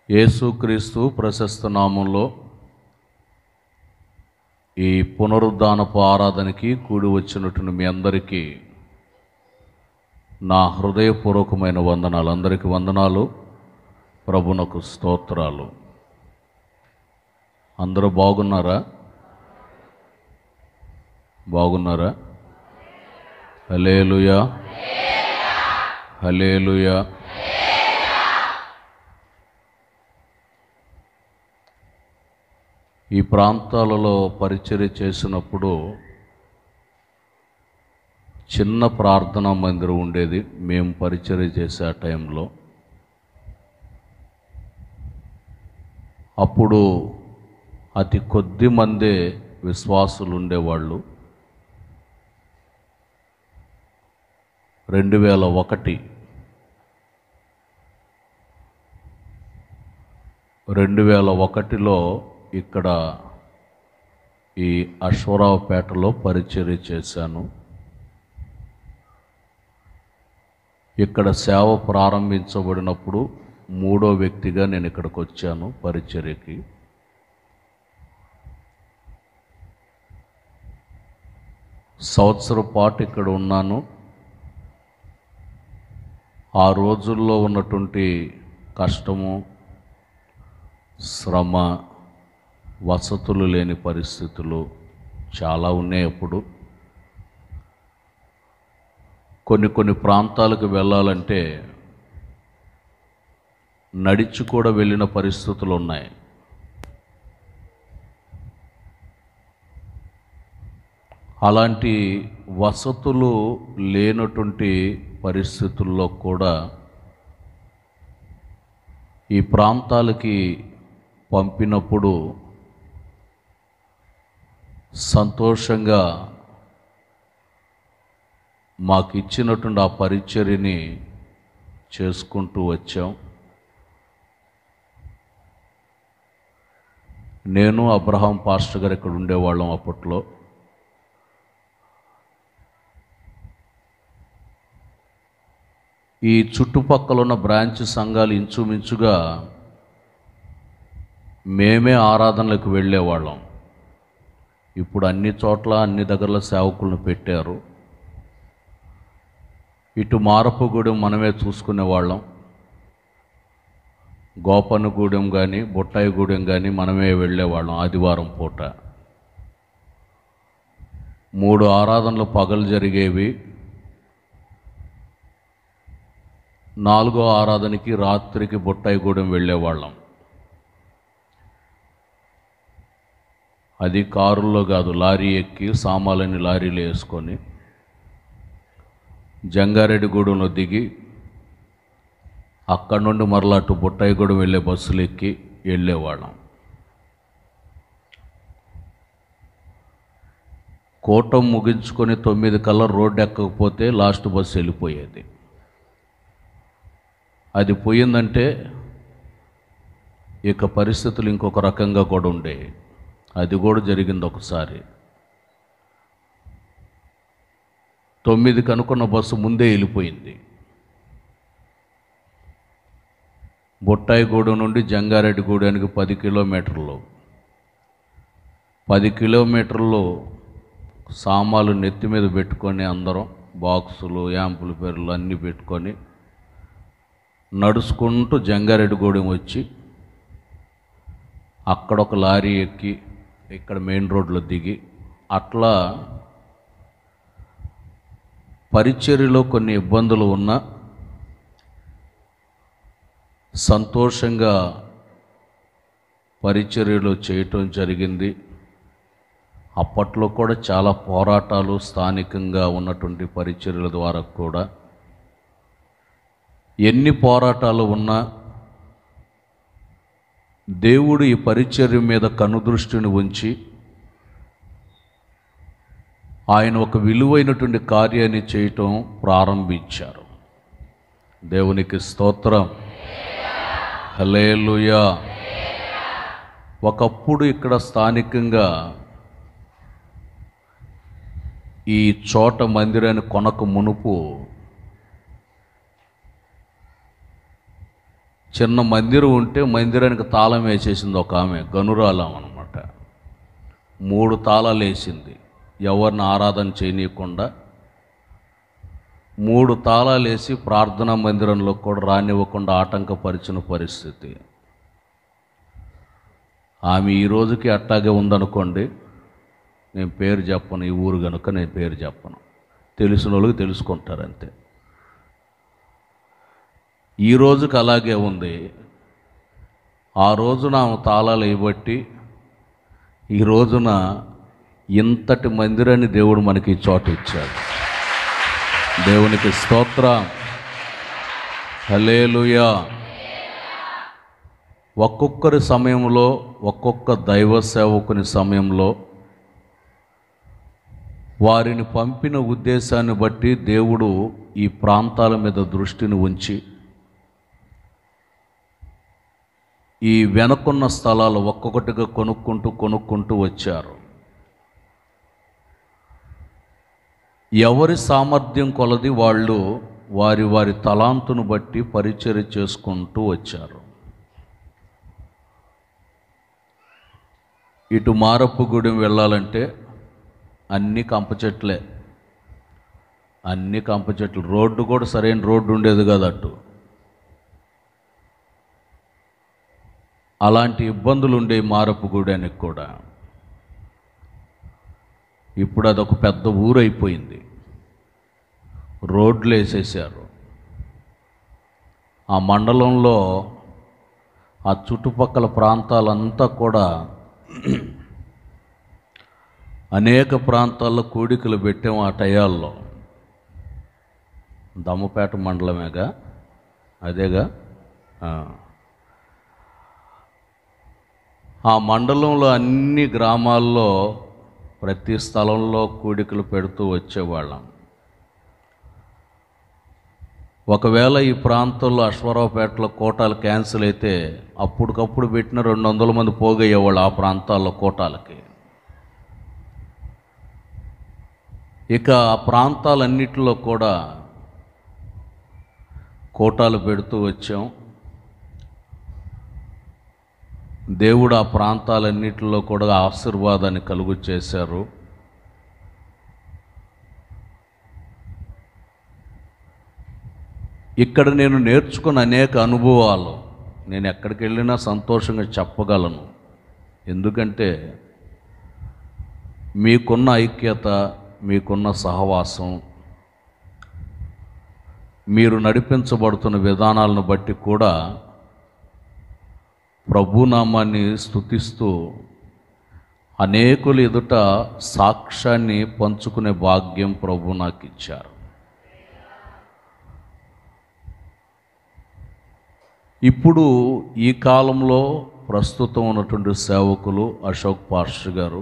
యేసుక్రీస్తు ప్రశస్త నామంలో ఈ పునరుద్ధానపు ఆరాధనకి కూడి వచ్చినటువంటి మీ అందరికీ నా హృదయపూర్వకమైన వందనాలు. అందరికీ వందనాలు, ప్రభునకు స్తోత్రాలు. అందరూ బాగున్నారా? బాగున్నారా? హల్లెలూయా, హల్లెలూయా. ఈ ప్రాంతాలలో పరిచర్య చేసినప్పుడు చిన్న ప్రార్థనా మందిరం ఉండేది. మేము పరిచర్య చేసే ఆ టైంలో అప్పుడు అతి కొద్ది మందే విశ్వాసులు ఉండేవాళ్ళు. 2001లో ఇక్కడ ఈ అశ్వరావుపేటలో పరిచర్య చేశాను. ఇక్కడ సేవ ప్రారంభించబడినప్పుడు 3వ వ్యక్తిగా నేను ఇక్కడికి వచ్చాను పరిచర్యకి. సంవత్సరం పాటు ఇక్కడ ఉన్నాను. ఆ రోజుల్లో ఉన్నటువంటి కష్టము, శ్రమ, వసతులు లేని పరిస్థితులు చాలా ఉన్నాయి. అప్పుడు కొన్ని ప్రాంతాలకు వెళ్ళాలంటే నడిచి కూడా వెళ్ళిన పరిస్థితులు ఉన్నాయి. అలాంటి వసతులు లేనటువంటి పరిస్థితుల్లో కూడా ఈ ప్రాంతాలకి పంపినప్పుడు సంతోషంగా మాకు ఇచ్చినటువంటి ఆ పరిచర్యని చేసుకుంటూ వచ్చాం. నేను అబ్రహాం పాస్టర్ గారు ఇక్కడ ఉండేవాళ్ళం. అప్పట్లో ఈ చుట్టుపక్కల ఉన్న బ్రాంచ్ సంఘాలు ఇంచుమించుగా మేమే ఆరాధనలకు వెళ్ళేవాళ్ళం. ఇప్పుడు అన్ని చోట్ల అన్ని దగ్గరలో సేవకులను పెట్టారు. ఇటు మారపుగూడెం మనమే చూసుకునేవాళ్ళం. గోపన్నగూడెం కానీ బొట్టాయిగూడెం కానీ మనమే వెళ్ళేవాళ్ళం. ఆదివారం పూట 3 ఆరాధనలు పగలు జరిగేవి. 4వ ఆరాధనకి రాత్రికి బొట్టాయిగూడెం వెళ్ళేవాళ్ళం. అది కారుల్లో కాదు, లారీ ఎక్కి సామాన్లని లారీలో వేసుకొని జంగారెడ్డిగూడెంలో దిగి అక్కడి నుండి మరలా అటు బొట్టాయిగూడెం వెళ్ళే బస్సులు ఎక్కి వెళ్ళేవాళ్ళం. కూటం ముగించుకొని 9 కల్లా రోడ్డు ఎక్కకపోతే లాస్ట్ బస్సు వెళ్ళిపోయేది. అది పోయిందంటే ఇక పరిస్థితులు ఇంకొక రకంగా కూడా ఉండేవి. అది కూడా జరిగింది ఒకసారి. 9కి అనుకున్న బస్సు ముందే వెళ్ళిపోయింది. బొట్టాయిగూడెం నుండి జంగారెడ్డిగూడెనికి 10 కిలోమీటర్లు. 10 కిలోమీటర్లు సామాన్లు నెత్తి మీద పెట్టుకొని అందరం బాక్సులు, యాంపుల పేర్లు అన్నీ పెట్టుకొని నడుచుకుంటూ జంగారెడ్డిగూడెం వచ్చి అక్కడ ఒక లారీ ఎక్కి ఇక్కడ మెయిన్ రోడ్లో దిగి అట్లా పరిచర్యలో కొన్ని ఇబ్బందులు ఉన్నా సంతోషంగా పరిచర్యలో చేయటం జరిగింది. అప్పట్లో కూడా చాలా పోరాటాలు, స్థానికంగా ఉన్నటువంటి పరిచర్యల ద్వారా కూడా ఎన్ని పోరాటాలు ఉన్నా దేవుడు ఈ పరిచర్య మీద కనుదృష్టిని ఉంచి ఆయన ఒక విలువైనటువంటి కార్యాన్ని చేయటం ప్రారంభించారు. దేవునికి స్తోత్రం, హల్లెలూయా. ఒకప్పుడు ఇక్కడ స్థానికంగా ఈ చోట మందిరాన్ని కొనక మునుపు చిన్న మందిరం ఉంటే మందిరానికి తాళం వేసేసింది ఒక ఆమె, గనురాలం అనమాట. 3 తాళాలు వేసింది, ఎవరిని ఆరాధన చేయనీయకుండా 3 తాళాలు వేసి ప్రార్థనా మందిరంలో కూడా రానివ్వకుండా ఆటంకపరిచిన పరిస్థితి. ఆమె ఈ రోజుకి అట్టాగే ఉందనుకోండి. నేను పేరు చెప్పను, ఈ ఊరు కనుక నేను పేరు చెప్పను, తెలిసిన వాళ్ళకి తెలుసుకుంటారు అంతే. ఈ రోజుకి అలాగే ఉంది. ఆ రోజున ఆమె తాళాలు ఇవ్వబట్టి ఈ రోజున ఇంతటి మందిరాన్ని దేవుడు మనకి ఈ చోట ఇచ్చాడు. దేవునికి స్తోత్రం, హల్లెలూయా. ఒక్కొక్కరి సమయంలో, ఒక్కొక్క దైవ సేవకుని సమయంలో వారిని పంపిన ఉద్దేశాన్ని బట్టి దేవుడు ఈ ప్రాంతాల మీద దృష్టిని ఉంచి ఈ వెనకున్న స్థలాలు ఒక్కొక్కటిగా కొనుక్కుంటూ వచ్చారు. ఎవరి సామర్థ్యం కొలది వాళ్ళు వారి తలాంతును బట్టి పరిచర్య చేసుకుంటూ వచ్చారు. ఇటు మారప్పుగూడెం వెళ్ళాలంటే అన్ని కంప చెట్లే, అన్ని కంప చెట్లు. రోడ్డు కూడా సరైన రోడ్డు ఉండేది కాదు అటు. అలాంటి ఇబ్బందులు ఉండే మారప్పుగూడెనికి కూడా. ఇప్పుడు అదొక పెద్ద ఊరు అయిపోయింది, రోడ్లు వేసేసారు. ఆ మండలంలో ఆ చుట్టుపక్కల ప్రాంతాలంతా కూడా అనేక ప్రాంతాల్లో కూడికలు పెట్టాము. ఆ టయాల్లో దమ్మపేట మండలమేగా, అదేగా. ఆ మండలంలో అన్ని గ్రామాల్లో ప్రతి స్థలంలో కూడికలు పెడుతూ వచ్చేవాళ్ళం. ఒకవేళ ఈ ప్రాంతంలో అశ్వారావుపేటలో కోటాలు క్యాన్సిల్ అయితే అప్పటికప్పుడు పెట్టిన 200 మంది పోగయ్యేవాళ్ళు ఆ ప్రాంతాల్లో కోటాలకి. ఇక ఆ ప్రాంతాలన్నిటిలో కూడా కోటాలు పెడుతూ వచ్చాం. దేవుడు ఆ ప్రాంతాలన్నిటిలో కూడా ఆశీర్వాదాన్ని కలుగు చేశారు. ఇక్కడ నేను నేర్చుకున్న అనేక అనుభవాలు నేను ఎక్కడికి వెళ్ళినా సంతోషంగా చెప్పగలను. ఎందుకంటే మీకున్న ఐక్యత, మీకున్న సహవాసం, మీరు నడిపించబడుతున్న విధానాలను బట్టి కూడా ప్రభునామాన్ని స్తుతిస్తూ అనేకులు ఎదుట సాక్ష్యాన్ని పంచుకునే భాగ్యం ప్రభు నాకు ఇచ్చారు. ఇప్పుడు ఈ కాలంలో ప్రస్తుతం ఉన్నటువంటి సేవకులు అశోక్ పాస్టర్ గారు,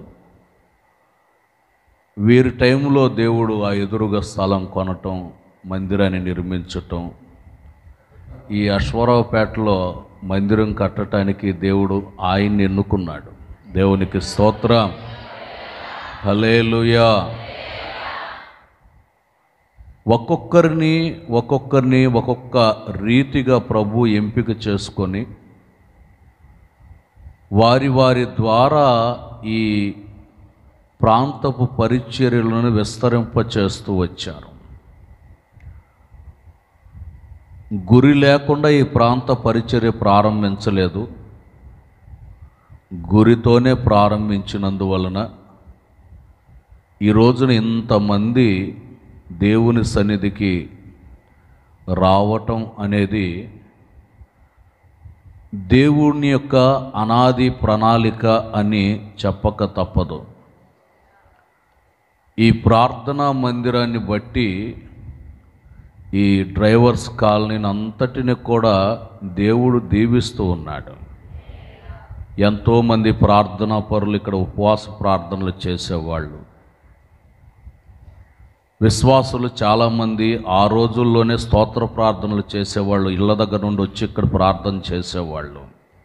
వీరి టైంలో దేవుడు ఆ ఎదురుగా స్థలం కొనటం, మందిరాన్ని నిర్మించటం, ఈ అశ్వారావుపేటలో మందిరం కట్టడానికి దేవుడు ఆయన్ని ఎన్నుకున్నాడు. దేవునికి స్తోత్రం, హల్లెలూయా. ఒక్కొక్కరిని ఒక్కొక్క రీతిగా ప్రభు ఎంపిక చేసుకొని వారి ద్వారా ఈ ప్రాంతపు పరిచర్యలను విస్తరింపచేస్తూ వచ్చారు. గురి లేకుండా ఈ ప్రాంత పరిచర్య ప్రారంభించలేదు, గురితోనే ప్రారంభించినందువలన ఈ రోజున ఇంతమంది దేవుని సన్నిధికి రావటం అనేది దేవుని యొక్క అనాది ప్రణాళిక అని చెప్పక తప్పదు. ఈ ప్రార్థనా మందిరాన్ని బట్టి ఈ డ్రైవర్స్ కాలనీని అంతటిని కూడా దేవుడు దీవిస్తూ ఉన్నాడు. ఎంతోమంది ప్రార్థనా పరులు ఇక్కడ ఉపవాస ప్రార్థనలు చేసేవాళ్ళు, విశ్వాసులు చాలామంది ఆ రోజుల్లోనే స్తోత్ర ప్రార్థనలు చేసేవాళ్ళు, ఇళ్ళ దగ్గర నుండి వచ్చి ఇక్కడ ప్రార్థన చేసేవాళ్ళు.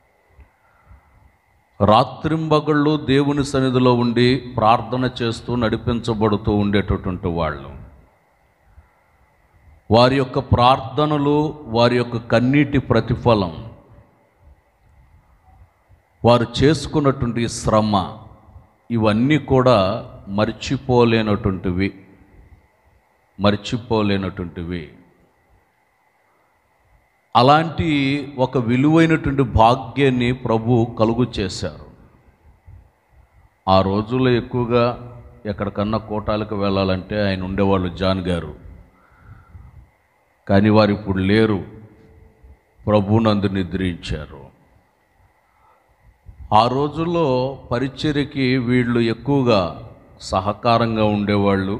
రాత్రింబగళ్ళు దేవుని సన్నిధిలో ఉండి ప్రార్థన చేస్తూ నడిపించబడుతూ ఉండేటటువంటి వాళ్ళు. వారి యొక్క ప్రార్థనలు, వారి యొక్క కన్నీటి ప్రతిఫలం వారు చేసుకున్నటువంటి శ్రమ ఇవన్నీ కూడా మర్చిపోలేనటువంటివి. అలాంటి ఒక విలువైనటువంటి భాగ్యాన్ని ప్రభు కలుగు చేశారు. ఆ రోజుల్లో ఎక్కువగా ఎక్కడికన్నా కోటాలకు వెళ్ళాలంటే ఆయన ఉండేవాళ్ళు జాన్ గారు. కానీ వారు ఇప్పుడు లేరు, ప్రభువునందు నిద్రించారు. ఆ రోజుల్లో పరిచర్యకి వీళ్ళు ఎక్కువగా సహకారంగా ఉండేవాళ్ళు.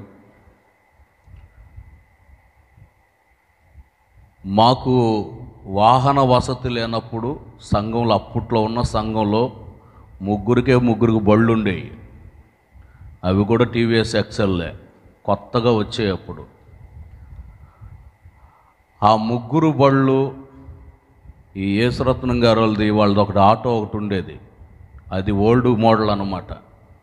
మాకు వాహన వసతి లేనప్పుడు సంఘంలో, అప్పట్లో ఉన్న సంఘంలో ముగ్గురికి బళ్ళు ఉండేవి. అవి కూడా టీవీఎస్ ఎక్సెల్లే, కొత్తగా వచ్చాయి అప్పుడు. ఆ ముగ్గురు బళ్ళు ఈ యేసురత్నం గారు వాళ్ళది ఒకటి ఆటో ఒకటి ఉండేది, అది ఓల్డ్ మోడల్ అన్నమాట.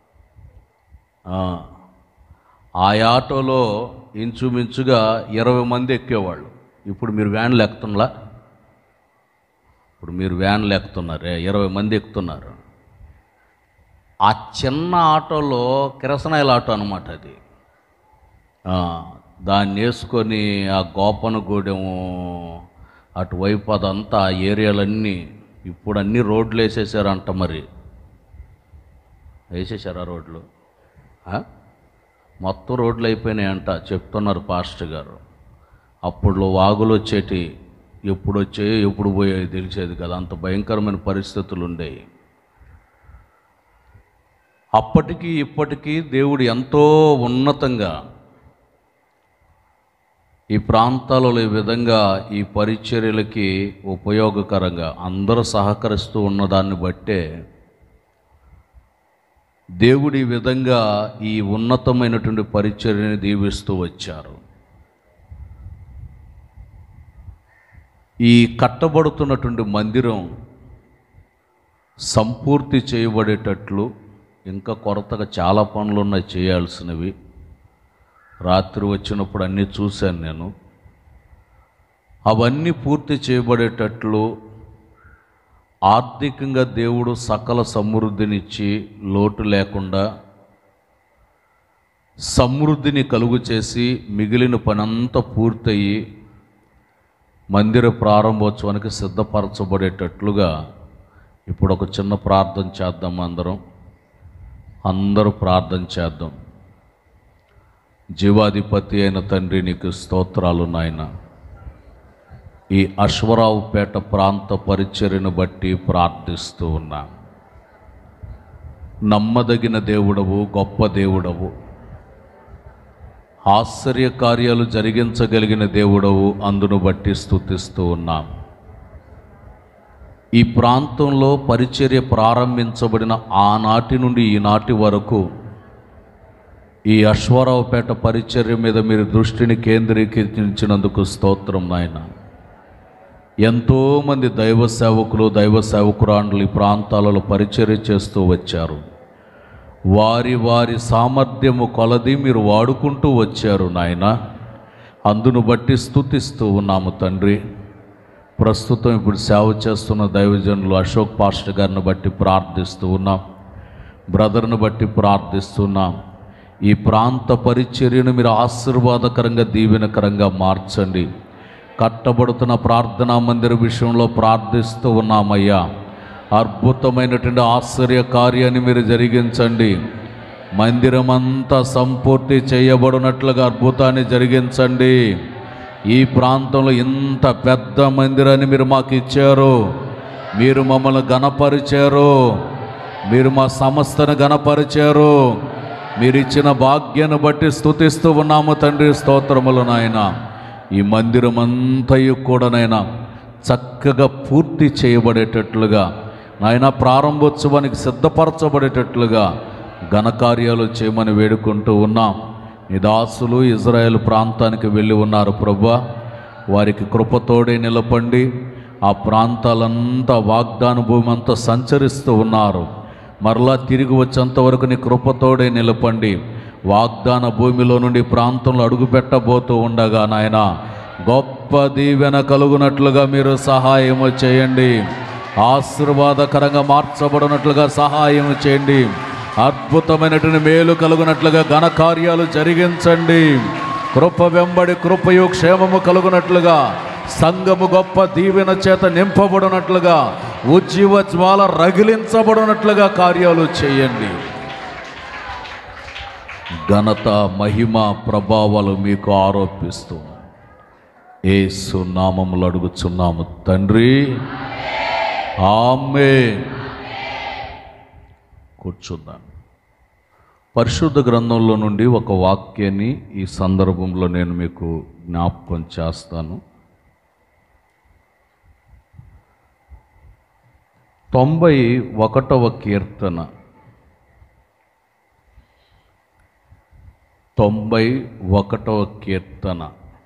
ఆ ఆటోలో ఇంచుమించుగా 20 మంది ఎక్కేవాళ్ళు. ఇప్పుడు మీరు వ్యాన్లు ఎక్కుతున్నా, ఇప్పుడు మీరు వ్యాన్లు ఎక్కుతున్నారే, 20 మంది ఎక్కుతున్నారు. ఆ చిన్న ఆటోలో కిరసనాయిల ఆటో అన్నమాట అది. దాన్ని వేసుకొని ఆ గోపనగూడెము అటువైపు అదంతా ఆ ఏరియాలన్నీ ఇప్పుడు అన్నీ రోడ్లు వేసేసారంట. మరి వేసేసారా రోడ్లు? మొత్తం రోడ్లు అయిపోయినాయంట చెప్తున్నారు పాస్టర్ గారు. అప్పుడు వాగులు వచ్చేటి, ఎప్పుడు వచ్చాయో ఎప్పుడు పోయాయో తెలిసేది కదా, అంత భయంకరమైన పరిస్థితులు ఉండేవి. అప్పటికి ఇప్పటికీ దేవుడు ఎంతో ఉన్నతంగా ఈ ప్రాంతాలలో ఈ విధంగా ఈ పరిచర్యలకి ఉపయోగకరంగా అందరూ సహకరిస్తూ ఉన్నదాన్ని బట్టే దేవుడి విధంగా ఈ ఉన్నతమైనటువంటి పరిచర్యని దీవిస్తూ వచ్చారు. ఈ కట్టబడుతున్నటువంటి మందిరం సంపూర్తి చేయబడేటట్లు ఇంకా కొరతగా చాలా పనులు ఉన్నాయి చేయాల్సినవి. రాత్రి వచ్చినప్పుడు అన్నీ చూశాను నేను. అవన్నీ పూర్తి చేయబడేటట్లు ఆర్థికంగా దేవుడు సకల సమృద్ధినిచ్చి లోటు లేకుండా సమృద్ధిని కలుగు చేసి మిగిలిన పనంతా పూర్తయి మందిర ప్రారంభోత్సవానికి సిద్ధపరచబడేటట్లుగా ఇప్పుడు ఒక చిన్న ప్రార్థన చేద్దాం. అందరూ ప్రార్థన చేద్దాం. జీవాధిపతి అయిన తండ్రి, నీకు స్తోత్రాలు నాయన. ఈ అశ్వరావుపేట ప్రాంత పరిచర్యను బట్టి ప్రార్థిస్తూ ఉన్నా. నమ్మదగిన దేవుడవు, గొప్ప దేవుడవు, ఆశ్చర్య కార్యాలు జరిగించగలిగిన దేవుడవు, అందును బట్టి స్తుతిస్తూ ఉన్నాం. ఈ ప్రాంతంలో పరిచర్య ప్రారంభించబడిన ఆనాటి నుండి ఈనాటి వరకు ఈ అశ్వారావుపేట పరిచర్య మీద మీరు దృష్టిని కేంద్రీకరించినందుకు స్తోత్రం నాయన. ఎంతోమంది దైవ సేవకులు, దైవ సేవకురాండ్లు ఈ ప్రాంతాలలో పరిచర్య చేస్తూ వచ్చారు. వారి వారి సామర్థ్యము కొలది మీరు వాడుకుంటూ వచ్చారు నాయన. అందును బట్టి స్తుతిస్తూ ఉన్నాము తండ్రి. ప్రస్తుతం ఇప్పుడు సేవ చేస్తున్న దైవజనులు అశోక్ పాస్టర్ గారిని బట్టి ప్రార్థిస్తూ ఉన్నాం. బ్రదర్ని బట్టి ప్రార్థిస్తున్నాం. ఈ ప్రాంత పరిచర్యను మీరు ఆశీర్వాదకరంగా, దీవెనకరంగా మార్చండి. కట్టబడుతున్న ప్రార్థనా మందిర విషయంలో ప్రార్థిస్తూ ఉన్నామయ్యా. అద్భుతమైనటువంటి ఆశ్చర్య కార్యాన్ని మీరు జరిగించండి. మందిరం అంతా సంపూర్తి చేయబడినట్లుగా అద్భుతాన్ని జరిగించండి. ఈ ప్రాంతంలో ఇంత పెద్ద మందిరాన్ని మీరు మాకు ఇచ్చారు. మీరు మమ్మల్ని గణపరిచారు. మీరు మా సంస్థను గణపరిచారు. మీరు ఇచ్చిన భాగ్యాన్ని బట్టి స్తుతిస్తూ ఉన్నాము తండ్రి. స్తోత్రములు నాయన. ఈ మందిరం అంతయు కూడా నాయన చక్కగా పూర్తి చేయబడేటట్లుగా నాయన, ప్రారంభోత్సవానికి సిద్ధపరచబడేటట్లుగా ఘనకార్యాలు చేయమని వేడుకుంటూ ఉన్నాం. నీ దాసులు ఇజ్రాయేల్ ప్రాంతానికి వెళ్ళి ఉన్నారు ప్రభువా. వారికి కృపతోడే నిలపండి. ఆ ప్రాంతాలంతా వాగ్దాన భూమి అంతా సంచరిస్తూ ఉన్నారు. మరలా తిరిగి వచ్చేంతవరకు నీ కృపతోడే నిలపండి. వాగ్దాన భూమిలో నుండి ప్రాంతంలో అడుగుపెట్టబోతూ ఉండగా నాయన గొప్ప దీవెన కలుగునట్లుగా మీరు సహాయము చేయండి. ఆశీర్వాదకరంగా మార్చబడినట్లుగా సహాయం చేయండి. అద్భుతమైనటువంటి మేలు కలుగునట్లుగా ఘనకార్యాలు జరిగించండి. కృప వెంబడి కృపయు క్షేమము కలుగునట్లుగా, సంఘము గొప్ప దీవెన చేత నింపబడినట్లుగా, ఉజ్జీవ జ్వాల రగిలించబడినట్లుగా కార్యాలు చేయండి. ఘనత, మహిమ, ప్రభావాలు మీకు ఆరోపిస్తూ యేసు నామములో అడుగుచున్నాము తండ్రి, ఆమేన్. కూర్చుందాం. పరిశుద్ధ గ్రంథంలో నుండి ఒక వాక్యాన్ని ఈ సందర్భంలో నేను మీకు జ్ఞాపకం చేస్తాను. 91వ కీర్తన 91వ కీర్తన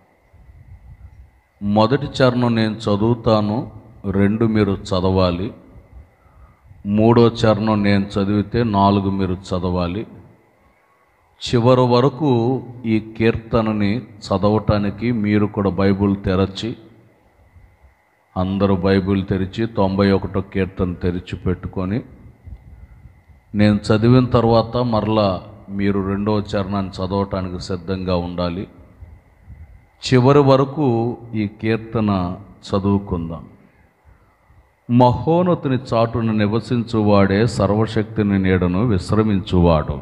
మొదటి చరణం నేను చదువుతాను, 2 మీరు చదవాలి. 3వ చరణం నేను చదివితే 4 మీరు చదవాలి. చివరి వరకు ఈ కీర్తనని చదవటానికి మీరు కూడా బైబిల్ తెరచి, అందరూ బైబిల్ తెరిచి 91వ కీర్తన తెరిచి పెట్టుకొని, నేను చదివిన తర్వాత మరలా మీరు 2వ చరణాన్ని చదవటానికి సిద్ధంగా ఉండాలి. చివరి వరకు ఈ కీర్తన చదువుకుందాం. మహోన్నతుని చాటును నివసించువాడే సర్వశక్తిని నీడను విశ్రమించువాడు.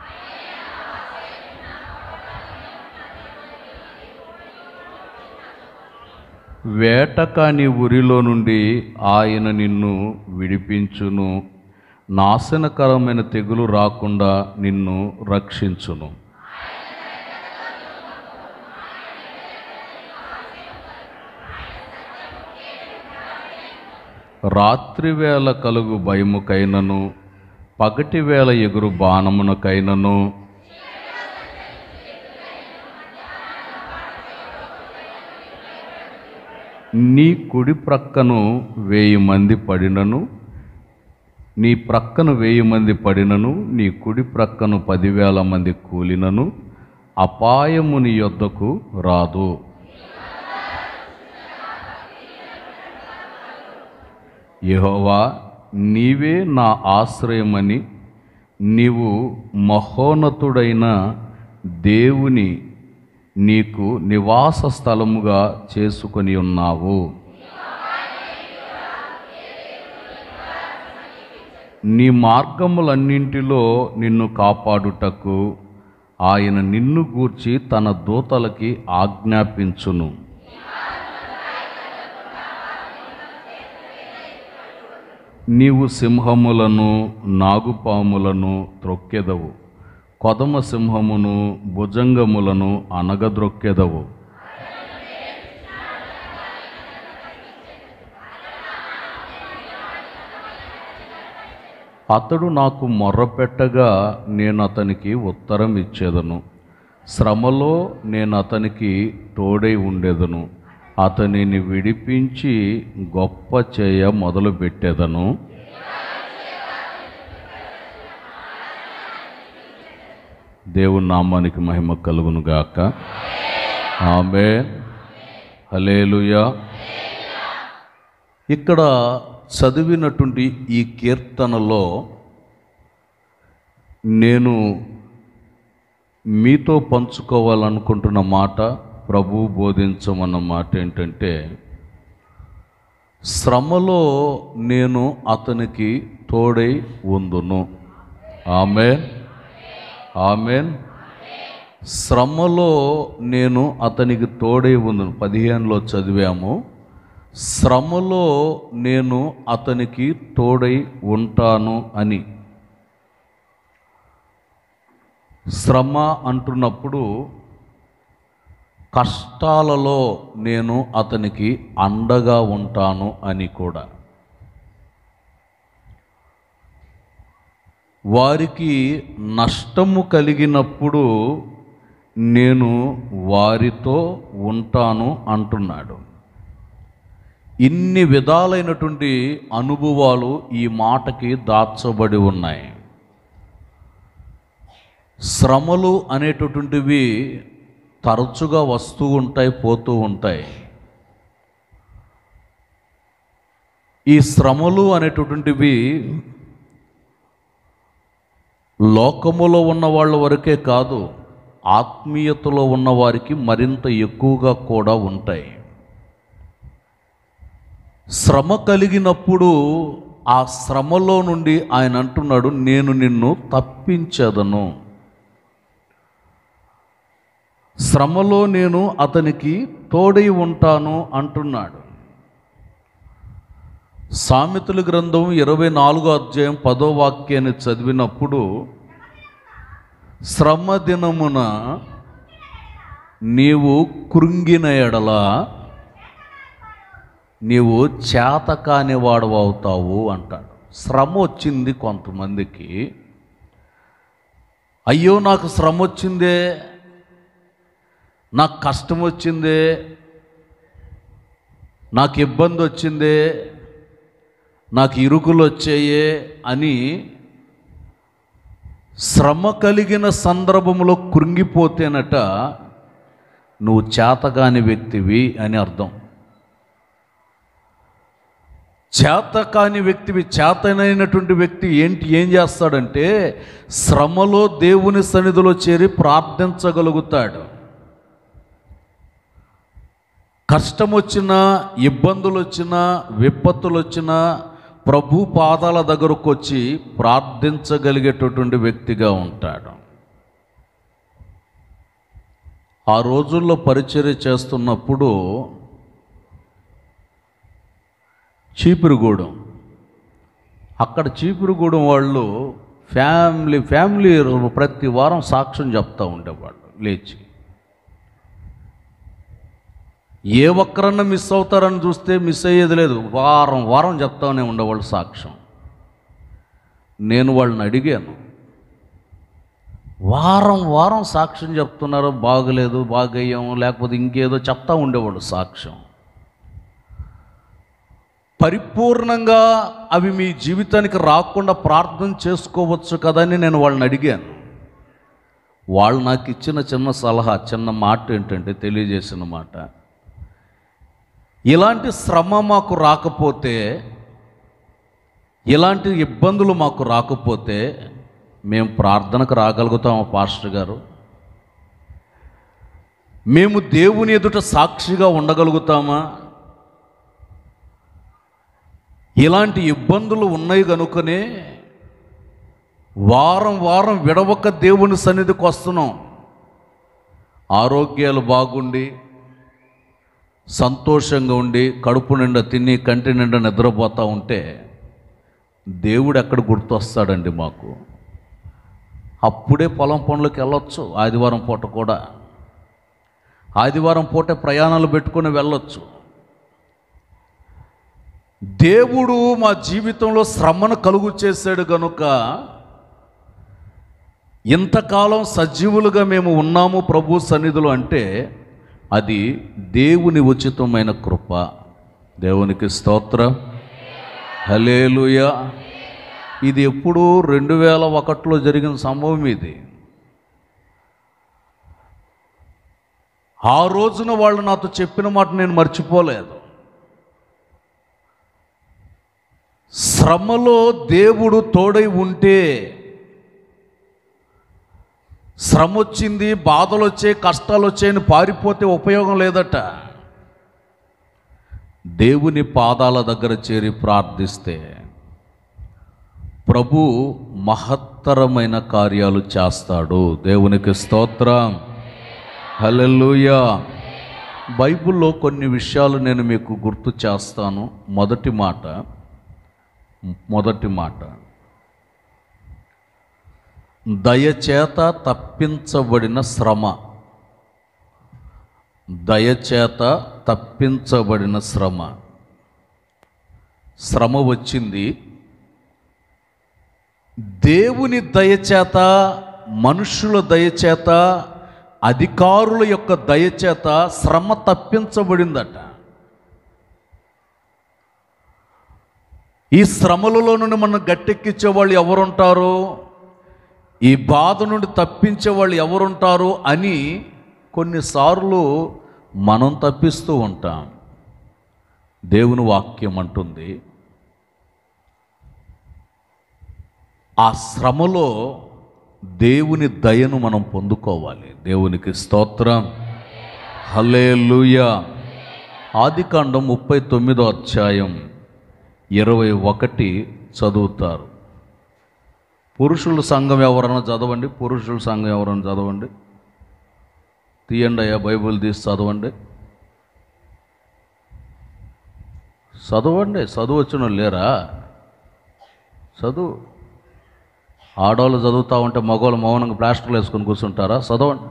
వేటకాని ఉరిలో నుండి ఆయన నిన్ను విడిపించును. నాశనకరమైన తెగులు రాకుండా నిన్ను రక్షించును. రాత్రివేళ కలుగు భయముకైనను, పగటివేళ ఎగురు బాణమునకైనను, నీ కుడి ప్రక్కను 1000 మంది పడినను, నీ ప్రక్కను 1000 మంది పడినను, నీ కుడి ప్రక్కను 10,000 మంది కూలినను, అపాయము నీ యొద్దకు రాదు. యెహోవా, నీవే నా ఆశ్రయమని నీవు మహోన్నతుడైన దేవుని నీకు నివాస స్థలముగా చేసుకొని ఉన్నావు. నీ మార్గములన్నింటిలో నిన్ను కాపాడుటకు ఆయన నిన్ను గూర్చి తన దూతలకి ఆజ్ఞాపించును. నీవు సింహములను, నాగుపాములను త్రొక్కెదవు, కొదమ సింహమును, భుజంగములను అనగద్రొక్కెదవు. అతడు నాకు మొర్రపెట్టగా నేను అతనికి ఉత్తరం ఇచ్చేదను. శ్రమలో నేను అతనికి తోడై ఉండేదను. అతనిని విడిపించి గొప్ప చేయ మొదలుపెట్టేదను. దేవుని నామానికి మహిమ కలుగును గాక. ఆమేన్. హల్లెలూయా. ఇక్కడ చదివినటువంటి ఈ కీర్తనలో నేను మీతో పంచుకోవాలనుకుంటున్న మాట, ప్రభు బోధించమన్న మాట ఏంటంటే, శ్రమలో నేను అతనికి తోడై ఉందును. ఆమేన్, ఆమేన్. శ్రమలో నేను అతనికి తోడై ఉందును. 15లో చదివాము, శ్రమలో నేను అతనికి తోడై ఉంటాను అని. శ్రమ అంటున్నప్పుడు కష్టాలలో నేను అతనికి అండగా ఉంటాను అని కూడా. వారికి నష్టము కలిగినప్పుడు నేను వారితో ఉంటాను అంటున్నాడు. ఇన్ని విధాలైనటువంటి అనుభవాలు ఈ మాటకి దాచబడి ఉన్నాయి. శ్రమలు అనేటటువంటివి తరచుగా వస్తూ ఉంటాయి, పోతూ ఉంటాయి. ఈ శ్రమలు అనేటటువంటివి లోకములో ఉన్న వాళ్ళ వరకే కాదు, ఆత్మీయతలో ఉన్నవారికి మరింత ఎక్కువగా కూడా ఉంటాయి. శ్రమ కలిగినప్పుడు ఆ శ్రమలో నుండి ఆయన అంటున్నాడు, నేను నిన్ను తప్పించదను. శ్రమలో నేను అతనికి తోడై ఉంటాను అంటున్నాడు. సామెతల గ్రంథం 24వ అధ్యాయం 10వ వాక్యాన్ని చదివినప్పుడు, శ్రమ దినమున నీవు కృంగిన ఎడల నీవు చేతకాని వాడవవుతావు అంటాడు. శ్రమ వచ్చింది కొంతమందికి, అయ్యో నాకు శ్రమ వచ్చిందే, నాకు కష్టం వచ్చిందే, నాకు ఇబ్బంది వచ్చిందే, నాకు ఇరుకులు వచ్చాయే అని శ్రమ కలిగిన సందర్భంలో కృంగిపోతేనట నువ్వు చేతకాని వ్యక్తివి అని అర్థం. చేతకాని వ్యక్తివి, చేతనైనటువంటి వ్యక్తి ఏం చేస్తాడంటే శ్రమలో దేవుని సన్నిధిలో చేరి ప్రార్థించగలుగుతాడు. కష్టం వచ్చినా, ఇబ్బందులు వచ్చినా, విపత్తులు వచ్చినా ప్రభు పాదాల దగ్గరకు వచ్చి ప్రార్థించగలిగేటటువంటి వ్యక్తిగా ఉంటాడు. ఆ రోజుల్లో పరిచర్య చేస్తున్నప్పుడు చీపురుగూడెం, అక్కడ చీపురుగూడెం వాళ్ళు ఫ్యామిలీ ప్రతి వారం సాక్ష్యం చెప్తూ ఉండేవాళ్ళు. లేచి ఏ ఒక్కరన్నా మిస్ అవుతారని చూస్తే మిస్ అయ్యేది లేదు, వారం చెప్తానే ఉండేవాళ్ళు సాక్ష్యం. నేను వాళ్ళని అడిగాను, వారం సాక్ష్యం చెప్తున్నారు, బాగలేదు, బాగయ్యాము, లేకపోతే ఇంకేదో చెప్తా ఉండేవాళ్ళు సాక్ష్యం. పరిపూర్ణంగా అవి మీ జీవితానికి రాకుండా ప్రార్థన చేసుకోవచ్చు కదా అని నేను వాళ్ళని అడిగాను. వాళ్ళు నాకు ఇచ్చిన చిన్న సలహా, చిన్న మాట ఏంటంటే, తెలియజేసిన మాట, ఇలాంటి శ్రమ మాకు రాకపోతే, ఇలాంటి ఇబ్బందులు మాకు రాకపోతే మేము ప్రార్థనకు రాగలుగుతామా పాస్టర్ గారు? మేము దేవుని ఎదుట సాక్షిగా ఉండగలుగుతామా? ఇలాంటి ఇబ్బందులు ఉన్నాయి కనుకనే వారం విడవక దేవుని సన్నిధికి వస్తున్నాం. ఆరోగ్యాలు బాగుండి, సంతోషంగా ఉండి, కడుపు నిండా తిని కంటి నిండా నిద్రపోతూ ఉంటే దేవుడు ఎక్కడ గుర్తొస్తాడండి మాకు? అప్పుడే పొలం పనులకు వెళ్ళొచ్చు, ఆదివారం పూట కూడా, ఆదివారం పూట ప్రయాణాలు పెట్టుకొని వెళ్ళొచ్చు. దేవుడు మా జీవితంలో శ్రమను కలుగు చేశాడు కనుక ఇంతకాలం సజీవులుగా మేము ఉన్నాము ప్రభు సన్నిధిలో అంటే అది దేవుని ఉచితమైన కృప. దేవునికి స్తోత్రం, హల్లెలూయా. ఇది ఎప్పుడు 2001లో జరిగిన సంభవం. ఇది ఆ రోజున వాళ్ళు నాతో చెప్పిన మాట నేను మర్చిపోలేదు. శ్రమలో దేవుడు తోడై ఉంటే, శ్రమ వచ్చింది, బాధలు వచ్చాయి, కష్టాలు వచ్చాయని పారిపోతే ఉపయోగం లేదట. దేవుని పాదాల దగ్గర చేరి ప్రార్థిస్తే ప్రభు మహత్తరమైన కార్యాలు చేస్తాడు. దేవునికి స్తోత్రం, హల్లెలూయా. బైబిల్లో కొన్ని విషయాలు నేను మీకు గుర్తు చేస్తాను. మొదటి మాట, దయచేత తప్పించబడిన శ్రమ. దయచేత తప్పించబడిన శ్రమ. శ్రమ వచ్చింది, దేవుని దయచేత, మనుషుల దయచేత, అధికారుల యొక్క దయచేత శ్రమ తప్పించబడిందట. ఈ శ్రమలలో నుండి మనం గట్టెక్కించే వాళ్ళు ఎవరుంటారు, ఈ బాధ నుండి తప్పించే వాళ్ళు ఎవరుంటారు అని కొన్నిసార్లు మనం తప్పిస్తూ ఉంటాం. దేవుని వాక్యం అంటుంది, ఆ శ్రమలో దేవుని దయను మనం పొందుకోవాలి. దేవునికి స్తోత్రం. హల్లెలూయా. ఆదికాండం 39వ అధ్యాయం 21 చదువుతారు. పురుషుల సంఘం ఎవరన్నా చదవండి. పురుషుల సంఘం ఎవరన్నా చదవండి. తీయండి అయ్యా, బైబిల్ తీసి చదవండి. చదువు వచ్చిన లేరా? చదువు. ఆడవాళ్ళు చదువుతూ ఉంటే మగవాళ్ళు మౌనంగా ప్లాస్టర్లు వేసుకొని కూర్చుంటారా? చదవండి.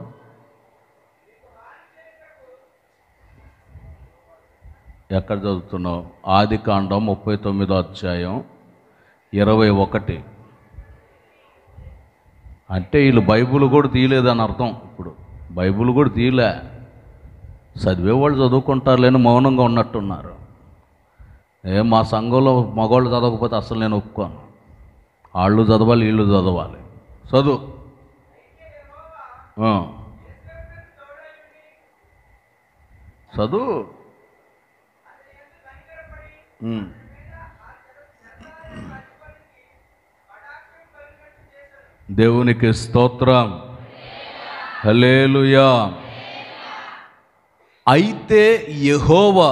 ఎక్కడ చదువుతున్నావు? ఆదికాండం 39వ అధ్యాయం 21. అంటే వీళ్ళు బైబిల్ కూడా తీయలేదని అర్థం. ఇప్పుడు బైబిల్ కూడా తీయలే, చదివేవాళ్ళు చదువుకుంటారులేని మౌనంగా ఉన్నట్టున్నారు. మా సంఘంలో మగవాళ్ళు చదవకపోతే అసలు నేను ఒప్పుకోను. వాళ్ళు చదవాలి, వీళ్ళు చదవాలి. చదువు. చదువు. దేవునికి స్తోత్రం. హల్లెలూయా. అయితే యెహోవా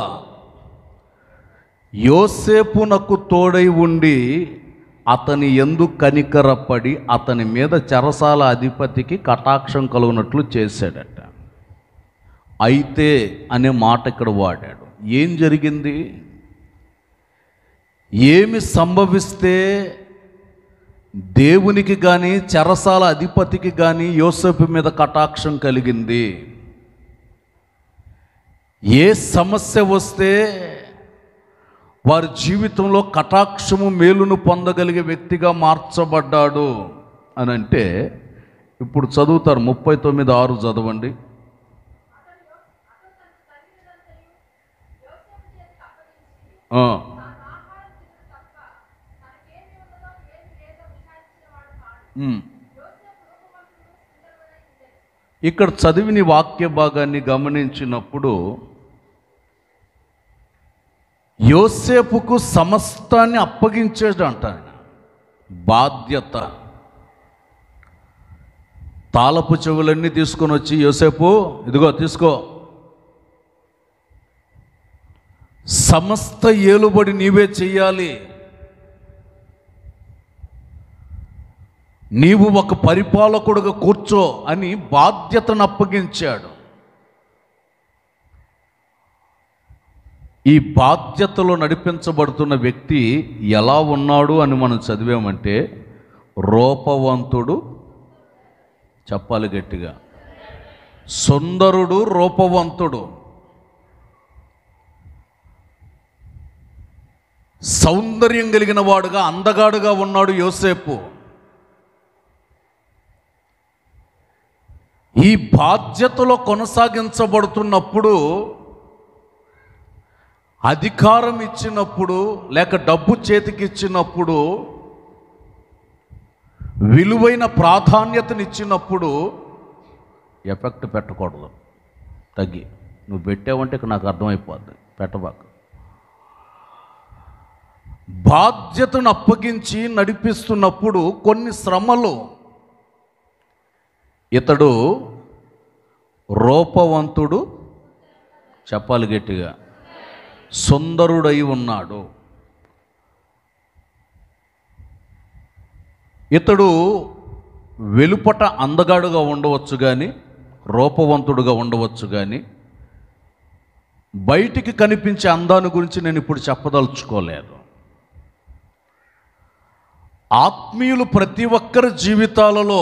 యోసేపునకు తోడై ఉండి అతని యందు కనికరపడి అతని మీద చెరసాల అధిపతికి కటాక్షం కలుగునట్లు చేశాడట. అయితే అనే మాట ఇక్కడ వాడాడు. ఏం జరిగింది? ఏమి సంభవిస్తే దేవునికి కానీ చెరసాల అధిపతికి కానీ యోసేపు మీద కటాక్షం కలిగింది? ఏ సమస్య వస్తే వారి జీవితంలో కటాక్షము మేలును పొందగలిగే వ్యక్తిగా మార్చబడ్డాడు అని అంటే ఇప్పుడు చదువుతారు. 39:6 చదవండి. ఇక్కడ చదివిన వాక్య భాగాన్ని గమనించినప్పుడు యోసేపుకు సమస్తాన్ని అప్పగించేదంట. బాధ్యత. తాళపు చెవులన్నీ తీసుకొని వచ్చి, యోసేపు ఇదిగో తీసుకో, సమస్త ఏలుబడి నీవే చెయ్యాలి, నీవు ఒక పరిపాలకుడుగా కూర్చో అని బాధ్యతను అప్పగించాడు. ఈ బాధ్యతలో నడిపించబడుతున్న వ్యక్తి ఎలా ఉన్నాడు అని మనం చదివామంటే రూపవంతుడు, చెప్పాలి గట్టిగా, సుందరుడు, రూపవంతుడు, సౌందర్యం కలిగిన వాడుగా, అందగాడుగా ఉన్నాడు యోసేపు. ఈ బాధ్యతలో కొనసాగించబడుతున్నప్పుడు, అధికారం ఇచ్చినప్పుడు, లేక డబ్బు చేతికి ఇచ్చినప్పుడు, విలువైన ప్రాధాన్యతనిచ్చినప్పుడు ఎఫెక్ట్ పెట్టకూడదు. తగ్గి నువ్వు పెట్టావంటే ఇక నాకు అర్థమైపోద్ది, పెట్టబాక. బాధ్యతను అప్పగించి నడిపిస్తున్నప్పుడు కొన్ని శ్రమలు. ఇతడు రూపవంతుడు, చెప్పాలి గట్టిగా, సుందరుడై ఉన్నాడు. ఇతడు వెలుపట అందగాడుగా ఉండవచ్చు కానీ, రూపవంతుడుగా ఉండవచ్చు కానీ, బయటికి కనిపించే అందాన్ని గురించి నేను ఇప్పుడు చెప్పదలుచుకోలేదు. ఆత్మీయులు ప్రతి ఒక్కరి జీవితాలలో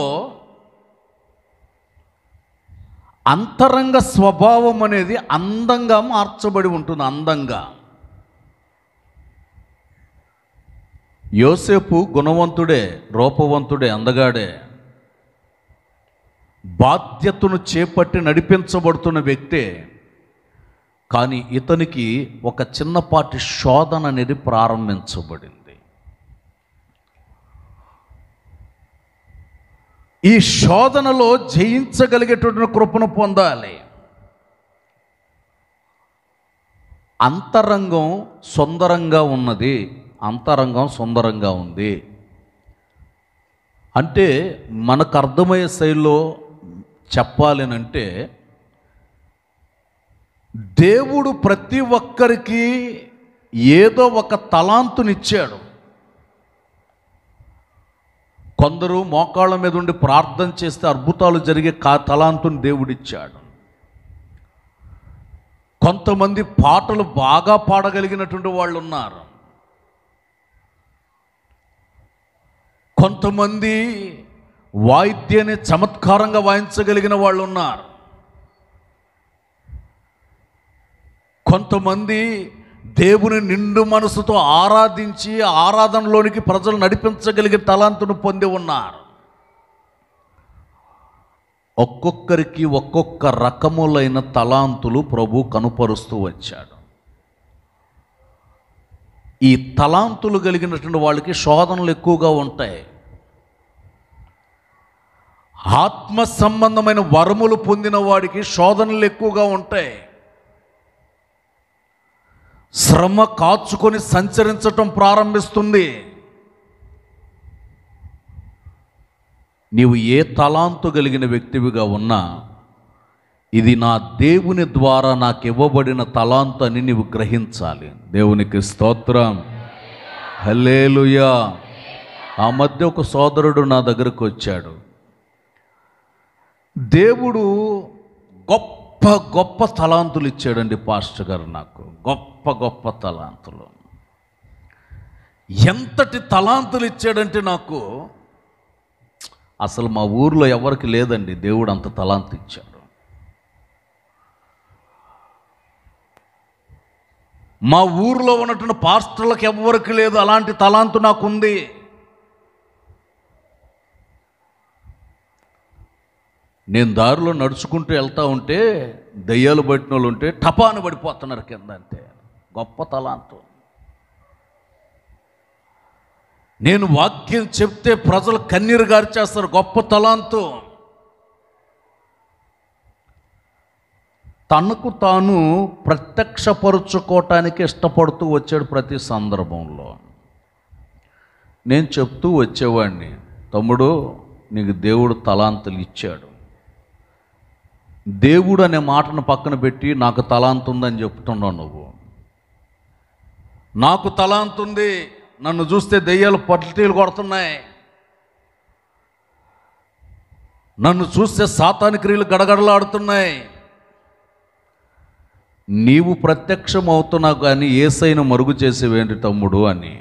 అంతరంగ స్వభావం అనేది అందంగా మార్చబడి ఉంటుంది. అందంగా. యోసేపు గుణవంతుడే, రూపవంతుడే, అందగాడే. బాధ్యతను చేపట్టి నడిపించబడుతున్న వ్యక్తే. కానీ ఇతనికి ఒక చిన్నపాటి శోధన అనేది ప్రారంభించబడింది. ఈ శోధనలో జయించగలిగేటువంటి కృపను పొందాలి. అంతరంగం సుందరంగా ఉన్నది, అంతరంగం సుందరంగా ఉంది. అంటే మనకు అర్థమయ్యే శైలిలో చెప్పాలనంటే, దేవుడు ప్రతి ఒక్కరికి ఏదో ఒక తలాంతునిచ్చాడు. కొందరు మోకాళ్ళ మీద ఉండి ప్రార్థన చేస్తే అద్భుతాలు జరిగే తలాంతుని దేవుడిచ్చాడు. కొంతమంది పాటలు బాగా పాడగలిగినటువంటి వాళ్ళు ఉన్నారు. కొంతమంది వాయిద్యాన్ని చమత్కారంగా వాయించగలిగిన వాళ్ళు ఉన్నారు. కొంతమంది దేవుని నిండు మనసుతో ఆరాధించి ఆరాధనలోనికి ప్రజలు నడిపించగలిగే తలాంతును పొంది ఉన్నారు. ఒక్కొక్కరికి ఒక్కొక్క రకములైన తలాంతులు ప్రభు కనుపరుస్తూ వచ్చాడు. ఈ తలాంతులు కలిగినటువంటి వాళ్ళకి శోధనలు ఎక్కువగా ఉంటాయి. ఆత్మ సంబంధమైన వరములు పొందిన వాడికి శోధనలు ఎక్కువగా ఉంటాయి. శ్రమ కాచుకొని సంచరించటం ప్రారంభిస్తుంది. నీవు ఏ తలాంతు కలిగిన వ్యక్తివిగా ఉన్నా, ఇది నా దేవుని ద్వారా నాకు ఇవ్వబడిన తలాంతు అని నీవు గ్రహించాలి. దేవునికి స్తోత్రం, హల్లెలూయా. ఆ మధ్య ఒక సోదరుడు నా దగ్గరకు వచ్చాడు. దేవుడు గొప్ప గొప్ప తలాంతులు ఇచ్చాడండి పాస్టర్ గారు, నాకు గొప్ప గొప్ప తలాంతులు. ఎంతటి తలాంతులు ఇచ్చాడంటే నాకు అసలు మా ఊర్లో ఎవరికి లేదండి. దేవుడు అంత తలాంతు ఇచ్చాడు. మా ఊర్లో ఉన్నటువంటి పాస్టర్లకు ఎవరికి లేదు అలాంటి తలాంతు నాకుంది. నేను దారిలో నడుచుకుంటూ వెళ్తూ ఉంటే దయ్యాలు పట్టిన వాళ్ళు ఉంటే టపాను పడిపోతున్నారు కింద. అంతే గొప్ప తలాంతు. నేను వాక్యం చెప్తే ప్రజలు కన్నీరు గార్చేస్తారు. గొప్ప తలాంతు. తనకు తాను ప్రత్యక్షపరుచుకోవటానికి ఇష్టపడుతూ వచ్చాడు ప్రతి సందర్భంలో. నేను చెప్తూ వచ్చేవాడిని, తమ్ముడు నీకు దేవుడు తలాంతులు ఇచ్చాడు. దేవుడు అనే మాటను పక్కన పెట్టి నాకు తలాంతు ఉందని చెప్తున్నావు నువ్వు. నాకు తలాంతు ఉంది, నన్ను చూస్తే దెయ్యాలు పట్టీలు కొడుతున్నాయి, నన్ను చూస్తే సాతాను క్రియలు గడగడలాడుతున్నాయి. నీవు ప్రత్యక్షం అవుతున్నావు కానీ యేసయ్యను మరుగు చేసేవేంటి తమ్ముడు అని.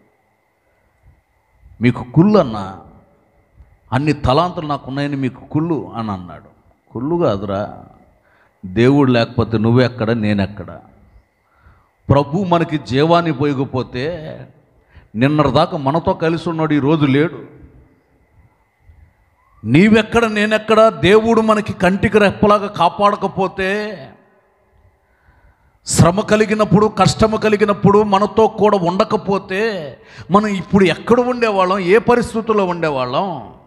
మీకు కుళ్ళు అన్నా, అన్ని తలాంతులు నాకున్నాయని మీకు కుళ్ళు అని అన్నాడు. కుళ్ళు కాదురా, దేవుడు లేకపోతే నువ్వెక్కడ నేనెక్కడ. ప్రభు మనకి జీవాన్ని పోయకపోతే నిన్నటిదాకా మనతో కలిసి ఉన్నాడు, ఈరోజు లేడు. నీవెక్కడ నేనెక్కడ. దేవుడు మనకి కంటికి రెప్పలాగా కాపాడకపోతే, శ్రమ కలిగినప్పుడు కష్టము కలిగినప్పుడు మనతో కూడా ఉండకపోతే మనం ఇప్పుడు ఎక్కడ ఉండేవాళ్ళం, ఏ పరిస్థితుల్లో ఉండేవాళ్ళం?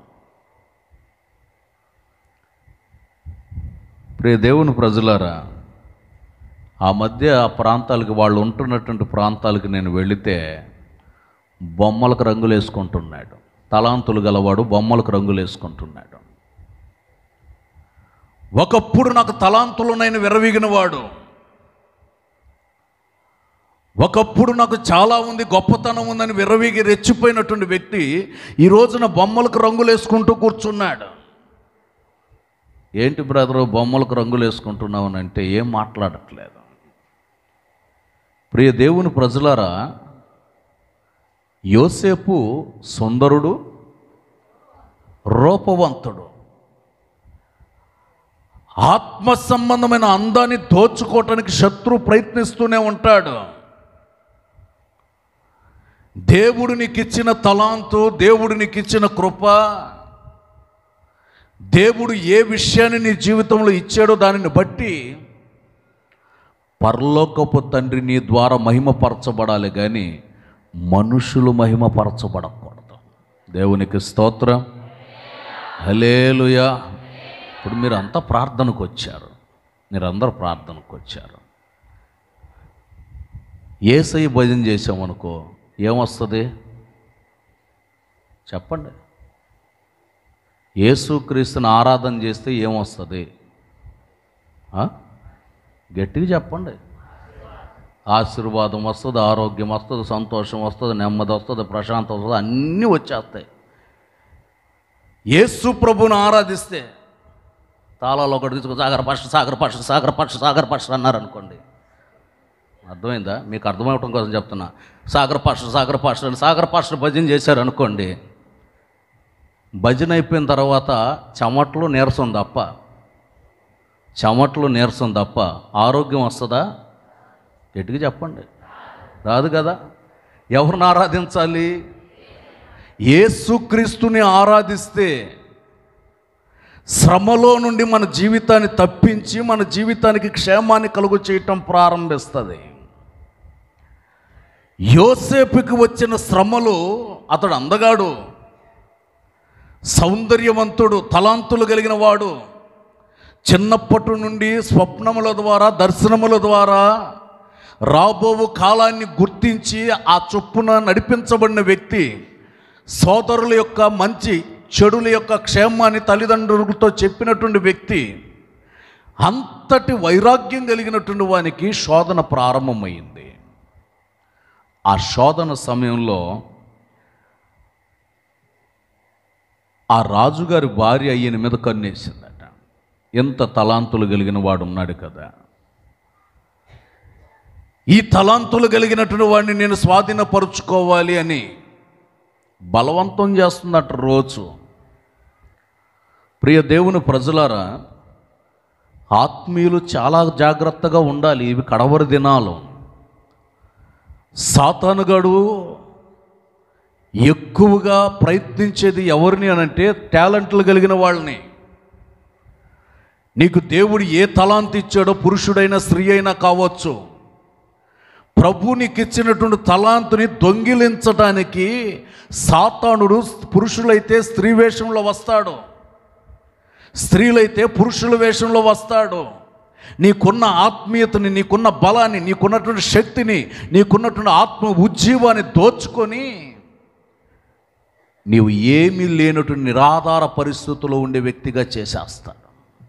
ప్రియ దేవుని ప్రజలారా, ఆ మధ్య ఆ ప్రాంతాలకి, వాళ్ళు ఉంటున్నటువంటి ప్రాంతాలకి నేను వెళితే బొమ్మలకు రంగులు వేసుకుంటున్నాడు. తలాంతులు గలవాడు బొమ్మలకు రంగులు వేసుకుంటున్నాడు. ఒకప్పుడు నాకు తలాంతులున్నాయని విర్రవీగిన వాడు, ఒకప్పుడు నాకు చాలా ఉంది, గొప్పతనం ఉందని విర్రవీగి రెచ్చిపోయినటువంటి వ్యక్తి ఈ రోజున బొమ్మలకు రంగులు వేసుకుంటూ కూర్చున్నాడు. ఏంటి బ్రదరు బొమ్మలకు రంగులు వేసుకుంటున్నావు అని అంటే ఏం మాట్లాడట్లేదు. ప్రియ దేవుని ప్రజలారా, యోసేపు సుందరుడు, రూపవంతుడు. ఆత్మ సంబంధమైన అందాన్ని దోచుకోవటానికి శత్రువు ప్రయత్నిస్తూనే ఉంటాడు. దేవుడు నీకు ఇచ్చిన తలాంతు, దేవుడు నీకు ఇచ్చిన కృప, దేవుడు ఏ విషయాన్ని నీ జీవితంలో ఇచ్చాడో దానిని బట్టి పరలోకపు తండ్రి నీ ద్వారా మహిమపరచబడాలి కానీ మనుషులు మహిమపరచబడకూడదు. దేవునికి స్తోత్రం, హల్లెలూయా. ఇప్పుడు మీరంతా ప్రార్థనకు వచ్చారు, మీరందరూ ప్రార్థనకు వచ్చారు. యేసయ్య భజన చేసామనుకో ఏమొస్తుంది చెప్పండి? యేసుక్రీస్తుని ఆరాధన చేస్తే ఏమొస్తుంది? గట్టిగా చెప్పండి. ఆశీర్వాదం వస్తుంది, ఆరోగ్యం వస్తుంది, సంతోషం వస్తుంది, నెమ్మది వస్తుంది, ప్రశాంతత వస్తుంది, అన్నీ వచ్చేస్తాయి. యేసు ప్రభువుని ఆరాధిస్తే తాళాలు ఒకటి తీసుకొని సాగర పక్ష అన్నారనుకోండి, అర్థమైందా? మీకు అర్థమవటం కోసం చెప్తున్నా. సాగర పాస్టర్ భజన చేశారనుకోండి, భజన అయిపోయిన తర్వాత చెమట్లు నీరసం తప్ప ఆరోగ్యం వస్తుందా? గట్టిగా చెప్పండి, రాదు కదా. ఎవరిని ఆరాధించాలి? యేసుక్రీస్తుని ఆరాధిస్తే శ్రమలో నుండి మన జీవితాన్ని తప్పించి మన జీవితానికి క్షేమాన్ని కలుగు చేయటం ప్రారంభిస్తుంది. యోసేపుకి వచ్చిన శ్రమలు, అతడు అందగాడు, సౌందర్యవంతుడు, తలాంతులు కలిగిన వాడు, చిన్నప్పటి నుండి స్వప్నముల ద్వారా దర్శనముల ద్వారా రాబోవు కాలాన్ని గుర్తించి ఆ చొప్పున నడిపించబడిన వ్యక్తి, సోదరుల యొక్క మంచి చెడుల యొక్క క్షేమాన్ని తల్లిదండ్రులతో చెప్పినటువంటి వ్యక్తి, అంతటి వైరాగ్యం కలిగినటువంటి వానికి శోధన ప్రారంభమైంది. ఆ శోధన సమయంలో ఆ రాజుగారి భార్య ఈయన మీద కన్నేసిందట. ఎంత తలాంతులు కలిగిన వాడు ఉన్నాడు కదా, ఈ తలాంతులు కలిగినటువంటి వాడిని నేను స్వాధీనపరుచుకోవాలి అని బలవంతం చేస్తుందట రోజు. ప్రియ దేవుని ప్రజలారా, ఆత్మీయులు చాలా జాగ్రత్తగా ఉండాలి. ఇవి కడవరి దినాలు. సాతానుగాడు ఎక్కువగా ప్రయత్నించేది ఎవరిని అనంటే టాలెంట్లు కలిగిన వాళ్ళని. నీకు దేవుడు ఏ తలాంతు ఇచ్చాడో, పురుషుడైనా స్త్రీ అయినా కావచ్చు, ప్రభు నీకు ఇచ్చినటువంటి తలాంతుని దొంగిలించడానికి సాతానుడు పురుషులైతే స్త్రీ వేషంలో వస్తాడు, స్త్రీలైతే పురుషుల వేషంలో వస్తాడు. నీకున్న ఆత్మీయతని, నీకున్న బలాన్ని, నీకున్నటువంటి శక్తిని, నీకున్నటువంటి ఆత్మ ఉజ్జీవాన్ని దోచుకొని నీవు ఏమీ లేనటువంటి నిరాధార పరిస్థితుల్లో ఉండే వ్యక్తిగా చేసేస్తాడు.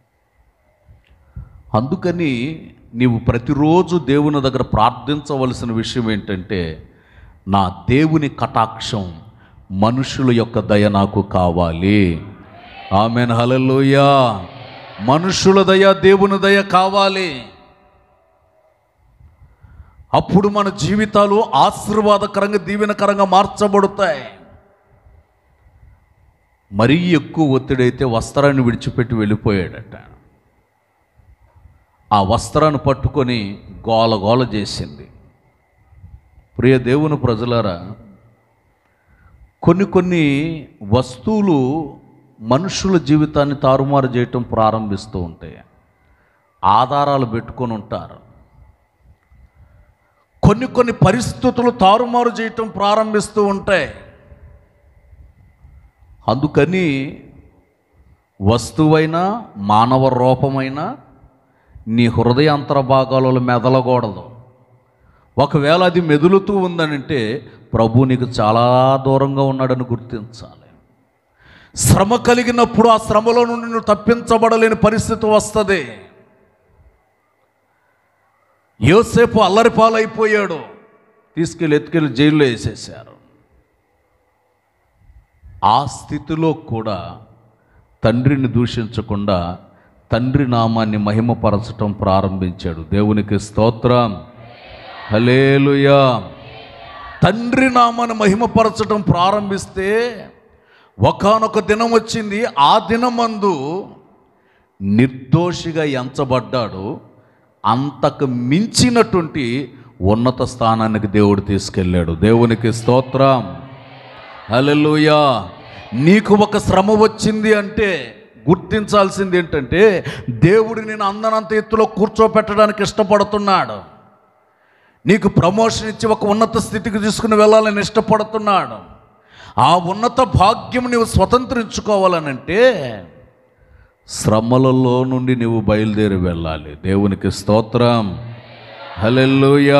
అందుకని నీవు ప్రతిరోజు దేవుని దగ్గర ప్రార్థించవలసిన విషయం ఏంటంటే, నా దేవుని కటాక్షం, మనుషుల యొక్క దయ నాకు కావాలి. ఆమేన్, హల్లెలూయా. మనుషుల దయ, దేవుని దయ కావాలి. అప్పుడు మన జీవితాలు ఆశీర్వాదకరంగా, దీవెనకరంగా మార్చబడతాయి. మరీ ఎక్కువ ఒత్తిడైతే వస్త్రాన్ని విడిచిపెట్టి వెళ్ళిపోయాడట. ఆ వస్త్రాన్ని పట్టుకొని గోల చేసింది. ప్రియ దేవుని ప్రజలారా, కొన్ని వస్తువులు మనుషుల జీవితాన్ని తారుమారు చేయటం ప్రారంభిస్తూ ఉంటాయి. ఆధారాలు పెట్టుకొని ఉంటారు. కొన్ని పరిస్థితులు తారుమారు చేయటం ప్రారంభిస్తూ ఉంటాయి. అందుకని వస్తువైనా మానవ రూపమైనా నీ హృదయ అంతర్భాగాలలో మెదలకూడదు. ఒకవేళ అది మెదులుతూ ఉందనంటే ప్రభు నీకు చాలా దూరంగా ఉన్నాడని గుర్తించాలి. శ్రమ కలిగినప్పుడు ఆ శ్రమలో నుండి నువ్వు తప్పించబడలేని పరిస్థితి వస్తుంది. యోసేపు అల్లరిపాలైపోయాడు, ఎత్తుకెళ్ళి జైల్లో వేసేశారు. ఆ స్థితిలో కూడా తండ్రిని దూషించకుండా తండ్రి నామాన్ని మహిమపరచటం ప్రారంభించాడు. దేవునికి స్తోత్రం, హల్లెలూయా. తండ్రి నామాన్ని మహిమపరచటం ప్రారంభిస్తే ఒకానొక దినం వచ్చింది. ఆ దినమందు నిర్దోషిగా ఎంచబడ్డాడు. అంతకు మించినటువంటి ఉన్నత స్థానానికి దేవుడు తీసుకెళ్ళాడు. దేవునికి స్తోత్రం, హల్లెలూయా. నీకు ఒక శ్రమ వచ్చింది అంటే గుర్తించాల్సింది ఏంటంటే, దేవుడు నేను అందనంత ఎత్తులో కూర్చోపెట్టడానికి ఇష్టపడుతున్నాడు. నీకు ప్రమోషన్ ఇచ్చి ఒక ఉన్నత స్థితికి తీసుకుని వెళ్ళాలని ఇష్టపడుతున్నాడు. ఆ ఉన్నత భాగ్యం నీవు స్వతంత్రించుకోవాలనంటే శ్రమలలో నుండి నీవు బయలుదేరి వెళ్ళాలి. దేవునికి స్తోత్రం, హల్లెలూయా.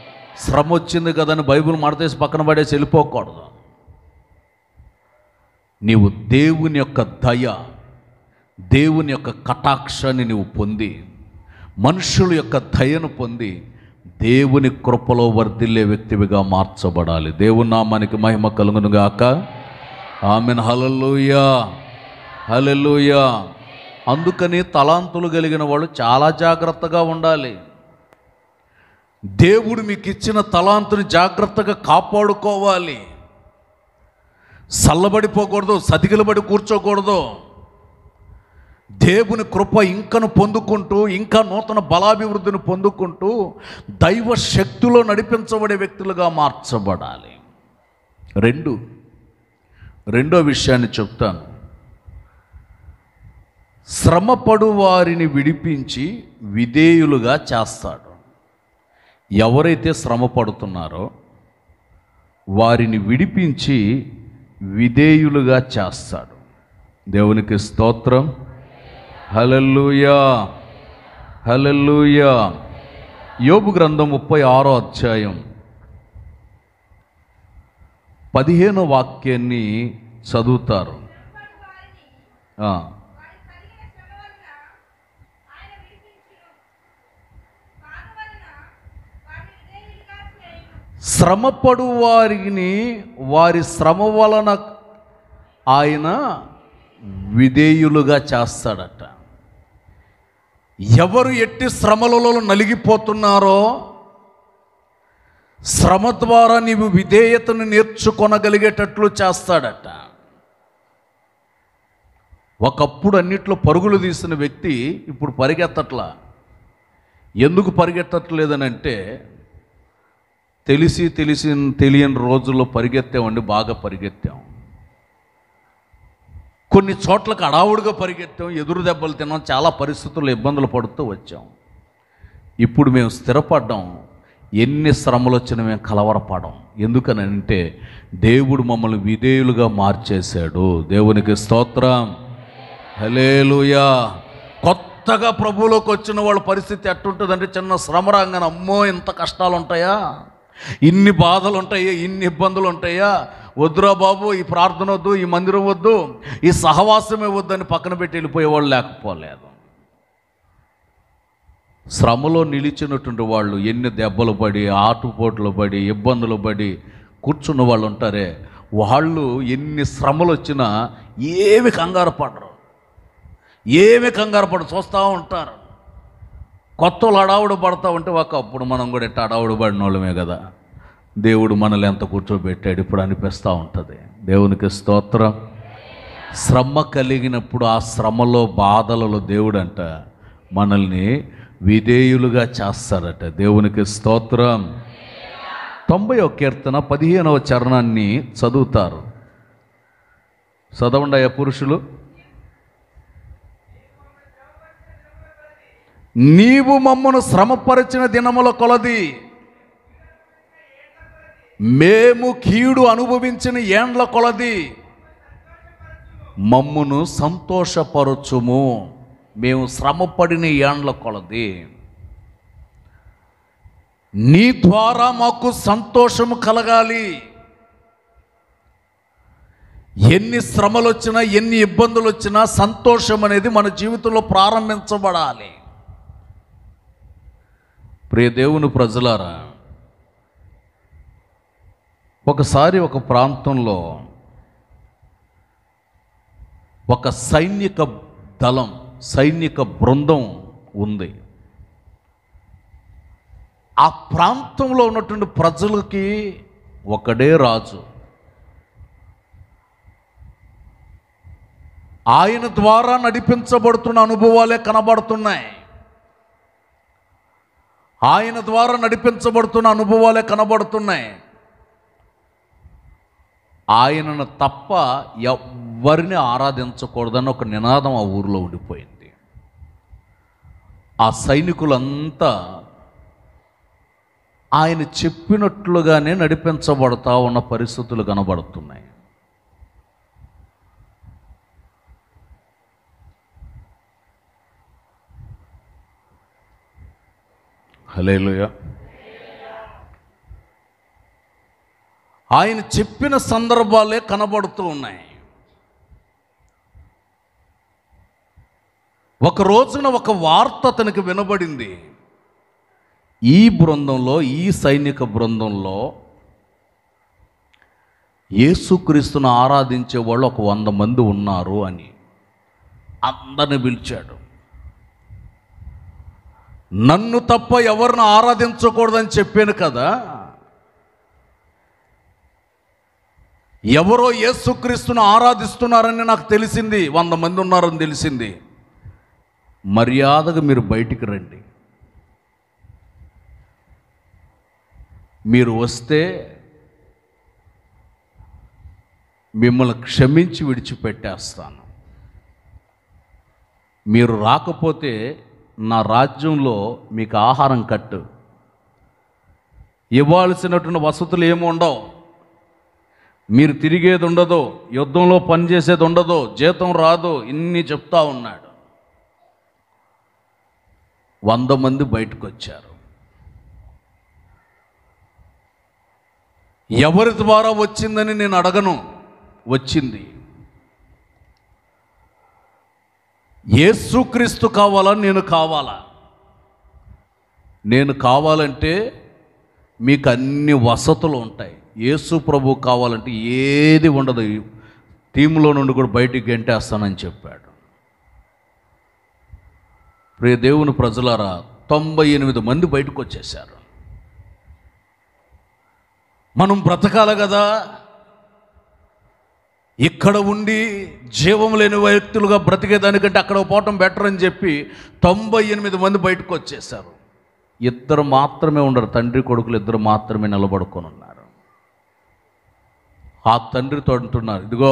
శ్రమ వచ్చింది కదని బైబిల్ మడతేసి పక్కన పడేసి వెళ్ళిపోకూడదు. నీవు దేవుని యొక్క దయ, దేవుని యొక్క కటాక్షాన్ని నీవు పొంది, మనుషుల యొక్క దయను పొంది దేవుని కృపలో వర్ధిల్లే వ్యక్తివిగా మార్చబడాలి. దేవుని నామానికి మహిమ కలుగును గాక. ఆమెన్. Hallelujah, hallelujah. అందుకని తలాంతులు కలిగిన వాళ్ళు చాలా జాగ్రత్తగా ఉండాలి. దేవుడు మీకు ఇచ్చిన తలాంతుని జాగ్రత్తగా కాపాడుకోవాలి. చల్లబడిపోకూడదు, సతికిలబడి కూర్చోకూడదు. దేవుని కృప ఇంకను పొందుకుంటూ, ఇంకా నూతన బలాభివృద్ధిని పొందుకుంటూ దైవ శక్తిలో నడిపించబడే వ్యక్తులుగా మార్చబడాలి. రెండో విషయాన్ని చెప్తాను. శ్రమపడు వారిని విడిపించి విధేయులుగా చేస్తాడు. ఎవరైతే శ్రమ పడుతున్నారో వారిని విడిపించి విధేయులుగా చేస్తాడు. దేవునికి స్తోత్రం. హల్లెలూయా, హల్లెలూయా. యోబు గ్రంథం 36వ అధ్యాయం 15వ వాక్యాన్ని చదువుతారు. శ్రమపడు వారిని వారి శ్రమ వలన ఆయన విధేయులుగా చేస్తాడట. ఎవరు ఎట్టి శ్రమలలో నలిగిపోతున్నారో, శ్రమ ద్వారా నీవు విధేయతను నేర్చుకొనగలిగేటట్లు చేస్తాడట. ఒకప్పుడు అన్నిట్లో పరుగులు తీసిన వ్యక్తి ఇప్పుడు పరిగెత్తట్లా. ఎందుకు పరిగెత్తట్లేదనంటే, తెలియని రోజుల్లో పరిగెత్తామండి, బాగా పరిగెత్తాం. కొన్ని చోట్లకు అడావుడిగా పరిగెత్తాం, ఎదురు దెబ్బలు తిన్నాం, చాలా పరిస్థితుల్లో ఇబ్బందులు పడుతూ వచ్చాం. ఇప్పుడు మేము స్థిరపడ్డాం. ఎన్ని శ్రమలు వచ్చినా మేము కలవరపడం. ఎందుకనంటే దేవుడు మమ్మల్ని విధేయులుగా మార్చేశాడు. దేవునికి స్తోత్రం. హల్లెలూయా. కొత్తగా ప్రభువులోకి వచ్చిన వాళ్ళ పరిస్థితి ఎట్టుంటుందంటే, చిన్న శ్రమ రాగానే అమ్మో ఇంత కష్టాలు ఉంటాయా, ఇన్ని బాధలు ఉంటాయా, ఇన్ని ఇబ్బందులు ఉంటాయా, వద్దురా బాబు, ఈ ప్రార్థన వద్దు, ఈ మందిరం వద్దు, ఈ సహవాసమే వద్దని పక్కన పెట్టి వెళ్ళిపోయేవాళ్ళు లేకపోలేదు. శ్రమలో నిలిచినటువంటి వాళ్ళు ఎన్ని దెబ్బలు పడి, ఆటుపోట్లు పడి, ఇబ్బందులు పడి కూర్చున్న వాళ్ళు ఉంటారే, వాళ్ళు ఎన్ని శ్రమలు వచ్చినా ఏమి కంగారు పడరు, చూస్తూ ఉంటారు. కొత్త వాళ్ళు అడావుడు పడతా ఉంటే ఒకప్పుడు మనం కూడా ఇట్లా అడావుడు పడిన వాళ్ళమే కదా, దేవుడు మనల్ని ఎంత కూర్చోబెట్టాడు ఇప్పుడు అనిపిస్తూ ఉంటుంది. దేవునికి స్తోత్రం. శ్రమ కలిగినప్పుడు ఆ శ్రమలో, బాధలలో దేవుడు అంట మనల్ని విధేయులుగా చేస్తాడట. దేవునికి స్తోత్రం. 90వ కీర్తన 15వ చరణాన్ని చదువుతారు. చదవండి పురుషులు. నీవు మమ్మను శ్రమపరిచిన దినముల కొలది, మేము కీడు అనుభవించిన ఏండ్ల కొలది మమ్మును సంతోషపరచుము. మేము శ్రమపడిన ఏండ్ల కొలది నీ ద్వారా మాకు సంతోషము కలగాలి. ఎన్ని శ్రమలు వచ్చినా, ఎన్ని ఇబ్బందులు వచ్చినా సంతోషం అనేది మన జీవితంలో ప్రారంభించబడాలి. ప్రియ దేవుని ప్రజలారా, ఒకసారి ఒక ప్రాంతంలో ఒక సైనిక దళం, సైనిక బృందం ఉంది. ఆ ప్రాంతంలో ఉన్నటువంటి ప్రజలకి ఒకడే రాజు. ఆయన ద్వారా నడిపించబడుతున్న అనుభవాలే కనబడుతున్నాయి. ఆయన ద్వారా నడిపించబడుతున్న అనుభవాలే కనబడుతున్నాయి. ఆయనను తప్ప ఎవ్వరిని ఆరాధించకూడదని ఒక నినాదం ఆ ఊరిలో ఉండిపోయింది. ఆ సైనికులంతా ఆయన చెప్పినట్లుగానే నడిపించబడతా ఉన్న పరిస్థితులు కనబడుతున్నాయి. హల్లెలూయా. ఆయన చెప్పిన సందర్భాలే కనబడుతూ ఉన్నాయి. ఒక రోజున ఒక వార్త అతనికి వినబడింది. ఈ బృందంలో, ఈ సైనిక బృందంలో యేసుక్రీస్తును ఆరాధించే వాళ్ళు ఒక 100 మంది ఉన్నారు అని అందరిని పిలిచాడు. నన్ను తప్ప ఎవరిని ఆరాధించకూడదని చెప్పాను కదా, ఎవరో యేసుక్రీస్తును ఆరాధిస్తున్నారని నాకు తెలిసింది, 100 మంది ఉన్నారని తెలిసింది. మర్యాదగా మీరు బయటికి రండి, మీరు వస్తే మిమ్మల్ని క్షమించి విడిచిపెట్టేస్తాను, మీరు రాకపోతే నా రాజ్యంలో మీకు ఆహారం కట్టు, ఇవ్వాల్సినటువంటి వసతులు ఏమి ఉండవు, మీరు తిరిగేది ఉండదు, యుద్ధంలో పనిచేసేది ఉండదు, జీతం రాదు, ఇన్ని చెప్తా ఉన్నాడు. 100 మంది బయటకు వచ్చారు. ఎవరి ద్వారా వచ్చిందని నేను అడగను, వచ్చింది. యేసుక్రీస్తు కావాలా, నేను కావాలా? నేను కావాలంటే మీకు అన్ని వసతులు ఉంటాయి. యేసు ప్రభు కావాలంటే ఏది ఉండదు, టీంలో నుండి కూడా బయటికి గెంటేస్తానని చెప్పాడు. ప్రియ దేవుని ప్రజలారా, 98 మంది బయటకు వచ్చేశారు. మనం బ్రతకాలి కదా, ఇక్కడ ఉండి జీవం లేని వ్యక్తులుగా బ్రతికేదానికంటే అక్కడ పోవటం బెటర్ అని చెప్పి 98 మంది బయటకు వచ్చేశారు. 2 మాత్రమే ఉండరు, తండ్రి కొడుకులు 2 మాత్రమే నిలబడుకొని ఉన్నారు. ఆ తండ్రితో అంటున్నారు, ఇదిగో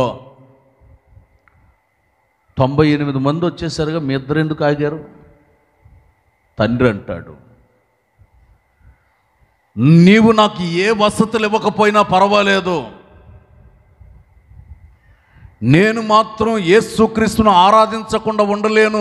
98 మంది వచ్చేసరిగా మీ 2 ఎందుకు ఆగారు? తండ్రి అంటాడు, నీవు నాకు ఏ వసతులు ఇవ్వకపోయినా పర్వాలేదు, నేను మాత్రం యేసుక్రీస్తును ఆరాధించకుండా ఉండలేను.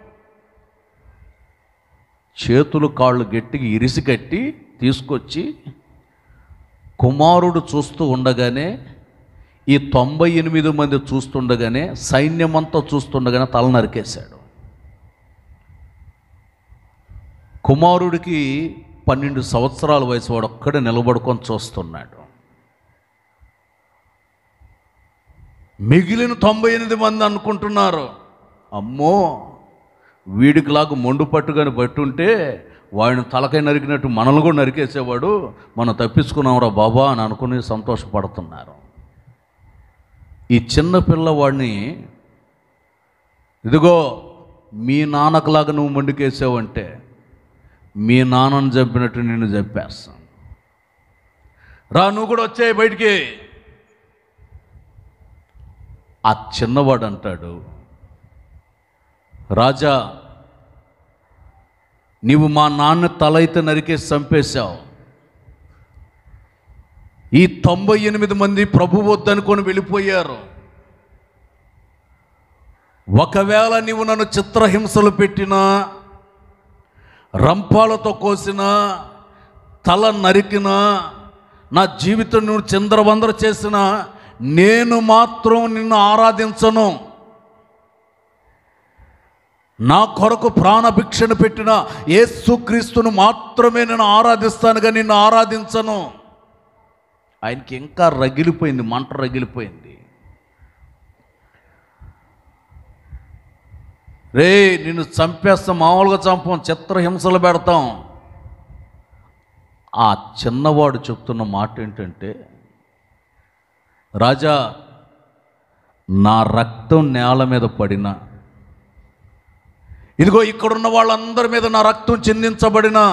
చేతులు కాళ్ళు గట్టిగా ఇరిసి కట్టి తీసుకొచ్చి కుమారుడు చూస్తూ ఉండగానే, ఈ 98 మంది చూస్తుండగానే, సైన్యమంతా చూస్తుండగానే తల నరికేశాడు. కుమారుడికి 12 సంవత్సరాల వయసు, వాడు ఒక్కడే నిలబడుకొని చూస్తున్నాడు. మిగిలిన 98 మంది అనుకుంటున్నారు, అమ్మో వీడికిలాగా మొండు పట్టుగాని పట్టుంటే వాడిని తలకై నరికినట్టు మనల్ని కూడా నరికేసేవాడు, మనం తప్పించుకున్నాంరా బాబా అని అనుకుని సంతోషపడుతున్నారు. ఈ చిన్న పిల్లవాడిని, ఇదిగో మీ నాన్నకులాగా నువ్వు మొండికేసావంటే మీ నాన్నను చంపినట్టు నిన్ను చంపేస్తాను, రా నువ్వు కూడా వచ్చాయి బయటికి. ఆ చిన్నవాడు అంటాడు, రాజా నీవు మా నాన్న తల అయితే నరికేసి చంపేశావు, ఈ 98 మంది ప్రభు వద్దనుకొని వెళ్ళిపోయారు. ఒకవేళ నీవు నన్ను చిత్రహింసలు పెట్టినా, రంపాలతో కోసినా, తల నరికినా, నా జీవితం నువ్వు చిందరవందర చేసినా, నేను మాత్రం నిన్ను ఆరాధించను. నా కొరకు ప్రాణభిక్షను పెట్టిన యేసుక్రీస్తును మాత్రమే నేను ఆరాధిస్తాను, కానీ నిన్ను ఆరాధించను. ఆయనకి ఇంకా రగిలిపోయింది, మంట రగిలిపోయింది. రే నిన్ను చంపేస్తాం, మామూలుగా చంపం, చిత్రహింసలు పెడతాం. ఆ చిన్నవాడు చెప్తున్న మాట ఏంటంటే, రాజా నా రక్తం నేల మీద పడినా, ఇదిగో ఇక్కడున్న వాళ్ళందరి మీద నా రక్తం చిందించబడినా,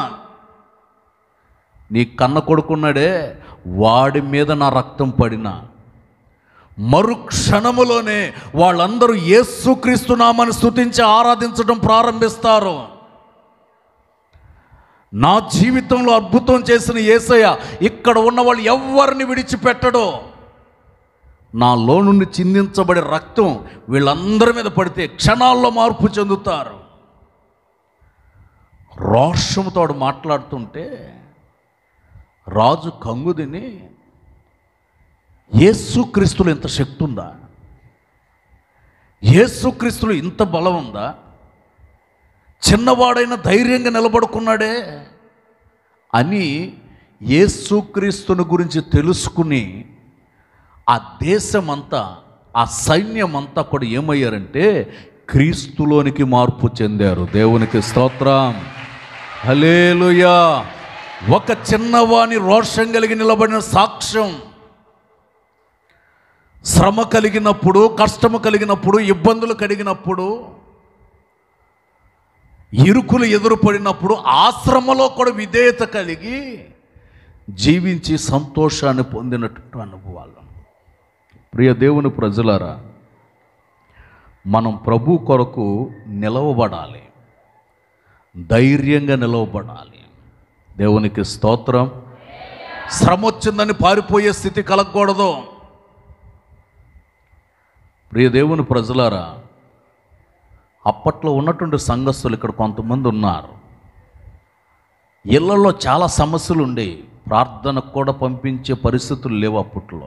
నీ కన్న కొడుకున్నాడే వాడి మీద నా రక్తం పడినా, మరుక్షణములోనే వాళ్ళందరూ యేసుక్రీస్తు నామమును స్తుతించి ఆరాధించడం ప్రారంభిస్తారు. నా జీవితంలో అద్భుతం చేసిన యేసయ్య ఇక్కడ ఉన్న వాళ్ళు ఎవరిని విడిచిపెట్టడో, నాలో నుండి చిందించబడే రక్తం వీళ్ళందరి మీద పడితే క్షణాల్లో మార్పు చెందుతారు. రోషంతో మాట్లాడుతుంటే రాజు కంగుదిని, యేసుక్రీస్తులో ఇంత శక్తి ఉందా? యేసుక్రీస్తులో ఇంత బలం ఉందా? చిన్నవాడైన ధైర్యంగా నిలబడుకున్నాడే అని యేసుక్రీస్తుని గురించి తెలుసుకుని ఆ దేశమంతా, ఆ సైన్యమంతా కూడా ఏమయ్యారంటే క్రీస్తులోనికి మార్పు చెందారు. దేవునికి స్తోత్రం, హల్లెలూయా. ఒక చిన్నవాని రోషం కలిగి నిలబడిన సాక్ష్యం, శ్రమ కలిగినప్పుడు, కష్టము కలిగినప్పుడు, ఇబ్బందులు కలిగినప్పుడు, ఇరుకులు ఎదురుపడినప్పుడు ఆ శ్రమలో కూడా విధేయత కలిగి జీవించి సంతోషాన్ని పొందినట్టు అనుభవాలు. ప్రియ దేవుని ప్రజలారా, మనం ప్రభు కొరకు నిలవబడాలి, ధైర్యంగా నిలవబడాలి. దేవునికి స్తోత్రం. శ్రమ వచ్చిందని పారిపోయే స్థితి కలగకూడదు. ప్రియ దేవుని ప్రజలారా, అప్పట్లో ఉన్నటువంటి సంఘస్థులు ఇక్కడ కొంతమంది ఉన్నారు. ఇళ్లలో చాలా సమస్యలు ఉండేవి, ప్రార్థనకు కూడా పంపించే పరిస్థితులు లేవు అప్పట్లో.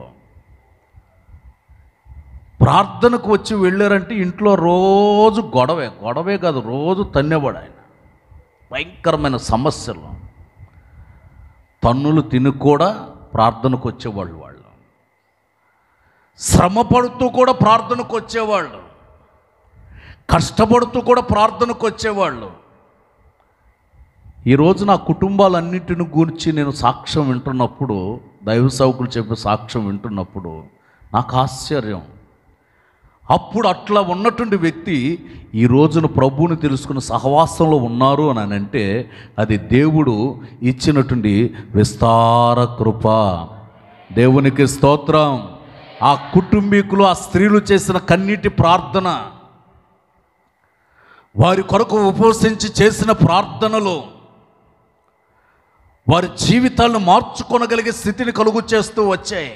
ప్రార్థనకు వచ్చి వెళ్ళారంటే ఇంట్లో రోజు గొడవే కాదు, రోజు తన్నేవాడు ఆయన. భయంకరమైన సమస్యలు, తన్నులు తిని కూడా ప్రార్థనకు వచ్చేవాళ్ళు. వాళ్ళు శ్రమ పడుతూ కూడా ప్రార్థనకు వచ్చేవాళ్ళు, కష్టపడుతూ కూడా ప్రార్థనకు వచ్చేవాళ్ళు. ఈరోజు నా కుటుంబాలన్నింటిని గురించి నేను సాక్ష్యం వింటున్నప్పుడు, దైవ సేవకులు చెప్పే సాక్ష్యం వింటున్నప్పుడు నాకు ఆశ్చర్యం. అప్పుడు అట్లా ఉన్నటువంటి వ్యక్తి ఈ రోజున ప్రభువుని తెలుసుకున్న సహవాసంలో ఉన్నారు అని అంటే అది దేవుడు ఇచ్చినటువంటి విస్తార కృప. దేవునికి స్తోత్రం. ఆ కుటుంబీకులు, ఆ స్త్రీలు చేసిన కన్నీటి ప్రార్థన, వారి కొరకు ఉపవసించి చేసిన ప్రార్థనలు వారి జీవితాలను మార్చుకొనగలిగే స్థితిని కలుగు చేస్తూ వచ్చాయి.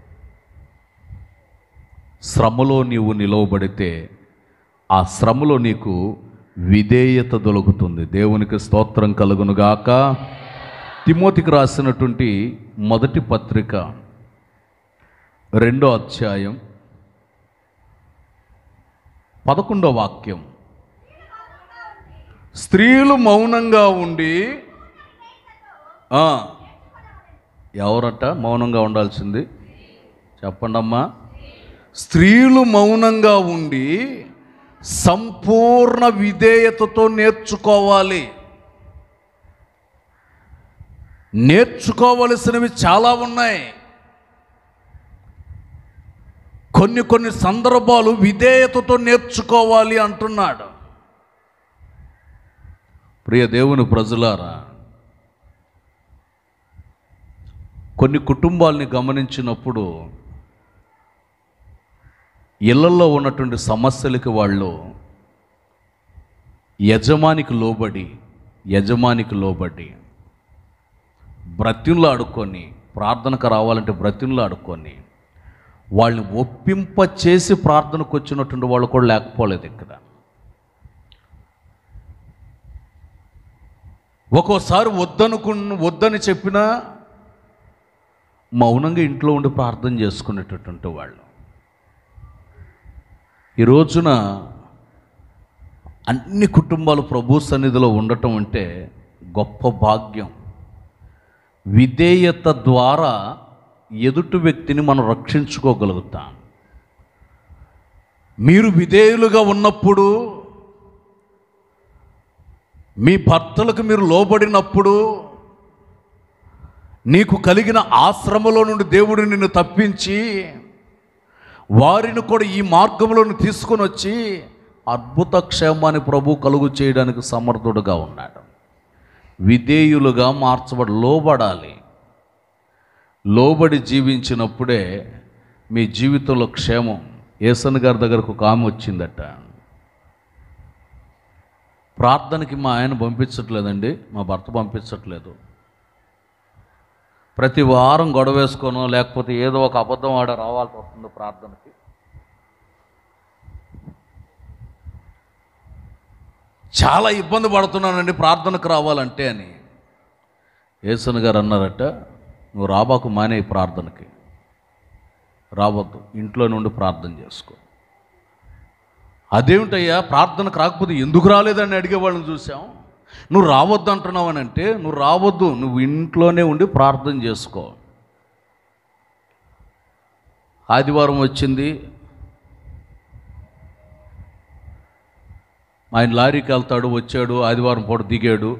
శ్రమలో నీవు నిలవబడితే ఆ శ్రమలో నీకు విధేయత దొరుకుతుంది. దేవునికి స్తోత్రం కలుగునుగాక. తిమోతికి రాసినటువంటి మొదటి పత్రిక 2వ అధ్యాయం 11వ వాక్యం. స్త్రీలు మౌనంగా ఉండి, ఎవరట మౌనంగా ఉండాల్సింది చెప్పండి అమ్మా. స్త్రీలు మౌనంగా ఉండి సంపూర్ణ విధేయతతో నేర్చుకోవాలి. నేర్చుకోవలసినవి చాలా ఉన్నాయి. కొన్ని సందర్భాలు విధేయతతో నేర్చుకోవాలి అంటున్నాడు. ప్రియ దేవుని ప్రజలారా, కొన్ని కుటుంబాలని గమనించినప్పుడు ఇళ్లలో ఉన్నటువంటి సమస్యలకి వాళ్ళు యజమానికి లోబడి బ్రతిమలాడుకొని, ప్రార్థనకు రావాలంటే బ్రతిమలాడుకొని వాళ్ళని ఒప్పింపచేసి ప్రార్థనకు వచ్చినటువంటి వాళ్ళు కూడా లేకపోలేదు ఇక్కడ. ఒక్కోసారి వద్దని చెప్పినా మౌనంగా ఇంట్లో ఉండి ప్రార్థన చేసుకునేటటువంటి వాళ్ళు. ఈ రోజున అన్ని కుటుంబాలు ప్రభు సన్నిధిలో ఉండటం అంటే గొప్ప భాగ్యం. విధేయత ద్వారా ఎదుటి వ్యక్తిని మనం రక్షించుకోగలుగుతాం. మీరు విధేయులుగా ఉన్నప్పుడు, మీ భర్తలకు మీరు లోబడినప్పుడు, నీకు కలిగిన ఆశ్రమలో నుండి దేవుడు నిన్ను తప్పించి వారిని కూడా ఈ మార్గంలోని తీసుకొని వచ్చి అద్భుత క్షేమాన్ని ప్రభు కలుగు చేయడానికి సమర్థుడుగా ఉన్నాడు. విధేయులుగా లోబడాలి. లోబడి జీవించినప్పుడే మీ జీవితంలో క్షేమం. యేసన్ గారి దగ్గరకు ఒక ఆమె వచ్చిందట. ప్రార్థనకి మా ఆయన పంపించట్లేదండి, మా భర్త పంపించట్లేదు. ప్రతి వారం గొడవ వేసుకోనో లేకపోతే ఏదో ఒక అబద్ధం ఆడ రావాల్సి వస్తుంది ప్రార్థనకి. చాలా ఇబ్బంది పడుతున్నానండి ప్రార్థనకు రావాలంటే అని. యేసన్ గారు అన్నారట, నువ్వు రాబాకు, మానే ప్రార్థనకి రావద్దు, ఇంట్లో నుండి ప్రార్థన చేసుకో. అదేమిటయ్యా ప్రార్థనకు రాకపోతే ఎందుకు రాలేదని అడిగేవాళ్ళని చూసాం. నువ్వు రావద్దు అంటున్నావు అని అంటే, నువ్వు రావద్దు, నువ్వు ఇంట్లోనే ఉండి ప్రార్థన చేసుకో. ఆదివారం వచ్చింది, ఆయన లారీకి వెళ్తాడు, వచ్చాడు, ఆదివారం పూట దిగాడు,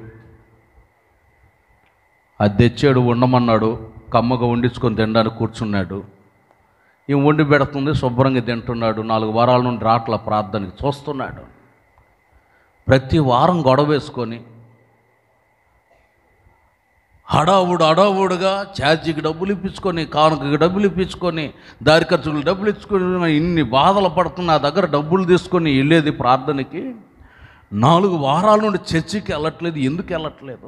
అది తెచ్చాడు, ఉండమన్నాడు, కమ్మగా వండించుకొని తినడానికి కూర్చున్నాడు. ఈమె వండి పెడుతుంది, శుభ్రంగా తింటున్నాడు. 4 వారాల నుండి రాట్ల ప్రార్థనకి చూస్తున్నాడు. ప్రతి వారం గొడవ వేసుకొని హడావుడుగా ఛార్జీకి డబ్బులు ఇప్పించుకొని, కానుకకి డబ్బులు ఇప్పించుకొని, దారి ఖర్చులకు డబ్బులు ఇచ్చుకొని, ఇన్ని బాధలు పడుతున్న నా దగ్గర డబ్బులు తీసుకొని వెళ్ళేది ప్రార్థనకి. 4 వారాల నుండి చర్చికి వెళ్ళట్లేదు. ఎందుకు వెళ్ళట్లేదు?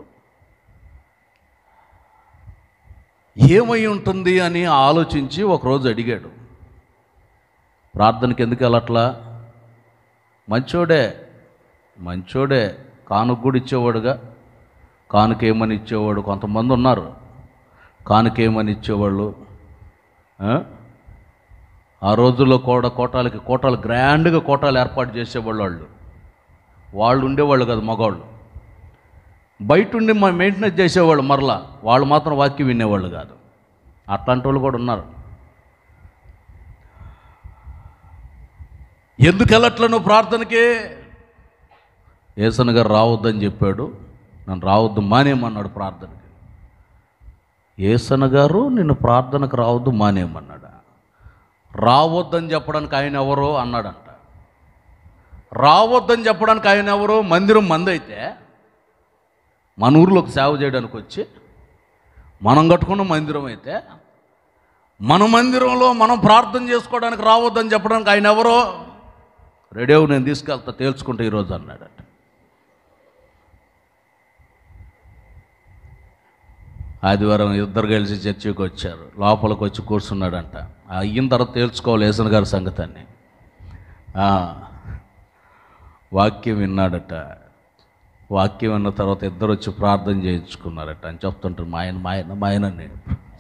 ఏమై ఉంటుంది అని ఆలోచించి ఒకరోజు అడిగాడు, ప్రార్థనకి ఎందుకు వెళ్ళట్లా? మంచోడే కానుక కూడా ఇచ్చేవాడుగా. కానుక ఏమని ఇచ్చేవాడు? కొంతమంది ఉన్నారు కానుక ఏమని ఇచ్చేవాళ్ళు. ఆ రోజుల్లో కూడా కోటాలు గ్రాండ్గా కోటాలు ఏర్పాటు చేసేవాళ్ళు. వాళ్ళు ఉండేవాళ్ళు కదా, మగవాళ్ళు. బయట ఉండి మెయింటెనెన్స్ చేసేవాళ్ళు, మరలా వాళ్ళు మాత్రం వాక్యం వినేవాళ్ళు కాదు. అట్లాంటి వాళ్ళు కూడా ఉన్నారు. ఎందుకు వెళ్ళట్లా నువ్వు ప్రార్థనకి? యేసన్న గారు రావద్దని చెప్పాడు, నన్ను రావద్దు మానేయమన్నాడు ప్రార్థనకి. యేసన్న గారు నిన్ను ప్రార్థనకు రావద్దు మానేయమన్నాడా? రావద్దని చెప్పడానికి ఆయన ఎవరో అన్నాడంట. రావద్దని చెప్పడానికి ఆయన ఎవరో? మందిరం మందైతే మన ఊర్లోకి సేవ చేయడానికి వచ్చి మనం కట్టుకున్న మందిరం అయితే మన మందిరంలో మనం ప్రార్థన చేసుకోవడానికి రావద్దని చెప్పడానికి ఆయన ఎవరో? రెడీ అవ్వు, నేను తీసుకెళ్తా, తేల్చుకుంటా ఈరోజు అన్నాడట. ఆదివారం ఇద్దరు కలిసి చర్చికి వచ్చారు. లోపలికి వచ్చి కూర్చున్నాడంట. అయిన తర్వాత తేల్చుకోవాలి యేసన్న గారి సంగతి అని. వాక్యం విన్నాడట. వాక్యం విన్న తర్వాత ఇద్దరు వచ్చి ప్రార్థన చేయించుకున్నారట అని చెప్తుంటారు. మా ఆయన నేను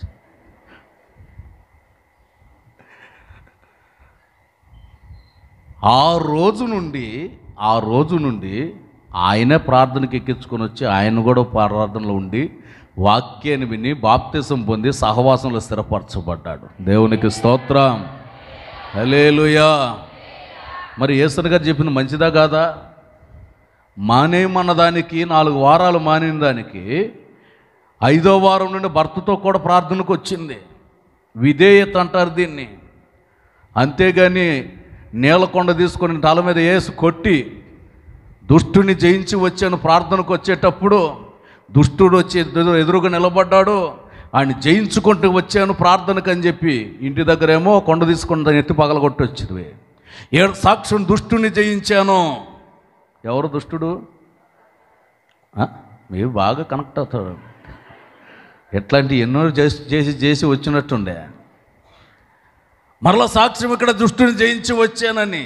ఆ రోజు నుండి ఆయనే ప్రార్థనకి ఎక్కించుకొని వచ్చి ఆయన కూడా ప్రార్థనలో ఉండి వాక్యాన్ని విని బాప్తిసం పొంది సహవాసంలో స్థిరపరచబడ్డాడు. దేవునికి స్తోత్రం, హల్లెలూయా. మరి యేసన్న గారు చెప్పింది మంచిదా కాదా? మానేయమన్న దానికి 4 వారాలు మానిన దానికి 5వ వారం నుండి భర్తతో కూడా ప్రార్థనకు వచ్చింది. విధేయత అంటారు దీన్ని. అంతేగాని నీలకొండ తీసుకొని తల మీద వేసి కొట్టి దుష్టుని జయించి వచ్చాను ప్రార్థనకు వచ్చేటప్పుడు, దుష్టుడు వచ్చి ఎదురుగా నిలబడ్డాడు, ఆయన జయించుకుంటూ వచ్చాను ప్రార్థనకు అని చెప్పి ఇంటి దగ్గరేమో కొండ తీసుకొని దాన్ని ఎత్తి పగలగొట్టి వచ్చింది. 7 సాక్షుని దుష్టుని జయించాను. ఎవరు దుష్టుడు? మీరు బాగా కనెక్ట్ అవుతారు. ఎట్లాంటి ఎన్నో చేసి వచ్చినట్టుండే. మరలా సాక్ష్యం ఇక్కడ దుష్టుని జయించి వచ్చానని.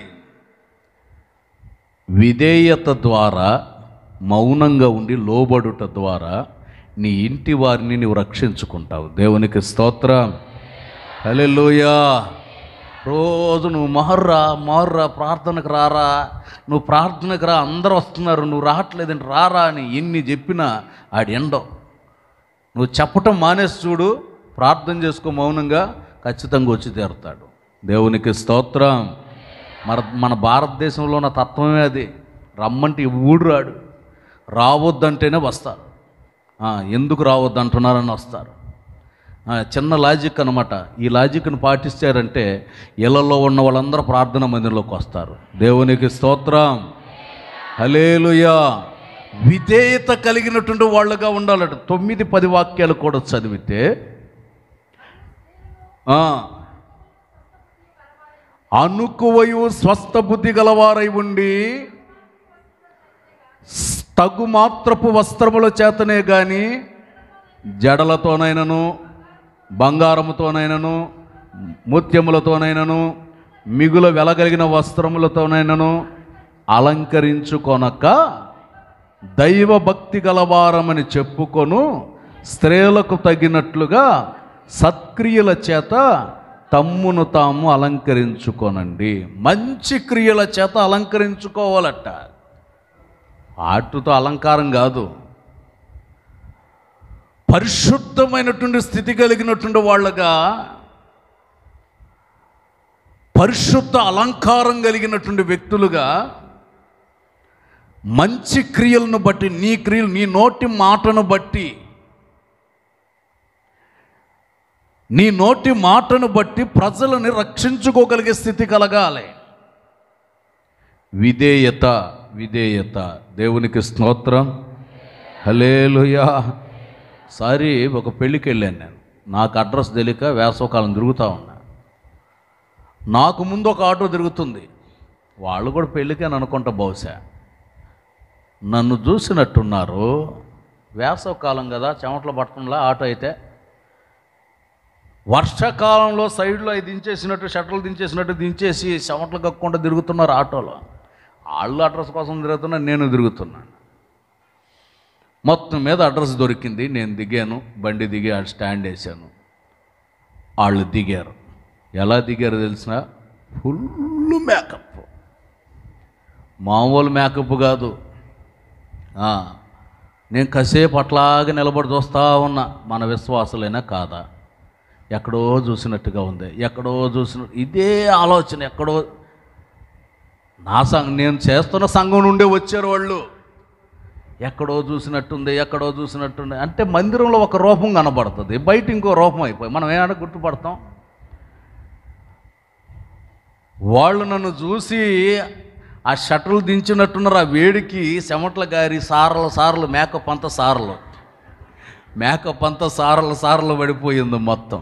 విధేయత ద్వారా, మౌనంగా ఉండి లోబడుట ద్వారా నీ ఇంటి వారిని నువ్వు రక్షించుకుంటావు. దేవునికి స్తోత్రం, హల్లెలూయా. రోజు నువ్వు మహర్రా ప్రార్థనకు రారా, నువ్వు ప్రార్థనకు రా, అందరూ వస్తున్నారు, నువ్వు రావట్లేదండి, రారా అని ఎన్ని చెప్పినా ఆడి ఎండో. నువ్వు చెప్పటం మానేసి చూడు, ప్రార్థన చేసుకో మౌనంగా, ఖచ్చితంగా వచ్చి తీరుతాడు. దేవునికి స్తోత్రం. మన భారతదేశంలో ఉన్న తత్వమే అది. రమ్మంటే ఊడు రాడు, రావద్దంటేనే వస్తారు. ఎందుకు రావద్దు అంటున్నారని వస్తారు. చిన్న లాజిక్ అనమాట. ఈ లాజిక్ను పాటిస్తారంటే ఇళ్లలో ఉన్న వాళ్ళందరూ ప్రార్థన మందిరంలోకి వస్తారు. దేవునికి స్తోత్రం, హల్లెలూయా. విధేయత కలిగినటువంటి వాళ్ళుగా ఉండాలట. 9-10 వాక్యాలు కూడా చదివితే అనుకువయు స్వస్థ బుద్ధి గలవారై ఉండి తగు మాత్రపు వస్త్రముల చేతనే కానీ జడలతోనైనను బంగారముతోనైనను ముత్యములతోనైనను మిగుల వెలగలిగిన వస్త్రములతోనైనను అలంకరించుకొనక దైవభక్తి గలవారమని చెప్పుకొను స్త్రీలకు తగినట్లుగా సత్క్రియల చేత తమ్మును తాము అలంకరించుకోనండి. మంచి క్రియల చేత అలంకరించుకోవాలట. ఆటుతో అలంకారం కాదు, పరిశుద్ధమైనటువంటి స్థితి కలిగినటువంటి వాళ్ళగా, పరిశుద్ధ అలంకారం కలిగినటువంటి వ్యక్తులుగా, మంచి క్రియలను బట్టి, నీ క్రియలు, నీ నోటి మాటను బట్టి, నీ నోటి మాటను బట్టి ప్రజలను రక్షించుకోగలిగే స్థితి కలగాలి. విధేయత, విధేయత. దేవునికి స్తోత్రం, హల్లెలూయా. సారి ఒక పెళ్ళికి వెళ్ళాను నేను. నాకు అడ్రస్ తెలియక వేసవకాలం తిరుగుతూ ఉన్నా. నాకు ముందు ఒక ఆటో తిరుగుతుంది. వాళ్ళు కూడా పెళ్ళికని అనుకుంటా, బహుశా నన్ను చూసినట్టున్నారు. వేసవకాలం కదా, చెమటలు పట్టడంలా ఆటో అయితే. వర్షాకాలంలో సైడ్లో అవి దించేసినట్టు, షట్టర్లు దించేసినట్టు దించేసి చెమటలు కక్కకుండా తిరుగుతున్నారు ఆటోలో. వాళ్ళు అడ్రస్ కోసం తిరుగుతున్నా, నేను తిరుగుతున్నాను. మొత్తం మీద అడ్రస్ దొరికింది. నేను దిగాను, బండి దిగి స్టాండ్ వేసాను. వాళ్ళు దిగారు. ఎలా దిగారు తెలిసిన? Full makeup. మామూలు మేకప్ కాదు. నేను కాసేపు అట్లాగే నిలబడి చూస్తూ ఉన్నా. మన విశ్వాసులైనా కాదా? ఎక్కడో చూసినట్టుగా ఉంది, ఎక్కడో చూసినట్టు. ఇదే ఆలోచన. ఎక్కడో నా నేను చేస్తున్న సంఘం నుండే వచ్చారు వాళ్ళు. ఎక్కడో చూసినట్టుంది, ఎక్కడో చూసినట్టుంది. అంటే మందిరంలో ఒక రూపం కనబడుతుంది, బయట ఇంకో రూపం అయిపోయి మనం ఏమైనా గుర్తుపడతాం? వాళ్ళు నన్ను చూసి ఆ షట్టర్లు దించినట్టున్నారు. ఆ వేడికి చెమట్ల గారి సారలు మేకప్ అంతా సారలు పడిపోయింది. మొత్తం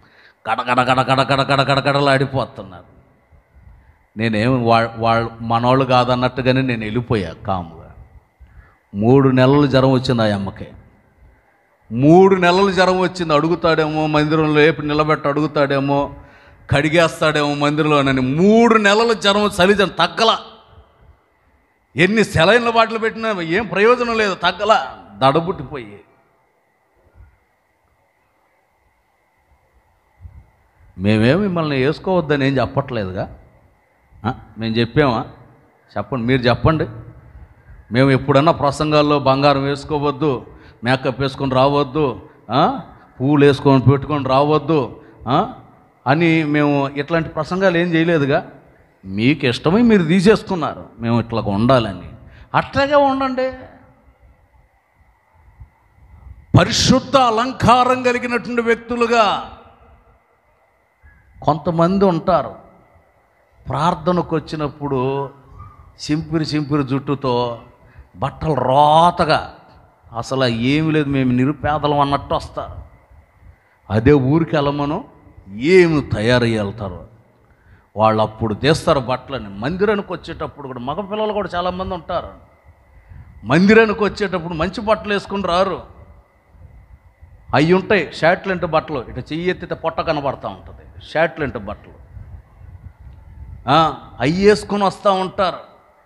కడకడలాడిపోతున్నారు. నేనేమి వాళ్ళు మనోళ్ళు కాదన్నట్టుగానే నేను వెళ్ళిపోయా కాముగా. 3 నెలలు జ్వరం వచ్చింది ఆ అమ్మకి. 3 నెలలు జ్వరం వచ్చింది. అడుగుతాడేమో మందిరంలో, ఏపి నిలబెట్టి అడుగుతాడేమో, కడిగేస్తాడేమో మందిరంలోనని. 3 నెలలు జ్వరం, చలిజం తగ్గల. ఎన్ని సెలైన్ల బాటలు పెట్టినా ఏం ప్రయోజనం లేదు, తగ్గల. దడబుట్టిపోయి మేమేమి మిమ్మల్ని వేసుకోవద్దని ఏం చెప్పట్లేదుగా. మేము చెప్పామా? చెప్పండి, మీరు చెప్పండి. మేము ఎప్పుడన్నా ప్రసంగాల్లో బంగారం వేసుకోవద్దు, మేకప్ వేసుకొని రావద్దు, పూలు వేసుకొని పెట్టుకొని రావద్దు అని మేము ఇట్లాంటి ప్రసంగాలు ఏం చేయలేదుగా. మీకు ఇష్టమై మీరు తీసేసుకున్నారు మేము ఇట్లా ఉండాలని. అట్లాగే ఉండండి. పరిశుద్ధ అలంకారం కలిగినటువంటి వ్యక్తులుగా. కొంతమంది ఉంటారు, ప్రార్థనకు వచ్చినప్పుడు సింపిరి జుట్టుతో, బట్టలు రోతగా, అసలు ఏమి లేదు, మేము నిరుపేదలం అన్నట్టు వస్తారు. అదే ఊరికి వెళ్ళమను ఏమి తయారయ్యి వెళ్తారు వాళ్ళు. అప్పుడు తీస్తారు బట్టలని. మందిరానికి వచ్చేటప్పుడు కూడా, మగపిల్లలు కూడా చాలామంది ఉంటారు, మందిరానికి వచ్చేటప్పుడు మంచి బట్టలు వేసుకుని రారు. అవి ఉంటాయి షర్ట్లంటే బట్టలు, ఇట్లా చెయ్యి ఎత్తితే పొట్ట కనబడుతూ ఉంటుంది, షర్ట్లంటే బట్టలు. అవి వేసుకొని వస్తూ ఉంటారు.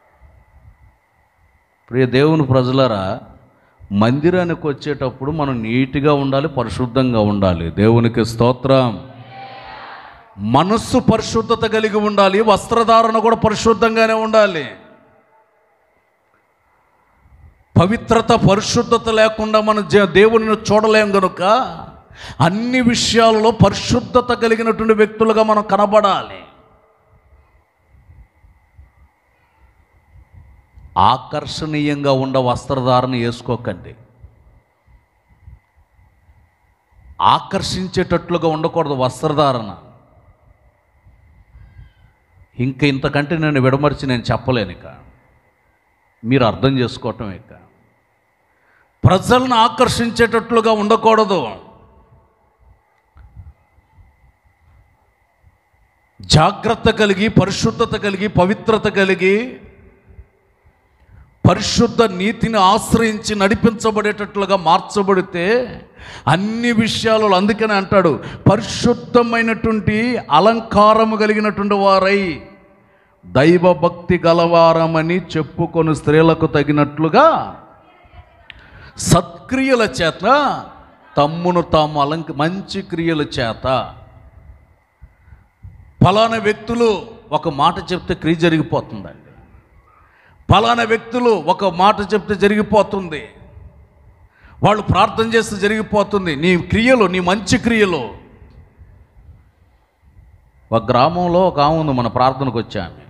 ప్రియ దేవుని ప్రజలారా, మందిరానికి వచ్చేటప్పుడు మనం నీట్గా ఉండాలి, పరిశుద్ధంగా ఉండాలి. దేవునికి స్తోత్రం. మనస్సు పరిశుద్ధత కలిగి ఉండాలి, వస్త్రధారణ కూడా పరిశుద్ధంగానే ఉండాలి. పవిత్రత, పరిశుద్ధత లేకుండా మనం దేవుని చూడలేం కనుక అన్ని విషయాలలో పరిశుద్ధత కలిగినటువంటి వ్యక్తులుగా మనం కనబడాలి. ఆకర్షణీయంగా ఉండ వస్త్రధారణ వేసుకోకండి. ఆకర్షించేటట్లుగా ఉండకూడదు వస్త్రధారణ. ఇంతకంటే నేను విడమర్చి నేను చెప్పలేను. ఇక మీరు అర్థం చేసుకోవటం. ఇక ప్రజలను ఆకర్షించేటట్లుగా ఉండకూడదు. జాగ్రత్త కలిగి, పరిశుద్ధత కలిగి, పవిత్రత కలిగి, పరిశుద్ధ నీతిని ఆశ్రయించి నడిపించబడేటట్లుగా మార్చబడితే అన్ని విషయాలలో, అందుకనే అంటాడు, పరిశుద్ధమైనటువంటి అలంకారము కలిగినటువంటి వారై దైవభక్తి గలవారమని చెప్పుకొని స్త్రీలకు తగినట్లుగా సత్క్రియల చేత తమ్మును తాము మంచి క్రియల చేత. ఫలానా వ్యక్తులు ఒక మాట చెప్తే క్రియ జరిగిపోతుందండి. ఫలానా వ్యక్తులు ఒక మాట చెప్తే జరిగిపోతుంది. వాళ్ళు ప్రార్థన చేస్తే జరిగిపోతుంది. నీ క్రియలు, నీ మంచి క్రియలు. ఒక గ్రామంలో ఒక ఆమె ఉంది, మన ప్రార్థనకు వచ్చే ఆమె.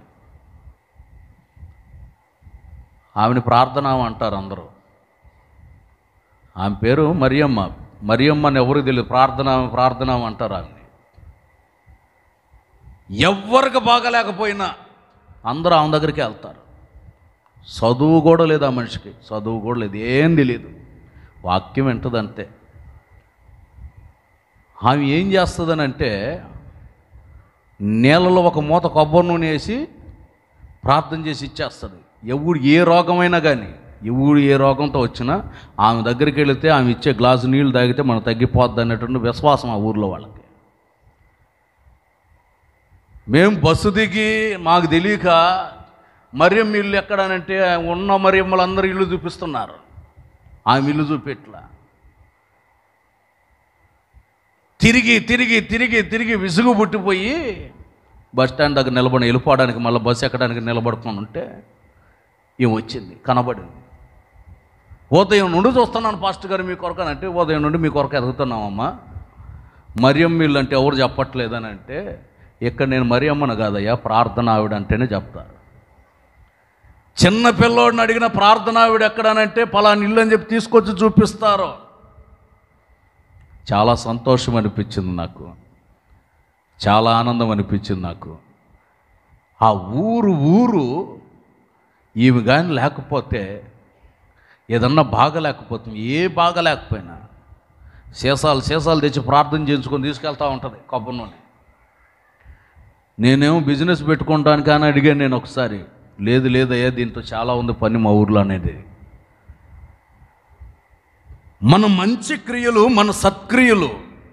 ఆమెని ప్రార్థన అంటారు అందరూ. ఆమె పేరు మరియమ్మ. మరియమ్మ అని ఎవరికి తెలియదు, ప్రార్థన అంటారు ఆమెని. ఎవరికి బాగలేకపోయినా అందరూ ఆమె దగ్గరికి వెళ్తారు. చదువు కూడా లేదు ఆ మనిషికి, చదువు కూడా లేదు, ఏం తెలియదు, వాక్యం వింటది అంతే. ఆమె ఏం చేస్తుందని అంటే, నీళ్ళలో ఒక మూత కొబ్బరి నూనె వేసి ప్రార్థన చేసి ఇచ్చేస్తుంది. ఎవడు ఏ రోగమైనా కానీ, ఎవడు ఏ రోగంతో వచ్చినా ఆమె దగ్గరికి వెళితే ఆమె ఇచ్చే గ్లాసు నీళ్ళు తాగితే మనకు తగ్గిపోద్ది అనేటువంటి విశ్వాసం ఆ ఊర్లో వాళ్ళకి. మేము బస్సు దిగి మాకు తెలియక మరియమ్మ ఇల్లు ఎక్కడనంటే ఉన్న మరియమ్మలందరూ ఇల్లు చూపిస్తున్నారు, ఆమె ఇల్లు చూపెట్లా. తిరిగి తిరిగి తిరిగి తిరిగి విసుగు పుట్టిపోయి బస్ స్టాండ్ దగ్గర నిలబడి వెళ్ళిపోవడానికి, మళ్ళీ బస్సు ఎక్కడానికి నిలబడుకొని ఉంటే ఏం వచ్చింది, కనబడింది. ఉదయం నుండి చూస్తున్నాను పాస్టర్ గారు మీ కొరకు అంటే, ఉదయం నుండి మీ కొరకు ఎదుగుతున్నామమ్మా. మరియమ్మ ఇల్లు అంటే ఎవరు చెప్పట్లేదని అంటే, ఇక్కడ నేను మరియమ్మను కాదయ్యా, ప్రార్థన ఆవిడ అంటేనే చెప్తారు. చిన్న పిల్లోడిని అడిగిన ప్రార్థన ఆవిడ ఎక్కడనంటే పలానా ఇల్లు అని చెప్పి తీసుకొచ్చి చూపిస్తారు. చాలా సంతోషం అనిపించింది నాకు, చాలా ఆనందం అనిపించింది నాకు. ఆ ఊరు ఈమె కానీ లేకపోతే, ఏదన్నా బాగలేకపోతే, ఏ బాగలేకపోయినా సీసాలు తెచ్చి ప్రార్థన చేయించుకొని తీసుకెళ్తూ ఉంటుంది కొబ్బరి నూనె. నేనేమో బిజినెస్ పెట్టుకోవడానికి అని అడిగాను నేను ఒకసారి. లేదయ్యా, దీంతో చాలా ఉంది పని మా ఊర్లో అనేది. మన మంచి క్రియలు, మన సత్క్రియలు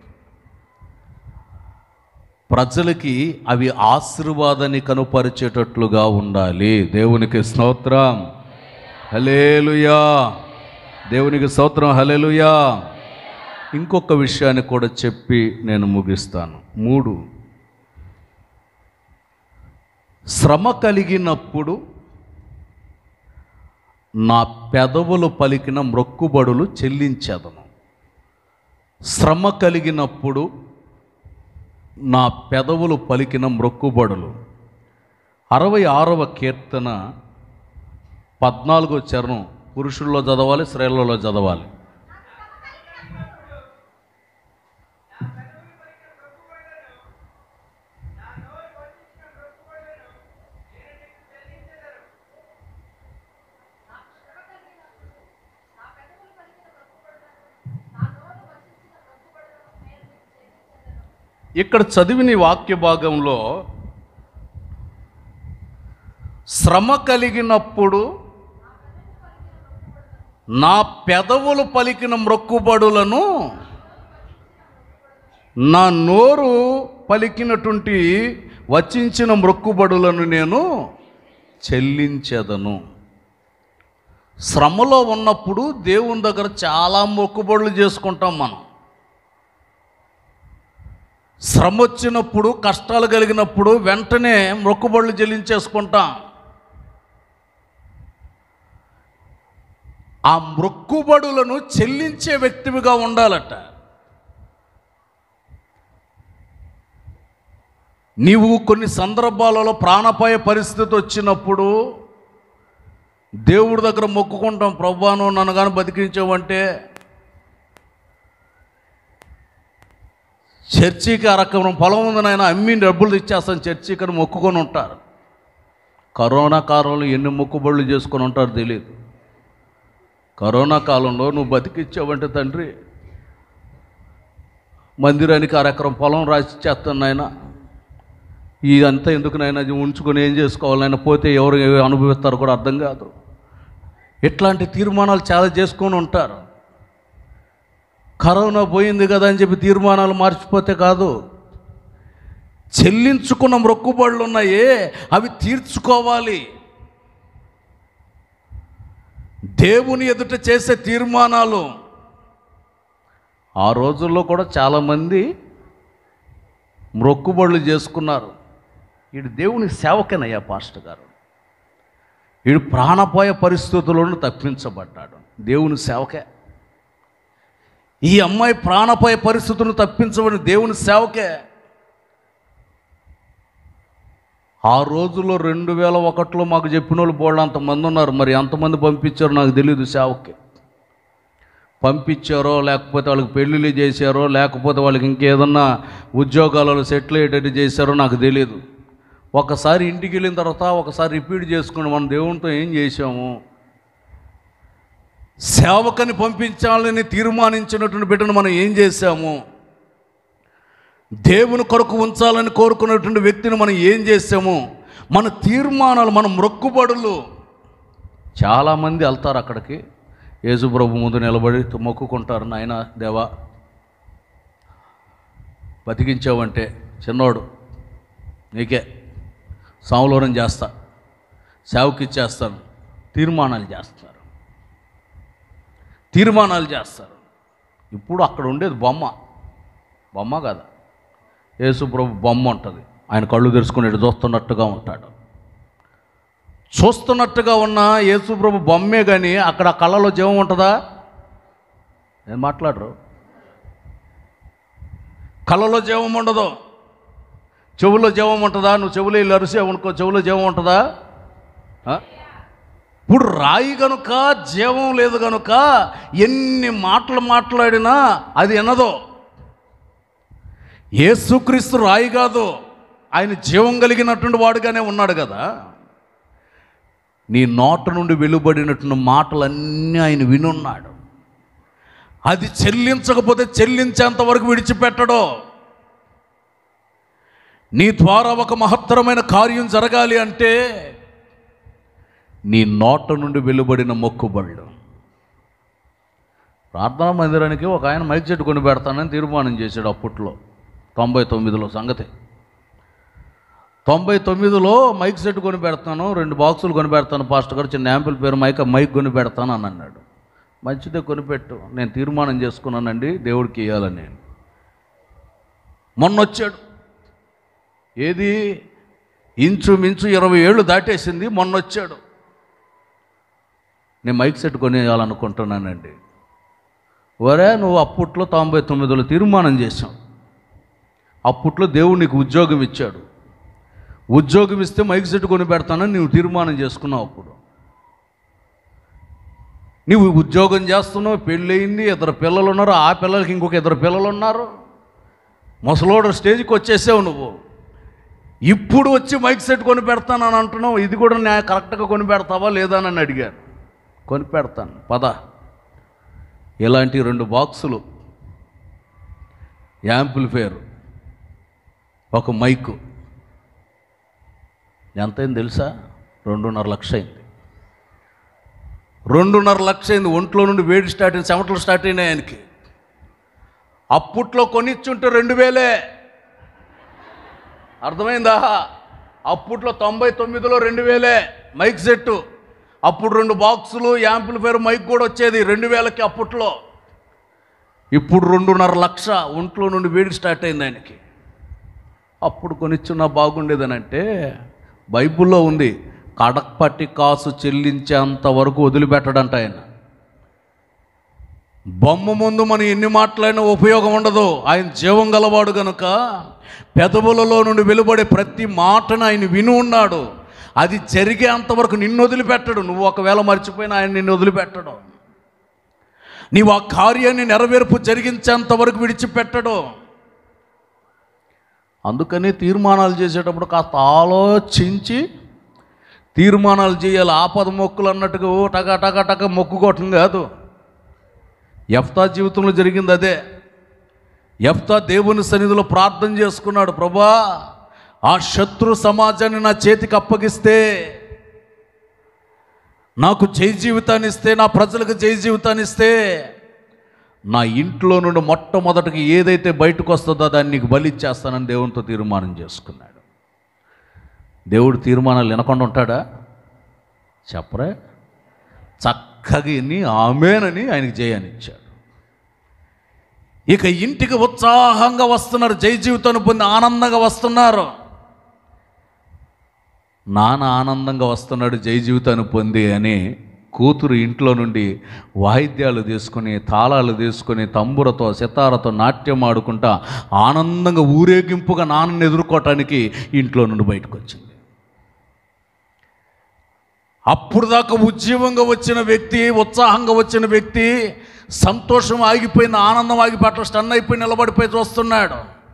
ప్రజలకి అవి ఆశీర్వాదాన్ని కనుపరిచేటట్లుగా ఉండాలి. దేవునికి స్తోత్రం, హల్లెలూయా. దేవునికి స్తోత్రం, హల్లెలూయా. ఇంకొక విషయాన్ని కూడా చెప్పి నేను ముగిస్తాను. 3, శ్రమ కలిగినప్పుడు నా పెదవులు పలికిన మ్రొక్కుబడులు చెల్లించెదను. శ్రమ కలిగినప్పుడు నా పెదవులు పలికిన మ్రొక్కుబడులు. 66వ కీర్తన 14వ చరణం పురుషుల్లో చదవాలి, స్త్రీలలో చదవాలి. ఇక్కడ చదివిన వాక్య భాగంలో శ్రమ కలిగినప్పుడు నా పెదవులు పలికిన మ్రొక్కుబడులను, నా నోరు పలికినటువంటి వచించిన మ్రొక్కుబడులను నేను చెల్లించెదను. శ్రమలో ఉన్నప్పుడు దేవుని దగ్గర చాలా మొక్కుబడులు చేసుకుంటాం మనం. శ్రమ వచ్చినప్పుడు, కష్టాలు కలిగినప్పుడు వెంటనే మొక్కుబడులు చెల్లించేసుకుంటాం. ఆ మొక్కుబడులను చెల్లించే వ్యక్తివిగా ఉండాలట. నీవు కొన్ని సందర్భాలలో ప్రాణాపాయ పరిస్థితి వచ్చినప్పుడు దేవుడి దగ్గర మొక్కుకుంటాం, ప్రభువా నువ్వు నన్ను కానీ బతికించావంటే. చర్చికి అరకం పొలం ఉంది నాయన, అమ్మి డబ్బులు ఇచ్చేస్తాను చర్చికి అని మొక్కుకొని ఉంటారు. కరోనా కాలంలో ఎన్ని మొక్కుబడులు చేసుకొని ఉంటారో తెలియదు. కరోనా కాలంలో నువ్వు బతికిచ్చావంటే తండ్రి, మందిరానికి అరెకరం పొలం రాసి ఇచ్చేస్తాను నాయన, ఇదంతా ఎందుకు నాయన, ఉంచుకొని ఏం చేసుకోవాలి నాయన, పోతే ఎవరు అనుభవిస్తారో కూడా అర్థం కాదు. ఇట్లాంటి తీర్మానాలు చాలా చేసుకొని ఉంటారు. కరోనా పోయింది కదా అని చెప్పి తీర్మానాలు మార్చిపోతే కాదు. చెల్లించుకున్న మొక్కుబడులు ఉన్నాయే అవి తీర్చుకోవాలి. దేవుని ఎదుట చేసే తీర్మానాలు. ఆ రోజుల్లో కూడా చాలామంది మొక్కుబడులు చేసుకున్నారు. వీడు దేవుని సేవకేనయ్యా పాస్టర్ గారు, వీడు ప్రాణపాయ పరిస్థితులను తప్పించబడ్డాడు, దేవుని సేవకే. ఈ అమ్మాయి ప్రాణపాయ పరిస్థితులను తప్పించబడి దేవుని సేవకే. ఆ రోజుల్లో 2001లో మాకు చెప్పిన వాళ్ళు బోళ్ళు అంతమంది ఉన్నారు. మరి ఎంతమంది పంపించారో నాకు తెలియదు సేవకి. పంపించారో లేకపోతే వాళ్ళకి పెళ్ళిళ్ళు చేశారో లేకపోతే వాళ్ళకి ఇంకేదన్నా ఉద్యోగాలలో సెటిల్ అయ్యేటట్టు చేశారో నాకు తెలియదు. ఒకసారి ఇంటికి వెళ్ళిన తర్వాత ఒకసారి రిపీట్ చేసుకుని మనం దేవునితో ఏం చేశాము, సేవకని పంపించాలని తీర్మానించినటువంటి బిడ్డను మనం ఏం చేశాము, దేవుని కొరకు ఉంచాలని కోరుకున్నటువంటి వ్యక్తిని మనం ఏం చేసాము, మన తీర్మానాలు, మన మొక్కుబడులు. చాలామంది వెళ్తారు అక్కడికి, యేసుప్రభు ముందు నిలబడి మొక్కుకుంటారు, నాయన దేవా బతికించావంటే చిన్నోడు నీకే సాములోనం చేస్తా, సేవకి ఇచ్చేస్తాను, తీర్మానాలు చేస్తారు. ఇప్పుడు అక్కడ ఉండేది బొమ్మ కదా, యేసుప్రభు బొమ్మ ఉంటుంది. ఆయన కళ్ళు తెరుచుకుని చూస్తున్నట్టుగా ఉంటాడు. చూస్తున్నట్టుగా ఉన్న యేసుప్రభు బొమ్మే కానీ అక్కడ కళ్ళలో జీవం ఉంటుందా? నేను మాట్లాడరు. కళ్ళలో జీవం ఉండదు. చెవులో జీవం ఉంటుందా? నువ్వు చెవులో ఇల్లు అరిసావు అనుకో, చెవులో జీవం ఉంటుందా? ఇప్పుడు రాయి కనుక జీవం లేదు కనుక ఎన్ని మాటలు మాట్లాడినా అది వినదో. యేసుక్రీస్తు రాయి కాదు, ఆయన జీవం కలిగినటువంటి వాడుగానే ఉన్నాడు కదా. నీ నోట నుండి వెలువడినటువంటి మాటలన్నీ ఆయన వినున్నాడు. అది చెల్లించకపోతే చెల్లించేంత వరకు విడిచిపెట్టడు. నీ ద్వారా ఒక మహత్తరమైన కార్యం జరగాలి అంటే నీ నోట నుండి వెలువడిన మొక్కుబళ్ళు. ప్రార్థనా మందిరానికి ఒక ఆయన మైక్ చెట్టు కొని పెడతానని తీర్మానం చేశాడు అప్పట్లో, 99లో సంగతి. 99లో మైక్ సెట్ కొని పెడతాను, 2 బాక్సులు కొని పెడతాను పాస్టర్ గారు, చిన్న యాంపిల్ పేరు మైక్ కొని పెడతాను అని అన్నాడు. మంచిదే కొనిపెట్టు, నేను తీర్మానం చేసుకున్నానండి దేవుడికి ఇవ్వాలని. మొన్న వచ్చాడు, ఏది ఇంచుమించు 20 ఏళ్ళు దాటేసింది, మొన్న వచ్చాడు, నేను మైక్ సెట్ కొనియాలనుకుంటున్నానండి. ఒరే నువ్వు అప్పట్లో 99లో తీర్మానం చేశావు, అప్పట్లో దేవుడు నీకు ఉద్యోగం ఇచ్చాడు, ఉద్యోగం ఇస్తే మైక్ సెట్ కొని పెడతానని నువ్వు తీర్మానం చేసుకున్నావు. అప్పుడు నువ్వు ఉద్యోగం చేస్తున్నావు, పెళ్ళయింది, 2 పిల్లలు ఉన్నారు, ఆ పిల్లలకి ఇంకొక 2 పిల్లలు ఉన్నారు, ముసలోడు స్టేజ్కి వచ్చేసావు నువ్వు. ఇప్పుడు వచ్చి మైక్ సెట్ కొని పెడతానని అంటున్నావు, ఇది కూడా నేను కరెక్ట్గా కొని పెడతావా లేదా అని అడిగాను. కొని పెడతాను పద. ఇలాంటి 2 బాక్సులు, యాంప్లిఫైర్, ఒక మైకు ఎంతైంది తెలుసా? 2.5 లక్షలు అయింది. 2.5 లక్షలు అయింది. ఒంట్లో నుండి వేడి స్టార్ట్ అయింది, చెమటలు స్టార్ట్ అయినాయి ఆయనకి. అప్పట్లో కొనిచ్చుంటే 2000. అర్థమైందా? అప్పట్లో 99లో 2000 మైక్ సెట్టు. అప్పుడు 2 బాక్సులు, యాంప్లిఫైర్, మైక్ కూడా వచ్చేది 2000కి అప్పట్లో. ఇప్పుడు 2.5 లక్షలు ఒంట్లో నుండి వేడి స్టార్ట్ అయింది ఆయనకి. అప్పుడు కొనిచ్చున్నా బాగుండేదనంటే బైబిల్లో ఉంది, కడపటి కాసు చెల్లించేంత వరకు వదిలిపెట్టడంట ఆయన. బొమ్మ ముందు మనం ఎన్ని మాట్లాడినా ఉపయోగం ఉండదు. ఆయన జీవం గలవాడు కనుక పెదవులలో నుండి వెలువడే ప్రతి మాటను ఆయన విని ఉన్నాడు. అది జరిగేంతవరకు నిన్ను వదిలిపెట్టడు. నువ్వు ఒకవేళ మర్చిపోయినా ఆయన నిన్ను వదిలిపెట్టడు. నీవు ఆ కార్యాన్ని నెరవేర్పు జరిగించేంత వరకు విడిచిపెట్టడు. అందుకని తీర్మానాలు చేసేటప్పుడు కాస్త ఆలోచించి తీర్మానాలు చేయాలి. ఆపద మొక్కులు అన్నట్టుగా టక టక టక మొక్కుకోవటం కాదు. యెఫ్తా జీవితంలో జరిగింది అదే. యెఫ్తా దేవుని సన్నిధిలో ప్రార్థన చేసుకున్నాడు, ప్రభా ఆ శత్రు సమాజాన్ని నా చేతికి అప్పగిస్తే, నాకు జై జీవితాన్ని ఇస్తే, నా ప్రజలకు జై జీవితాన్ని ఇస్తే, నా ఇంట్లో నుండి మొట్టమొదటికి ఏదైతే బయటకు వస్తుందో దాన్ని నీకు బలిచ్చేస్తానని దేవునితో తీర్మానం చేసుకున్నాడు. దేవుడు తీర్మానాలు వినకుండా ఉంటాడా? చెప్పరే. చక్కగా ఎన్ని ఆమేనని ఆయనకి జయాన్నిచ్చాడు. ఇక ఇంటికి ఉత్సాహంగా వస్తున్నారు, జై జీవితాన్ని పొంది ఆనందంగా వస్తున్నారు. నాన్న ఆనందంగా వస్తున్నాడు జై జీవితాన్ని పొంది అని కూతురు ఇంట్లో నుండి వాయిద్యాలు తీసుకొని తాళాలు తీసుకొని తంబురతో సితారతో నాట్యం ఆడుకుంటా ఆనందంగా ఊరేగింపుగా నాన్నని ఎదుర్కోవటానికి ఇంట్లో నుండి బయటకు వచ్చింది. అప్పుడు దాకా ఉజ్జీవంగా వచ్చిన వ్యక్తి, ఉత్సాహంగా వచ్చిన వ్యక్తి సంతోషం ఆగిపోయింది, ఆనందం ఆగిపోయి అట్లా స్టన్ అయిపోయి నిలబడిపోయి చూస్తున్నాడు.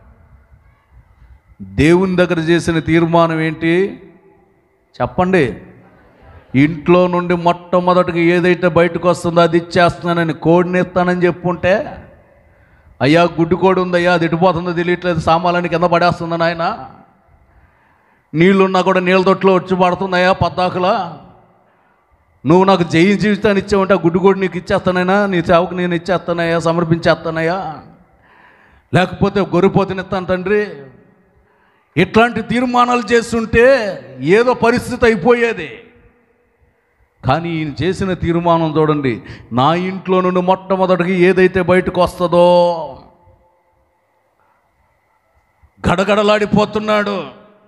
దేవుని దగ్గర చేసిన తీర్మానం ఏంటి చెప్పండి? ఇంట్లో నుండి మొట్టమొదటిగా ఏదైతే బయటకు వస్తుందో అది ఇచ్చేస్తున్నానని, కోడిని ఇస్తానని చెప్పుంటే, అయ్యా గుడ్డు కోడి ఉందయ్యా, అది ఇటుపోతుందో తెలియట్లేదు, సామాన్లన్నీ కింద పడేస్తుంది నాయన, నీళ్ళున్నా కూడా నీళ్ళ తొట్లో వచ్చి పడుతున్నాయా పద్దాకులా, నువ్వు నాకు జై జీవితాన్ని ఇచ్చావంటే ఆ గుడ్డు కోడి నీకు ఇచ్చేస్తానైనా, నీ సేవకు నేను ఇచ్చేస్తానయ్యా, సమర్పించేస్తానయ్యా, లేకపోతే గొర్రెపోతుని ఇస్తాను తండ్రి. ఇట్లాంటి తీర్మానాలు చేస్తుంటే ఏదో పరిస్థితి అయిపోయేది. కానీ ఈయన చేసిన తీర్మానం చూడండి, నా ఇంట్లో నుండి మొట్టమొదటిగా ఏదైతే బయటకు వస్తుందో గడగడలాడిపోతున్నాడు.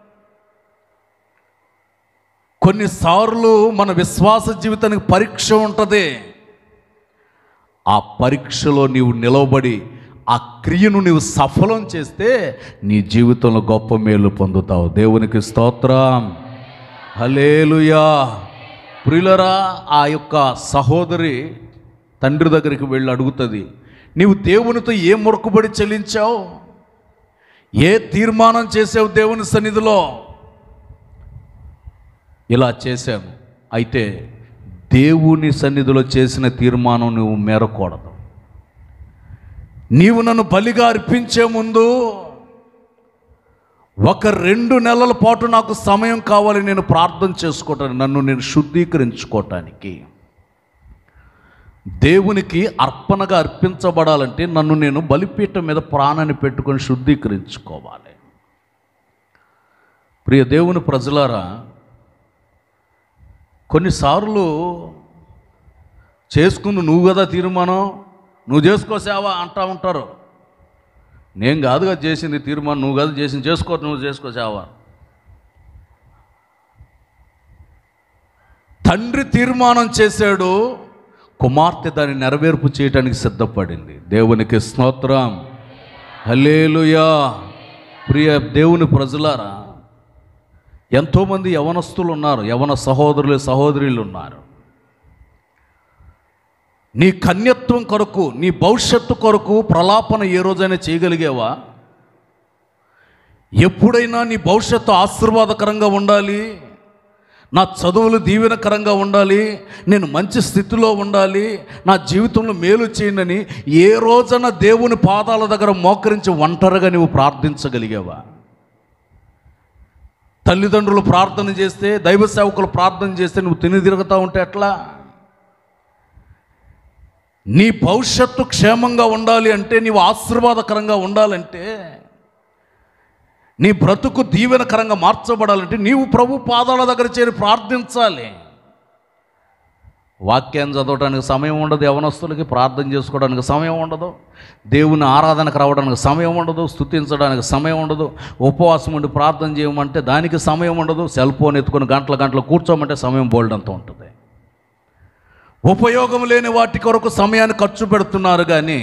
కొన్నిసార్లు మన విశ్వాస జీవితానికి పరీక్ష ఉంటుంది. ఆ పరీక్షలో నీవు నిలవబడి ఆ క్రియను నీవు సఫలం చేస్తే నీ జీవితంలో గొప్ప మేలు పొందుతావు. దేవునికి స్తోత్రం, హల్లెలూయా. ప్రియులరా, ఆ యొక్క సహోదరి తండ్రి దగ్గరికి వెళ్ళి అడుగుతుంది, నీవు దేవునితో ఏ మొక్కుబడి చెల్లించావు, ఏ తీర్మానం చేసావు దేవుని సన్నిధిలో? ఇలా చేశాను. అయితే దేవుని సన్నిధిలో చేసిన తీర్మానం నువ్వు మేరకూడదు. నీవు నన్ను బలిగా అర్పించే ముందు 1-2 నెలల పాటు నాకు సమయం కావాలి, నేను ప్రార్థన చేసుకోవటానికి, నన్ను నేను శుద్ధీకరించుకోవటానికి. దేవునికి అర్పణగా అర్పించబడాలంటే నన్ను నేను బలిపీఠం మీద ప్రాణాన్ని పెట్టుకొని శుద్ధీకరించుకోవాలి. ప్రియ దేవుని ప్రజలారా, కొన్నిసార్లు చేసుకుని నువ్వు కదా తీర్మానం, నువ్వు చేసుకోసావా అంటా ఉంటారు. నేను కాదుగా చేసింది తీర్మానం, నువ్వు కాదు చేసింది, నువ్వు చేసుకోసావా. తండ్రి తీర్మానం చేశాడు, కుమార్తె దాన్ని నెరవేర్పు చేయడానికి సిద్ధపడింది. దేవునికి స్తోత్రం, హల్లెలూయా. ప్రియ దేవుని ప్రజలారా, ఎంతోమంది యవనస్తులు ఉన్నారు, యవన సహోదరులు సహోదరులు ఉన్నారు. నీ కన్యత్వం కొరకు, నీ భవిష్యత్తు కొరకు ప్రలాపన ఏ రోజైనా చేయగలిగేవా? ఎప్పుడైనా నీ భవిష్యత్తు ఆశీర్వాదకరంగా ఉండాలి, నా చదువులు దీవెనకరంగా ఉండాలి, నేను మంచి స్థితిలో ఉండాలి, నా జీవితంలో మేలు చేయండి, ఏ రోజైనా దేవుని పాదాల దగ్గర మోకరించి ఒంటరిగా నువ్వు ప్రార్థించగలిగావా? తల్లిదండ్రులు ప్రార్థన చేస్తే, దైవ సేవకులు ప్రార్థన చేస్తే నువ్వు తిరుగుతూ ఉంటే ఎట్లా? నీ భవిష్యత్తు క్షేమంగా ఉండాలి అంటే, నీవు ఆశీర్వాదకరంగా ఉండాలంటే, నీ బ్రతుకు దీవెనకరంగా మార్చబడాలంటే నీవు ప్రభు పాదాల దగ్గర చేరి ప్రార్థించాలి. వాక్యాన్ని చదవడానికి సమయం ఉండదు, యవనస్తులకి ప్రార్థన చేసుకోవడానికి సమయం ఉండదు, దేవుని ఆరాధనకు రావడానికి సమయం ఉండదు, స్తుతించడానికి సమయం ఉండదు, ఉపవాసం ఉండి ప్రార్థన చేయమంటే దానికి సమయం ఉండదు, సెల్ ఫోన్ ఎత్తుకొని గంటలు కూర్చోమంటే సమయం బోల్డంత ఉంటుంది. ఉపయోగం లేని వాటి కొరకు సమయాన్ని ఖర్చు పెడుతున్నారు. కానీ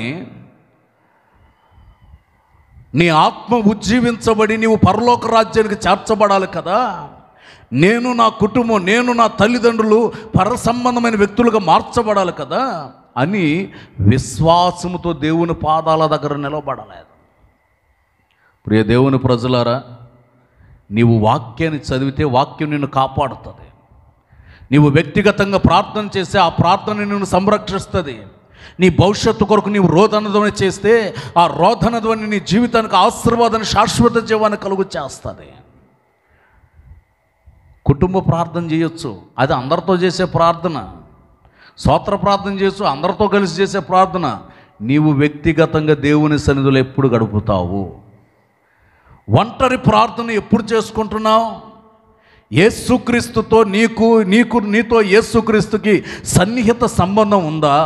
నీ ఆత్మ ఉజ్జీవించబడి నీవు పరలోక రాజ్యానికి చేర్చబడాలి కదా. నేను, నా కుటుంబం, నేను, నా తల్లిదండ్రులు పర సంబంధమైన వ్యక్తులుగా మార్చబడాలి కదా అని విశ్వాసముతో దేవుని పాదాల దగ్గర నిలబడలేదు. ప్రియ దేవుని ప్రజలారా, నీవు వాక్యాన్ని చదివితే వాక్యం నిన్ను కాపాడుతుంది. నీవు వ్యక్తిగతంగా ప్రార్థన చేస్తే ఆ ప్రార్థన నిన్ను సంరక్షిస్తుంది. నీ భవిష్యత్తు కొరకు నీవు రోదనధ్వని చేస్తే ఆ రోదనధ్వని నీ జీవితానికి ఆశీర్వాదాన్ని, శాశ్వత జీవాన్ని కలుగు చేస్తుంది. కుటుంబ ప్రార్థన చేయొచ్చు, అది అందరితో చేసే ప్రార్థన. స్తోత్ర ప్రార్థన చేయొచ్చు, అందరితో కలిసి చేసే ప్రార్థన. నీవు వ్యక్తిగతంగా దేవుని సన్నిధిలో ఎప్పుడు గడుపుతావు? ఒంటరి ప్రార్థన ఎప్పుడు చేసుకుంటున్నావు? యేసుక్రీస్తుతో నీతో యేసుక్రీస్తుకి సన్నిహిత సంబంధం ఉందా?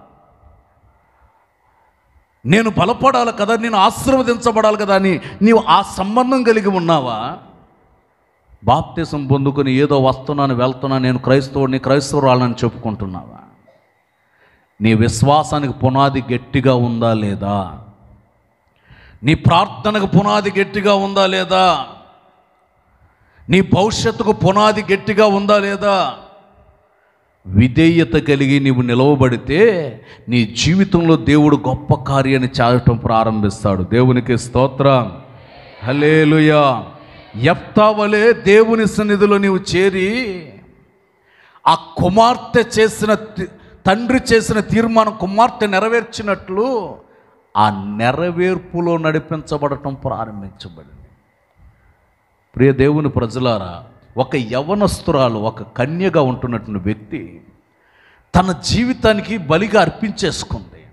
నేను బలపడాలి కదా, నేను ఆశీర్వదించబడాలి కదా అని నీవు ఆ సంబంధం కలిగి ఉన్నావా? బాప్తిసం పొందుకొని ఏదో వస్తున్నాను వెళ్తున్నాను, నేను క్రైస్తవుడిని క్రైస్తవురాలని చెప్పుకుంటున్నావా? నీ విశ్వాసానికి పునాది గట్టిగా ఉందా లేదా? నీ ప్రార్థనకు పునాది గట్టిగా ఉందా లేదా? నీ భవిష్యత్తుకు పునాది గట్టిగా ఉందా లేదా? విధేయత కలిగి నీవు నిలవబడితే నీ జీవితంలో దేవుడు గొప్ప కార్యాన్ని చేయటం ప్రారంభిస్తాడు. దేవునికి స్తోత్రం, హల్లెలూయా. యెఫ్తా వలె దేవుని సన్నిధిలో నీవు చేరి ఆ కుమార్తె చేసిన తండ్రి చేసిన తీర్మానం కుమార్తె నెరవేర్చినట్లు ఆ నెరవేర్పులో నడిపించబడటం ప్రారంభించబడింది. ప్రియ దేవుని ప్రజలారా, ఒక యవనస్తురాలు, ఒక కన్యగా ఉంటున్నటువంటి వ్యక్తి తన జీవితానికి బలిగా అర్పించేసుకుంది.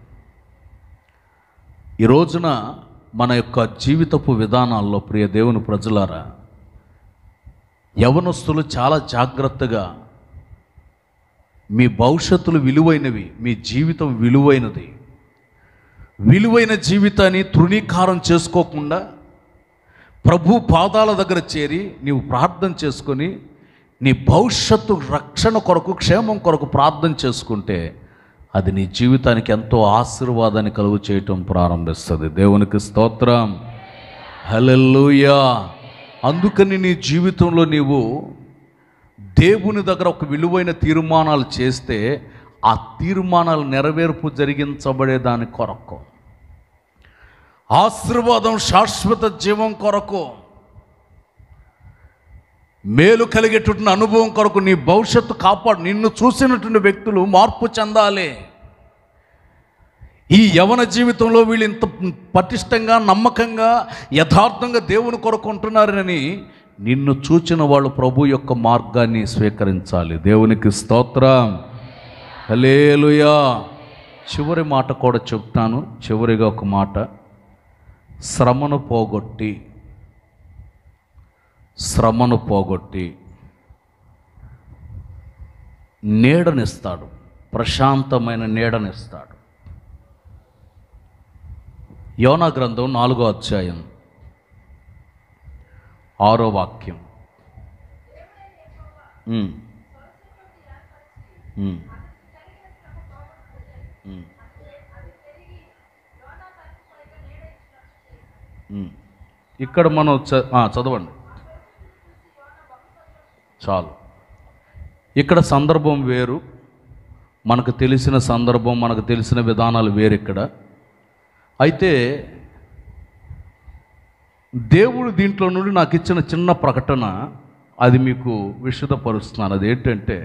ఈ రోజున మన యొక్క జీవితపు విధానాల్లో ప్రియ దేవుని ప్రజలారా, యవనస్తులు చాలా జాగ్రత్తగా, మీ భవిష్యత్తులు విలువైనవి, మీ జీవితం విలువైనది, విలువైన జీవితాన్ని తృణీకారం చేసుకోకుండా ప్రభు పాదాల దగ్గర చేరి నీవు ప్రార్థన చేసుకొని నీ భవిష్యత్తు రక్షణ కొరకు, క్షేమం కొరకు ప్రార్థన చేసుకుంటే అది నీ జీవితానికి ఎంతో ఆశీర్వాదాన్ని కలుగు చేయటం ప్రారంభిస్తుంది. దేవునికి స్తోత్రం, హల్లెలూయా. అందుకని నీ జీవితంలో నీవు దేవుని దగ్గర ఒక విలువైన తీర్మానాలు చేస్తే ఆ తీర్మానాలు నెరవేర్పు జరిగించబడే దాని కొరకు, ఆశీర్వాదం శాశ్వత జీవం కొరకు, మేలు కలిగేటువంటి అనుభవం కొరకు నీ భవిష్యత్తు కాపాడు. నిన్ను చూసినటువంటి వ్యక్తులు మార్పు చెందాలి. ఈ యవన జీవితంలో వీళ్ళు ఇంత పటిష్టంగా, నమ్మకంగా, యథార్థంగా దేవుని కొరకు ఉంటున్నారని నిన్ను చూచిన వాళ్ళు ప్రభు యొక్క మార్గాన్ని స్వీకరించాలి. దేవునికి స్తోత్రం, హల్లెలూయా. చివరి మాట కూడా చెప్తాను. చివరిగా ఒక మాట, శ్రమను పోగొట్టి నీడనిస్తాడు, ప్రశాంతమైన నీడనిస్తాడు. యోనా గ్రంథం 4వ అధ్యాయం 6వ వాక్యం. ఇక్కడ మనం చదవండి చాలు. ఇక్కడ సందర్భం వేరు, మనకు తెలిసిన సందర్భం, మనకు తెలిసిన విధానాలు వేరు. ఇక్కడ అయితే దేవుడు దీంట్లో నుండి నాకు ఇచ్చిన చిన్న ప్రకటన, అది మీకు విశదపరుస్తున్నాను. అది ఏంటంటే,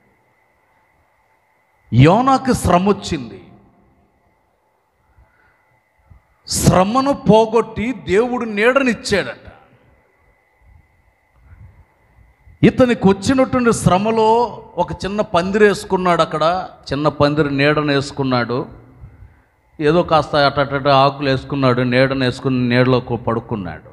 యోనాకి శ్రమ వచ్చింది. శ్రమను పోగొట్టి దేవుడు నీడనిచ్చాడట. ఇతనికి వచ్చినటువంటి శ్రమలో ఒక చిన్న పందిరి వేసుకున్నాడు. అక్కడ చిన్న పందిరి నీడను వేసుకున్నాడు. ఏదో కాస్త అట ఆకులు వేసుకున్నాడు, నీడను వేసుకుని నీడలో పడుకున్నాడు.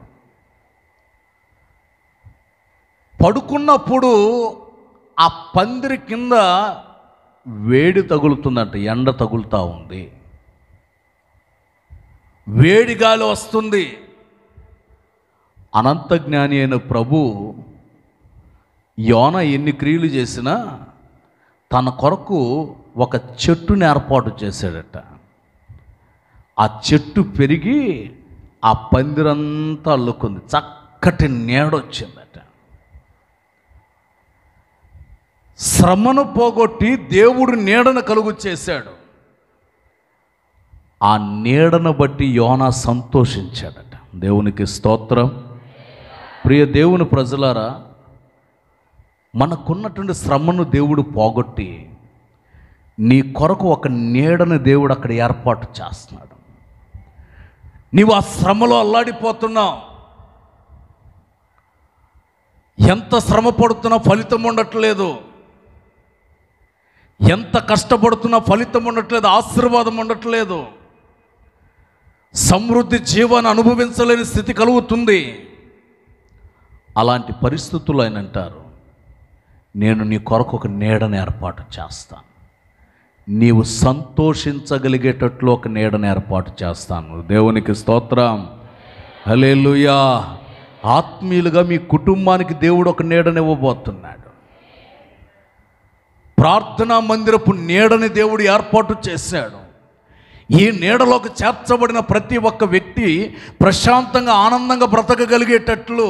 పడుకున్నప్పుడు ఆ పందిరి కింద వేడి తగులుతుందంట, ఎండ తగులుతూ ఉంది, వేడి గాలి వస్తుంది. అనంత జ్ఞాని అయిన ప్రభు యోనా ఎన్ని క్రియలు చేసినా తన కొరకు ఒక చెట్టుని ఏర్పాటు చేశాడట. ఆ చెట్టు పెరిగి ఆ పందిరంతా అల్లుకుంది, చక్కటి నీడొచ్చిందట. శ్రమను పోగొట్టి దేవుడు నీడను కలుగు చేశాడు. ఆ నీడను బట్టి యోనా సంతోషించాడట. దేవునికి స్తోత్రం. ప్రియ దేవుని ప్రజలారా, మనకున్నటువంటి శ్రమను దేవుడు పోగొట్టి నీ కొరకు ఒక నీడను దేవుడు అక్కడ ఏర్పాటు చేస్తున్నాడు. నీవు ఆ శ్రమలో అల్లాడిపోతున్నావు. ఎంత శ్రమ పడుతున్నా ఫలితం ఉండట్లేదు, ఎంత కష్టపడుతున్నా ఫలితం ఉండట్లేదు, ఆశీర్వాదం ఉండట్లేదు, సమృద్ధి జీవాన్ని అనుభవించలేని స్థితి కలుగుతుంది. అలాంటి పరిస్థితులు ఆయన అంటారు, నేను నీ కొరకు ఒక నీడను ఏర్పాటు చేస్తాను, నీవు సంతోషించగలిగేటట్లు ఒక నీడను ఏర్పాటు చేస్తాను. దేవునికి స్తోత్రం, హల్లెలూయా. ఆత్మీయులుగా మీ కుటుంబానికి దేవుడు ఒక నీడనివ్వబోతున్నాడు. ప్రార్థనా మందిరపు నీడని దేవుడు ఏర్పాటు చేశాడు. ఈ నీడలోకి చేర్చబడిన ప్రతి ఒక్క వ్యక్తి ప్రశాంతంగా ఆనందంగా బ్రతకగలిగేటట్లు.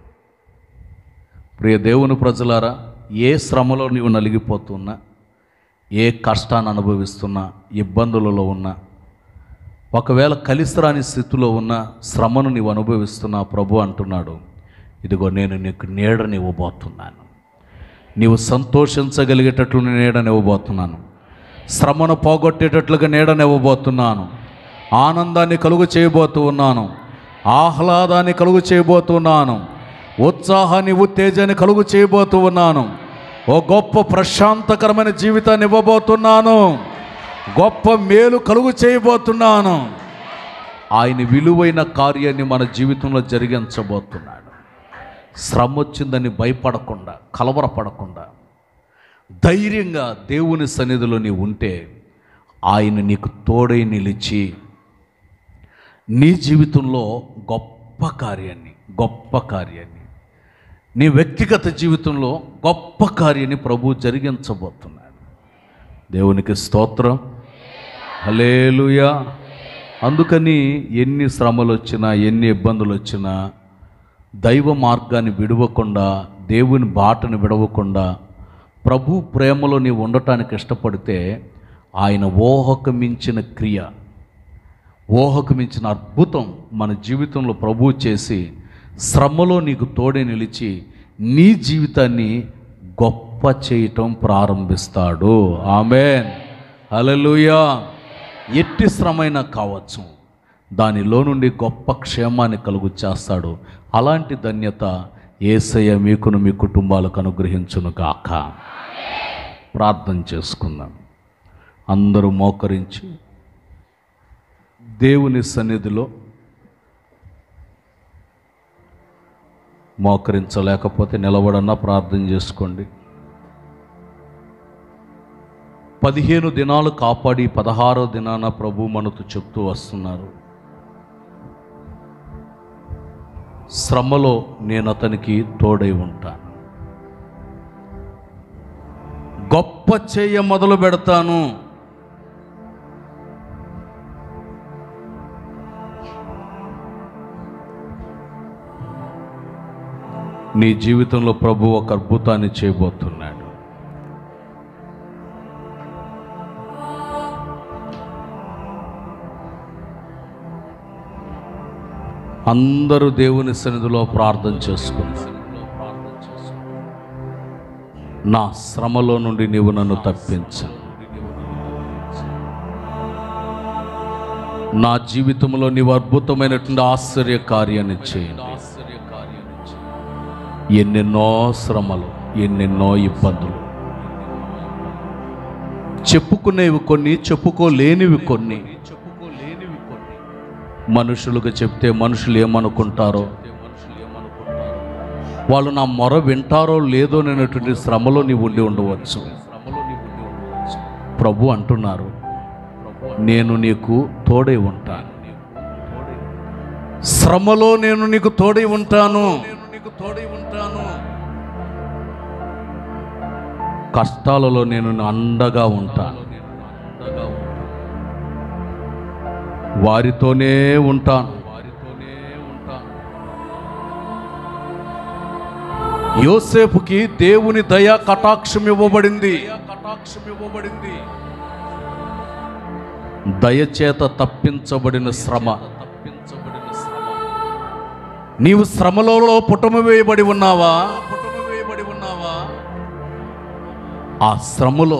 ప్రియ దేవుని ప్రజలారా, ఏ శ్రమలో నీవు నలిగిపోతున్నా, ఏ కష్టాన్ని అనుభవిస్తున్నా, ఇబ్బందులలో ఉన్నా, ఒకవేళ కలిసిరాని స్థితిలో ఉన్న శ్రమను నీవు అనుభవిస్తున్నా, ప్రభు అంటున్నాడు, ఇదిగో నేను నీకు నీడనివ్వబోతున్నాను. నీవు సంతోషించగలిగేటట్లు నీడనివ్వబోతున్నాను. శ్రమను పోగొట్టేటట్లుగా నీడనివ్వబోతున్నాను. ఆనందాన్ని కలుగు చేయబోతూ ఉన్నాను. ఆహ్లాదాన్ని కలుగు చేయబోతున్నాను. ఉత్సాహాన్ని, ఉత్తేజాన్ని కలుగు చేయబోతూ ఉన్నాను. ఓ గొప్ప ప్రశాంతకరమైన జీవితాన్ని ఇవ్వబోతున్నాను. గొప్ప మేలు కలుగు చేయబోతున్నాను. ఆయన విలువైన కార్యాన్ని మన జీవితంలో జరిగించబోతున్నాడు. శ్రమ వచ్చిందని భయపడకుండా, కలవరపడకుండా ధైర్యంగా దేవుని సన్నిధిలో నీవు ఉంటే ఆయన నీకు తోడై నిలిచి నీ జీవితంలో గొప్ప కార్యాన్ని నీ వ్యక్తిగత జీవితంలో గొప్ప కార్యాన్ని ప్రభు జరిగించబోతున్నాడు. దేవునికి స్తోత్రం, హల్లెలూయా. అందుకని ఎన్ని శ్రమలు వచ్చినా, ఎన్ని ఇబ్బందులు వచ్చినా దైవ మార్గాన్ని విడవకుండా, దేవుని బాటను విడవకుండా ప్రభు ప్రేమలో నీవు ఉండటానికి ఇష్టపడితే ఆయన ఊహకు మించిన క్రియ, ఊహకు మించిన అద్భుతం మన జీవితంలో ప్రభు చేసి శ్రమలో నీకు తోడే నిలిచి నీ జీవితాన్ని గొప్ప చేయటం ప్రారంభిస్తాడు. ఆమేన్, హల్లెలూయా. ఎట్టి శ్రమైనా కావచ్చు, దానిలో నుండి గొప్ప క్షేమాన్ని కలుగు చేస్తాడు. అలాంటి ధన్యత యేసయ్య మీకును మీ కుటుంబాలకు అనుగ్రహించును గాక. ప్రార్థన చేసుకుందాం. అందరూ మోకరించి దేవుని సన్నిధిలో, మోకరించలేకపోతే నిలబడన్నా ప్రార్థన చేసుకోండి. 15 దినాలు కాపాడి 16వ దినాన ప్రభు మనతో చెప్తూ వస్తున్నారు, శ్రమలో నేను అతనికి తోడై ఉంటాను, గొప్ప చేయ మొదలు పెడతాను. నీ జీవితంలో ప్రభు ఒక అద్భుతాన్ని చేయబోతున్నాడు. అందరూ దేవుని సన్నిధిలో ప్రార్థన చేసుకుంటారు. నా శ్రమలో నుండి నీవు నన్ను తప్పించు. నా జీవితంలో నీవు అద్భుతమైనటువంటి ఆశ్చర్య కార్యాన్ని చేయండి. ఎన్నెన్నో శ్రమలు, ఎన్నెన్నో ఇబ్బందులు, చెప్పుకునేవి కొన్ని, చెప్పుకోలేనివి కొన్ని. మనుషులకు చెప్తే మనుషులు ఏమనుకుంటారో, వాళ్ళు నా మొర వింటారో లేదో అనేటువంటి శ్రమలో నీవు ఉండి ఉండవచ్చు. ప్రభు అంటున్నారు, నేను నీకు తోడై ఉంటాను. శ్రమలో నేను నీకు తోడై ఉంటాను. కష్టాలలో నేను అండగా ఉంటాను. వారితోనే ఉంటాను. యోసేపుకి దేవుని దయా కటాక్షం ఇవ్వబడింది. దయచేత తప్పించబడిన శ్రమ. నీవు శ్రమలలో పుటము వేయబడి ఉన్నావా? ఆ శ్రమలో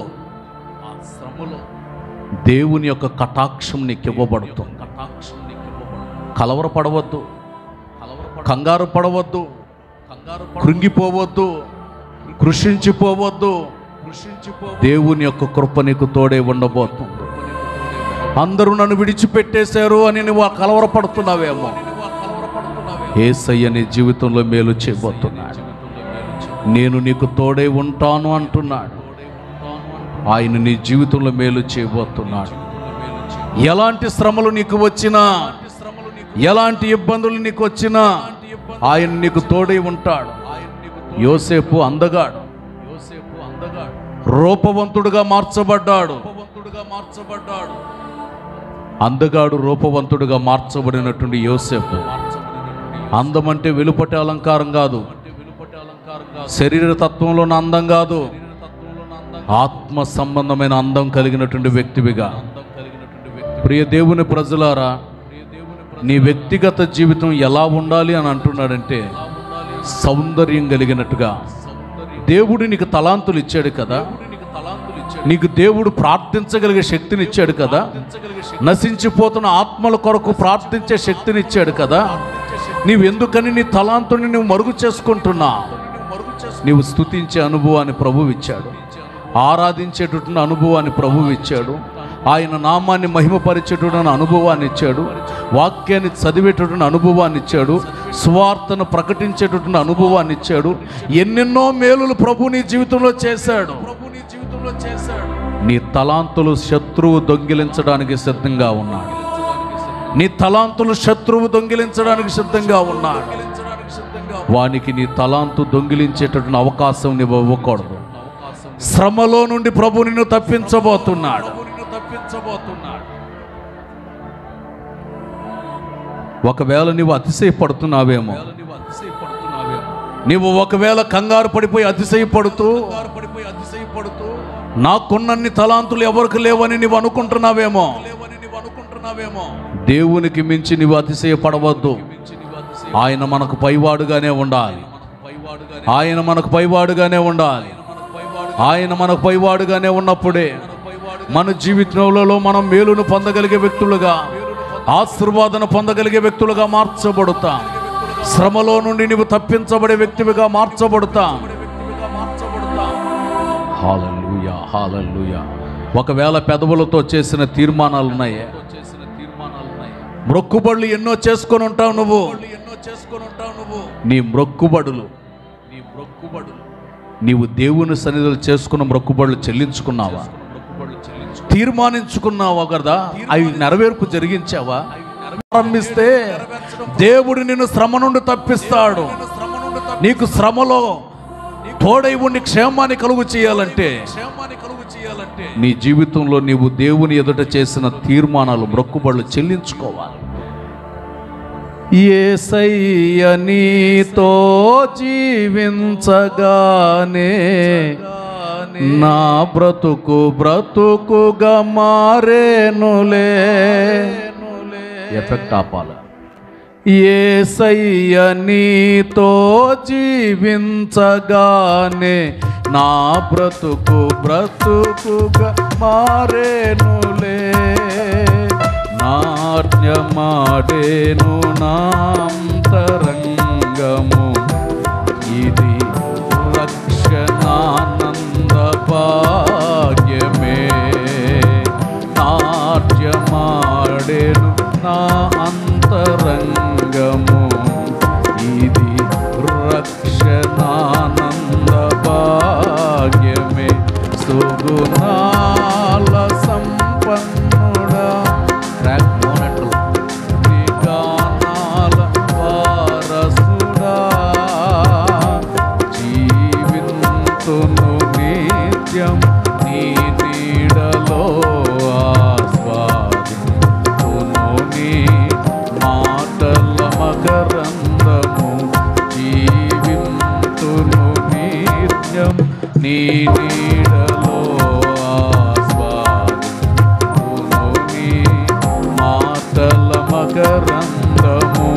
దేవుని యొక్క కటాక్షం నీకు ఇవ్వబడుతుంది. కలవరపడవద్దు, కంగారు పడవద్దు, కృంగిపోవద్దు, కృషించిపోవద్దు. దేవుని యొక్క కృప నీకు తోడే ఉండబోతుంది. అందరూ నన్ను విడిచిపెట్టేశారు అని నువ్వు కలవరపడుతున్నావేమో, యేసయ్య నీ జీవితంలో మేలు చేయబోతున్నాడు. నేను నీకు తోడే ఉంటాను అంటున్నాడు. ఆయన నీ జీవితంలో మేలు చేయబోతున్నాడు. ఎలాంటి శ్రమలు నీకు వచ్చినా, ఎలాంటి ఇబ్బందులు నీకు వచ్చినా ఆయన నీకు తోడై ఉంటాడు. యోసేపు అందగాడు, రూపవంతుడుగా మార్చబడ్డాడు. అందగాడు రూపవంతుడుగా మార్చబడినటువంటి యోసేపు. అందం అంటే వెలుపటి అలంకారం కాదు, శరీర తత్వంలోని అందం కాదు, ఆత్మ సంబంధమైన అందం కలిగినటువంటి వ్యక్తివిగా. ప్రియ దేవుని ప్రజలారా, నీ వ్యక్తిగత జీవితం ఎలా ఉండాలి అని అంటున్నాడంటే సౌందర్యం కలిగినట్టుగా. దేవుడు నీకు తలాంతులు ఇచ్చాడు కదా, నీకు దేవుడు ప్రార్థించగలిగే శక్తిని ఇచ్చాడు కదా, నశించిపోతున్న ఆత్మల కొరకు ప్రార్థించే శక్తిని ఇచ్చాడు కదా. నీవెందుకని నీ తలాంతుని నువ్వు మరుగు చేసుకుంటున్నా? నీవు స్తుతించే అనుభవాన్ని ప్రభువు ఇచ్చాడు, ఆరాధించేటటువంటి అనుభవాన్ని ప్రభువు ఇచ్చాడు, ఆయన నామాన్ని మహిమపరిచేటటువంటి అనుభవాన్ని ఇచ్చాడు, వాక్యాన్ని చదివేటటువంటి అనుభవాన్ని ఇచ్చాడు, స్వార్థను ప్రకటించేటటువంటి అనుభవాన్ని ఇచ్చాడు. ఎన్నెన్నో మేలులు ప్రభు నీ జీవితంలో చేశాడు. నీ తలాంతులు శత్రువు దొంగిలించడానికి సిద్ధంగా ఉన్నాడు. నీ తలాంతులు శత్రువు దొంగిలించడానికి సిద్ధంగా ఉన్నాడు. వానికి నీ తలాంతు దొంగిలించేటటువంటి అవకాశం నువ్వు ఇవ్వకూడదు. శ్రమలో నుండి ప్రభు నిన్ను తప్పించబోతున్నాడు. ఒకవేళ నీవు అతిశయపడుతున్నావేమో, నీవు ఒకవేళ కంగారు పడిపోయి అతిశయపడుతూ నాకున్నన్ని తలాంతులు ఎవరికి లేవని నీవు అనుకుంటున్నావేమో. దేవునికి మించి నీవు అతిశయపడవద్దు. ఆయన మనకు పైవాడుగానే ఉండాలి. ఆయన మనకు పైవాడుగానే ఉండాలి. ఆయన మనకు పైవాడుగానే ఉన్నప్పుడే మన జీవితంలో మనం మేలును పొందగలిగే వ్యక్తులుగా, ఆశీర్వాదన పొందగలిగే వ్యక్తులుగా మార్చబడతాం. శ్రమలో నుండి నీవు తప్పించబడే వ్యక్తివిగా మార్చబడతాం. హల్లెలూయా, హల్లెలూయా. ఒకవేళ పెదవులతో చేసిన తీర్మానాలు ఉన్నాయి, మొక్కుబడులు ఎన్నో చేసుకొని ఉంటావు నువ్వు. నీ మొక్కుబడులు నీవు దేవుని సన్నిధిలో చేసుకున్న మొక్కుబడులు చెల్లించుకున్నావా? తీర్మానించుకున్నావా కదా? అవి నెరవేర్పు జరిగించావా? ప్రారంభిస్తే దేవుడు నిన్ను శ్రమ నుండి తప్పిస్తాడు. నీకు శ్రమలో తోడై ఉండి క్షేమాన్ని కలుగు చేయాలంటే నీ జీవితంలో నీవు దేవుని ఎదుట చేసిన తీర్మానాలు, మొక్కుబడులు చెల్లించుకోవాలి. యేసయ్య నీతో జీవించగానే నా బ్రతుకు బ్రతుకుగా మారేనులే. ఎఫెక్ట్ ఆపాల. యేసయ్య నీతో జీవించగానే నా బ్రతుకు బ్రతుకుగా మారేనులే. నాట్యమాడేను నాంతరంగము, ఇది రక్షణానంద భాగ్యమే. నాట్యమాడేను నా అంతరంగము, ఇది రక్షణానంద భాగ్యమే. సుగుణాల సంపన్నుడా, గానాల వారసుడా, జీవింతును నిత్యం నీ నీడలో ఆస్వాదింతును నీ మాటల మకరందము. జీవింతును నిత్యం నీ నీడలో ఆస్వాదింతును నీ మాటల మకరందము.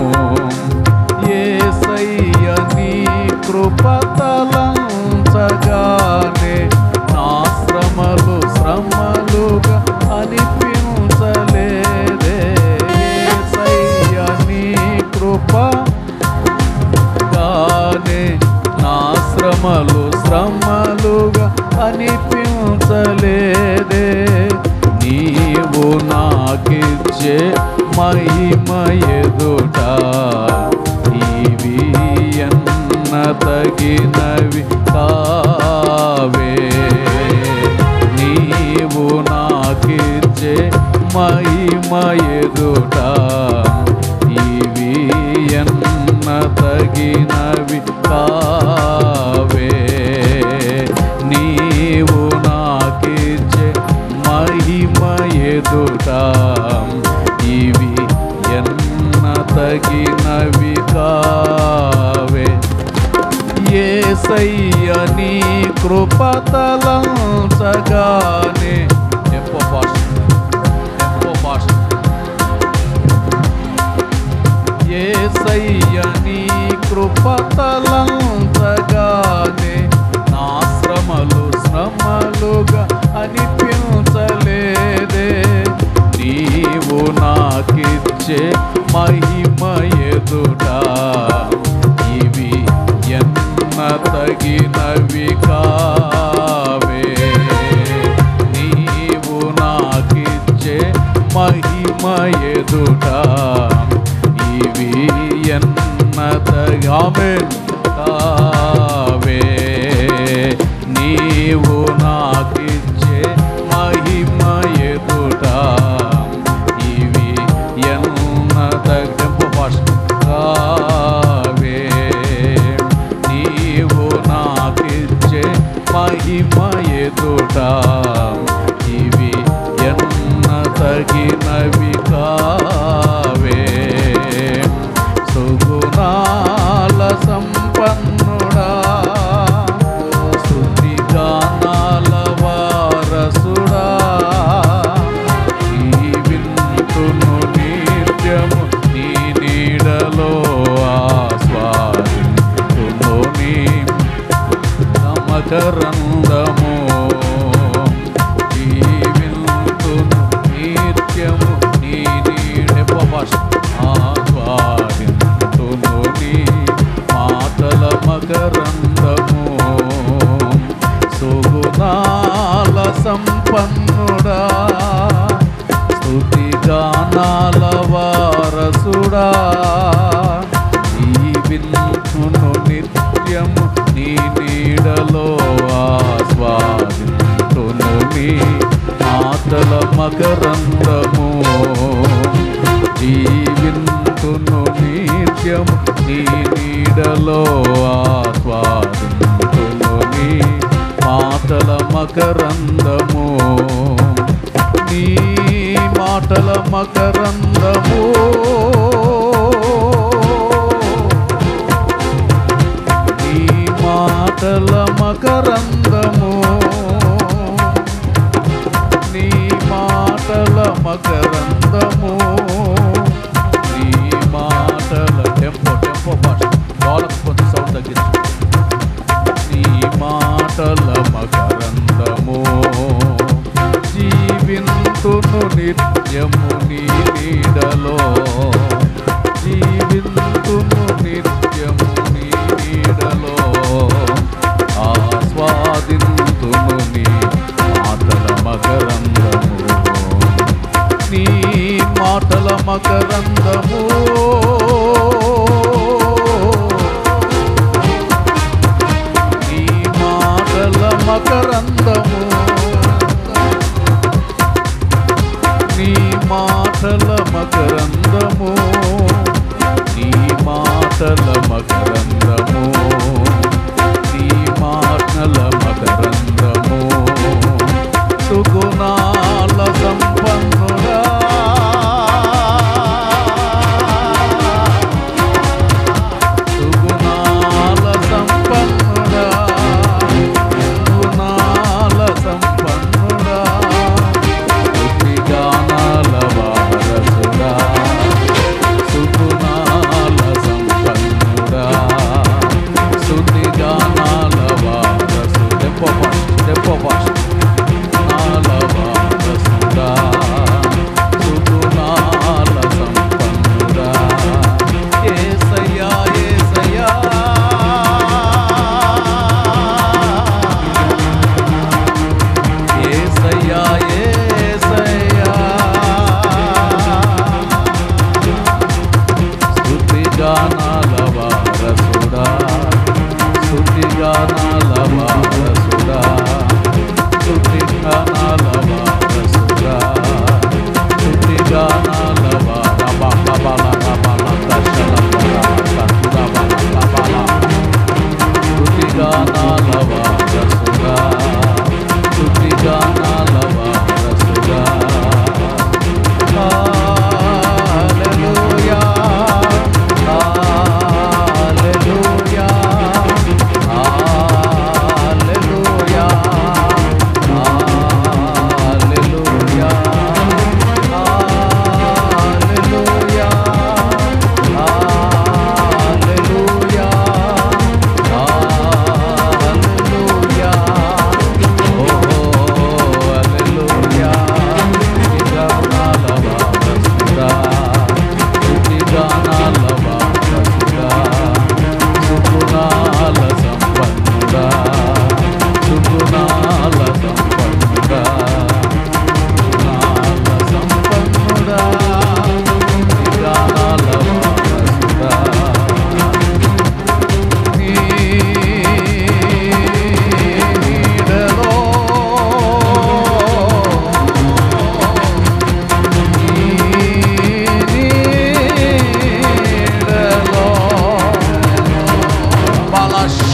యేసయ్య నీ కృపతలంచగానే నా శ్రమలు శ్రమలుగా అనిపించలేదే. యేసయ్య నీ కృపగానే నా శ్రమలు శ్రమలుగా అనిపించలేదే. నీవు నాకిచ్చే మహిమ ఎదుట ఇవి ఎన్న తగినవి కావే. నీవు నాకిచ్చే మహిమ ఎదుట ఇవి ఎన్న తగినవి తగినవి కావే. నీవు నాకిచ్చే మహిమ ఎదుట ఇవి ఎన్న తగినవి కావే. యేసయ్య నీ కృపతలంచగానే యేసయ్య నీ కృపతలంచగానే నా శ్రమలుగా అనిపించలేదే. నీవు నాకిచ్చే మహిమ ఎదుట ఇవి ఎన్న తగినవి కావే. నీవు నాకిచ్చే మహిమ ఎదుట ఇవి ఎన్న తగామె కావే. నీవు నాకిచ్చే మహిమ ఎదుట ఇవి ఎన్న తగ్గంపు కావే. నీవు నాకిచ్చే మహిమ ఎదుట ఇవి ఎన్న తగినవి కావే. సుగుణాల సంపన్నుడా, స్తుతి గానాల వారసుడా, జీవింతును నిత్యము నీ నీడలో ఆస్వాదింతును నీ మకరందము. జీవింతును నిత్యము నీ నీడ ఆస్వాదింతును నీ మాటల మకరందము. సుగుణాల సంపన్నుడా, స్తుతి గానాల వారసుడా, జీవింతును నిత్యము నీ నీడలో ఆస్వాదింతును నీ మాటల మకరందము. జీవింతును నిత్యము నీ నీడలో ఆస్వాదింతును నీ మాటల మకరందము. నీ మాటల మకరందము. నీ మాటల మకరందము. నీ మాటల మకరందము. నీ మాటల టెంపో పాట వాళ్ళకు కొంచెం సౌండ్ తగ్గించు. నీ మాటల మకరందము. జీవింతును నిత్యము నీ నీడలో. జీవింతును నిత్యము నీ నీడలో ఆస్వాదింతును నీ మాటల మకరందము. నీ మాటల మకరందము. నీ మాటల మకరందము. నీ మాటల మకరందము. నీ మాటల మకరందము. నీ మాటల మకరందము. సుగుణాల సంపన్నుడా, సుగుణాల సంపన్నుడా, సుగుణాల సంపన్నుడా, స్తుతి గానాల వారసుడా, సుగుణాల సంపన్నుడా, స్తుతి గానాల వారసుడా. టెంపో పాట నాల వారసుడా, సుగుణాల సంపన్నుడా. యేసయ్యా యేసయ్యా, యేసయ్యా యేసయ్యా, స్తుతి గానాల వారసుడా, స్తుతి గానాల వారసుడా, స్తుతి గానాల వారసుడా, స్తుతి గానాల వారసుడా.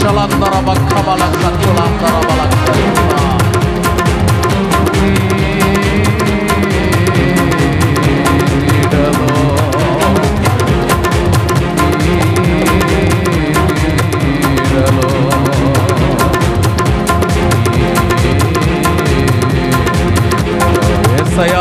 చలందర బక్క బలక్క తులందర బలక్క నీడలో యేసయ్యా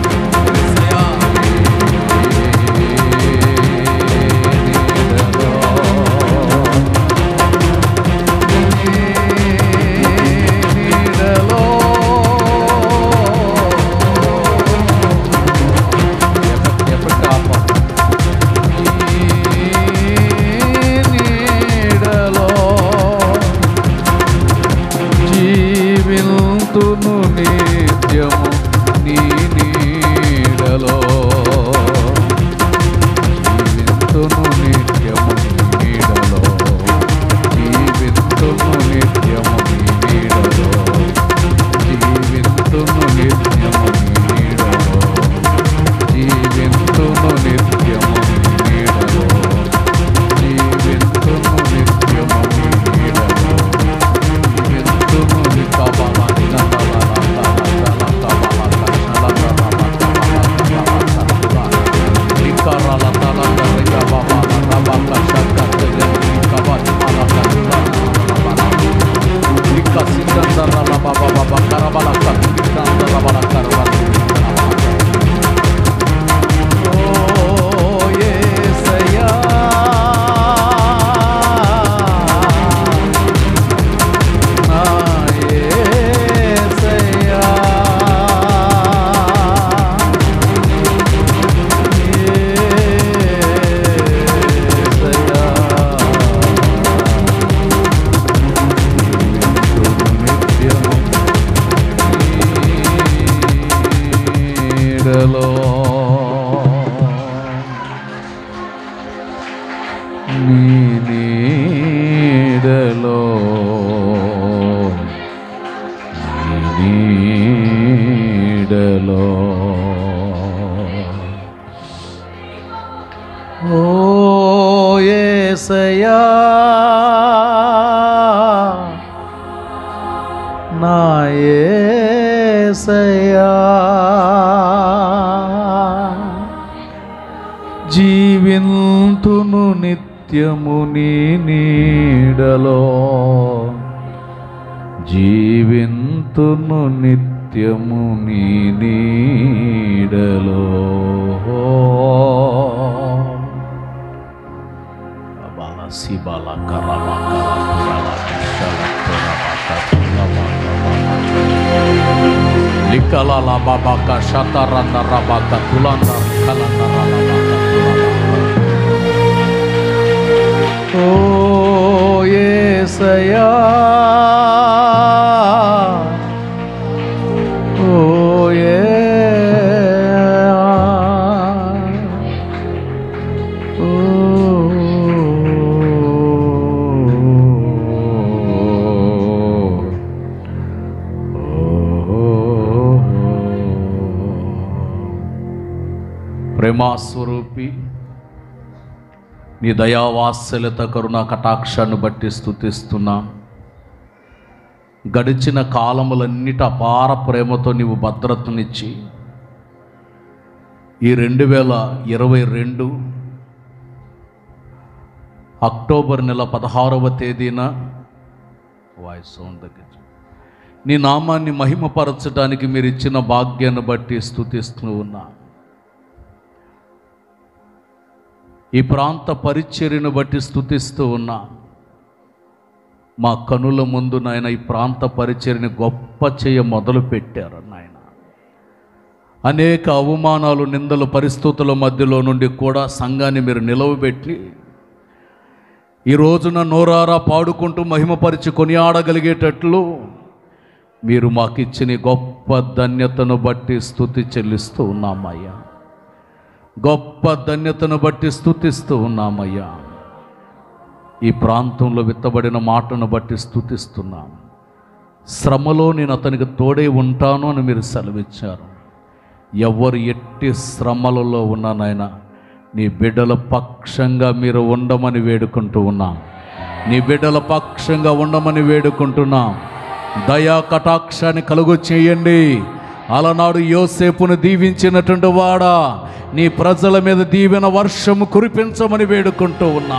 జీవింతును నిత్యము నీ నీడలో జీవింతును నిత్యము నీ నీడలో జీవింతును నిత్యము నీ నీడలో జీవింతును నిత్యము నీ నీడలో జీవింతును నిత్యము నీ నీడలో జీవింతును నిత్యము నీ నీడలో జీవింతును నీడలో ఓ యేసయ్యా నా యేసయ్యా జీవింతును నిత్యము నీ నీడలో జీవింతును నిత్యము నీ నీడలో లికలాల బాబాక శతరన్న రబాక తులంద కలంద ఓ యేసయ్యా ఓ ప్రేమాస్వరూపి నీ దయావాత్సల్యత కరుణ కటాక్షాన్ని బట్టి స్తుతిస్తున్నా. గడిచిన కాలములన్నిటి అపార ప్రేమతో నీవు భద్రతనిచ్చి ఈ 2022 అక్టోబర్ నెల 16వ తేదీన నీ నామాన్ని మహిమపరచడానికి మీరు ఇచ్చిన భాగ్యాన్ని బట్టి స్తుతిస్తూ ఉన్నా. ఈ ప్రాంత పరిచర్యను బట్టి స్తుతిస్తూ ఉన్నా. మా కనుల ముందు నాయన ఈ ప్రాంత పరిచర్యని గొప్ప చేయ మొదలు పెట్టారు నాయన. అనేక అవమానాలు నిందల పరిస్థితుల మధ్యలో నుండి కూడా సంఘాన్ని మీరు నిలవబెట్టి ఈ రోజున నోరారా పాడుకుంటూ మహిమపరిచి కొనియాడగలిగేటట్లు మీరు మాకు ఇచ్చిన గొప్ప ధన్యతను బట్టి స్తుతి చెల్లిస్తూ ఉన్నామయ్యా. గొప్ప ధన్యతను బట్టి స్తుతిస్తూ ఉన్నామయ్యా. ఈ ప్రాంతంలో విత్తబడిన మాటను బట్టి స్తుతిస్తున్నాం. శ్రమలో నేను అతనికి తోడే ఉంటాను అని మీరు సెలవిచ్చారు. ఎవరు ఎట్టి శ్రమలలో ఉన్నానైనా నీ బిడ్డల పక్షంగా మీరు ఉండమని వేడుకుంటూ ఉన్నాం. నీ బిడ్డల పక్షంగా ఉండమని వేడుకుంటున్నాం. దయా కటాక్షాన్ని కలుగు చేయండి. అలనాడు యోసేపును దీవించినటువంటి వాడా, నీ ప్రజల మీద దీవెన వర్షము కురిపించమని వేడుకుంటూ ఉన్నా.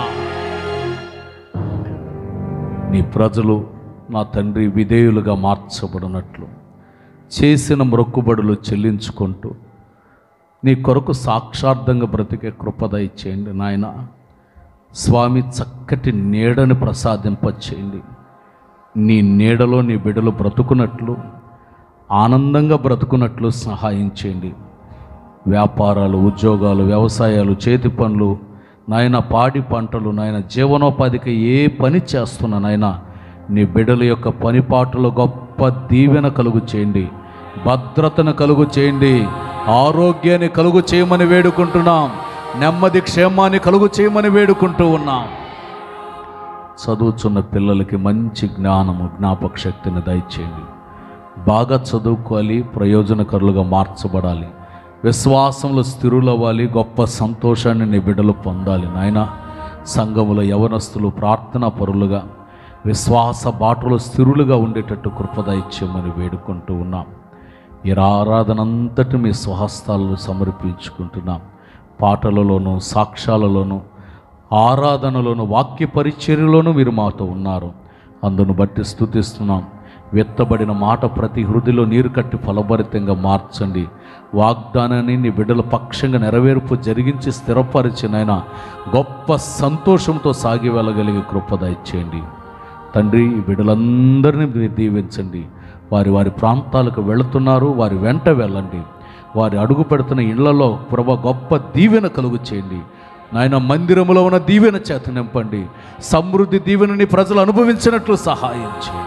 నీ ప్రజలు నా తండ్రి విధేయులుగా మార్చబడినట్లు చేసిన మొక్కుబడులు చెల్లించుకుంటూ నీ కొరకు సాక్షార్థంగా బ్రతికే కృప దయచేయండి నాయన. స్వామి, చక్కటి నీడని ప్రసాదింపచేయండి. నీ నీడలో నీ బిడ్డలు బ్రతుకున్నట్లు, ఆనందంగా బ్రతుకున్నట్లు సహాయం చేయండి. వ్యాపారాలు, ఉద్యోగాలు, వ్యవసాయాలు, చేతి పనులు నాయన, పాడి పంటలు నాయన, జీవనోపాధికి ఏ పని చేస్తున్నా నాయన, నీ బిడ్డల యొక్క పనిపాటులో గొప్ప దీవెన కలుగు చేయండి, భద్రతను కలుగు చేయండి, ఆరోగ్యాన్ని కలుగు చేయమని వేడుకుంటున్నాం. నెమ్మది క్షేమాన్ని కలుగు చేయమని వేడుకుంటూ ఉన్నాం. చదువుతున్న పిల్లలకి మంచి జ్ఞానము, జ్ఞాపక శక్తిని దయచేయండి. బాగా చదువుకోవాలి, ప్రయోజనకరులుగా మార్చబడాలి, విశ్వాసంలో స్థిరులవ్వాలి, గొప్ప సంతోషాన్ని నీ బిడ్డలు పొందాలి నాయన. సంఘములో యవనస్తులు ప్రార్థనా పరులుగా, విశ్వాస బాటలో స్థిరులుగా ఉండేటట్టు కృప దయచేయమని వేడుకుంటూ ఉన్నాం. ఈ ఆరాధన అంతటి మీ స్వహస్తాలను సమర్పించుకుంటున్నాం. పాటలలోనూ, సాక్ష్యాలలోనూ, ఆరాధనలోను, వాక్య పరిచర్యలోనూ మీరు మాతో ఉన్నారు. అందును బట్టి స్తుతిస్తున్నాం. విత్తబడిన మాట ప్రతి హృదయలో నీరు కట్టి ఫలభరితంగా మార్చండి. వాగ్దానాన్ని నీ బిడ్డల పక్షంగా నెరవేర్పు జరిగించి స్థిరపరిచినైనా గొప్ప సంతోషంతో సాగి వెళ్ళగలిగే కృప దయచేయండి తండ్రి. ఈ బిడ్డలందరినీ దీవించండి. వారి వారి ప్రాంతాలకు వెళుతున్నారు, వారి వెంట వెళ్ళండి. వారి అడుగు పెడుతున్న ఇళ్లలో ప్రభు గొప్ప దీవెన కలుగు చేయండి నాయన. మందిరములో ఉన్న దీవెన చేత నింపండి. సమృద్ధి దీవెనని ప్రజలు అనుభవించినట్లు సహాయం చేయండి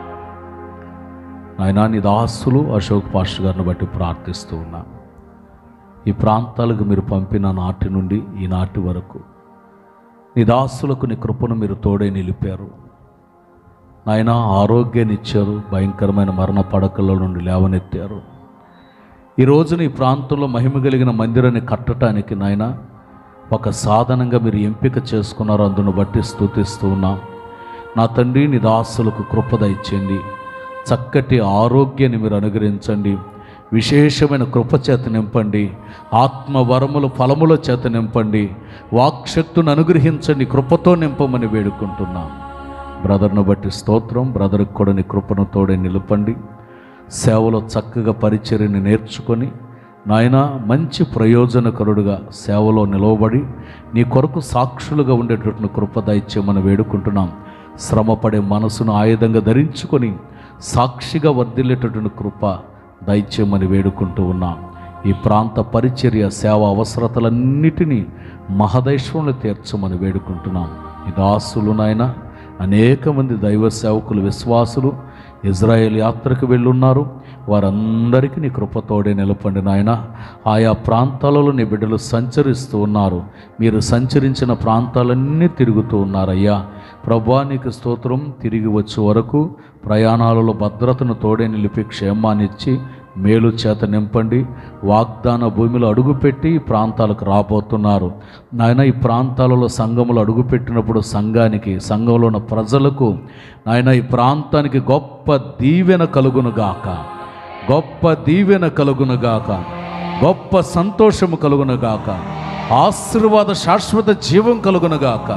నాయన. నీ దాసులు అశోక్ పాస్టర్ గారిని బట్టి ప్రార్థిస్తూ ఉన్నా. ఈ ప్రాంతాలకు మీరు పంపిన నాటి నుండి ఈనాటి వరకు నీ దాసులకు నీ కృపను మీరు తోడే నిలిపారు నాయన. ఆరోగ్యాన్ని ఇచ్చారు, భయంకరమైన మరణ పడకల నుండి లేవనెత్తారు. ఈ రోజున ఈ ప్రాంతంలో మహిమ కలిగిన మందిరాన్ని కట్టడానికి నాయన ఒక సాధనంగా మీరు ఎంపిక చేసుకున్నారు. అందును బట్టి స్తుతిస్తూ ఉన్నాం. నా తండ్రి, నీ దాసులకు కృప దయచేయండి. చక్కటి ఆరోగ్యాన్ని మీరు అనుగ్రహించండి. విశేషమైన కృప చేత నింపండి. ఆత్మవరముల ఫలముల చేత నింపండి. వాక్శక్తును అనుగ్రహించండి. కృపతో నింపమని వేడుకుంటున్నాం. బ్రదర్ను బట్టి స్తోత్రం. బ్రదర్కి కూడా నీ కృపను తోడే నిలపండి. సేవలో చక్కగా పరిచర్యని నేర్చుకొని నాయన మంచి ప్రయోజనకరుడుగా సేవలో నిలవబడి నీ కొరకు సాక్షులుగా ఉండేటటువంటి కృప దయచేయమని వేడుకుంటున్నాం. శ్రమపడే మనసును ఆయుధంగా ధరించుకొని సాక్షిగా వర్ధిల్లేటటువంటి కృప దయచేయమని వేడుకుంటూ ఉన్నాం. ఈ ప్రాంత పరిచర్య సేవ అవసరతలన్నిటినీ మహదైశ్వంలో తీర్చమని వేడుకుంటున్నాం. ఈ దాసులు నాయన అనేక మంది దైవ సేవకులు, విశ్వాసులు ఇజ్రాయేల్ యాత్రకు వెళ్ళున్నారు. వారందరికీ నీ కృపతోడే నిలపండి నాయన. ఆయా ప్రాంతాలలో నీ బిడ్డలు సంచరిస్తూ ఉన్నారు. మీరు సంచరించిన ప్రాంతాలన్నీ తిరుగుతూ ఉన్నారయ్యా. ప్రభువా, నీకు స్తోత్రం. తిరిగి వచ్చే వరకు ప్రయాణాలలో భద్రతను తోడే నిలిపి క్షేమాన్నిచ్చి మేలు చేత నింపండి. వాగ్దాన భూమిలో అడుగుపెట్టి ఈ ప్రాంతాలకు రాబోతున్నారు నాయన. ఈ ప్రాంతాలలో సంఘములు అడుగుపెట్టినప్పుడు సంఘానికి, సంఘంలో ఉన్న ప్రజలకు నాయన ఈ ప్రాంతానికి గొప్ప దీవెన కలుగునుగాక, గొప్ప దీవెన కలుగునుగాక, గొప్ప సంతోషము కలుగునుగాక, ఆశీర్వాద శాశ్వత జీవం కలుగునుగాక.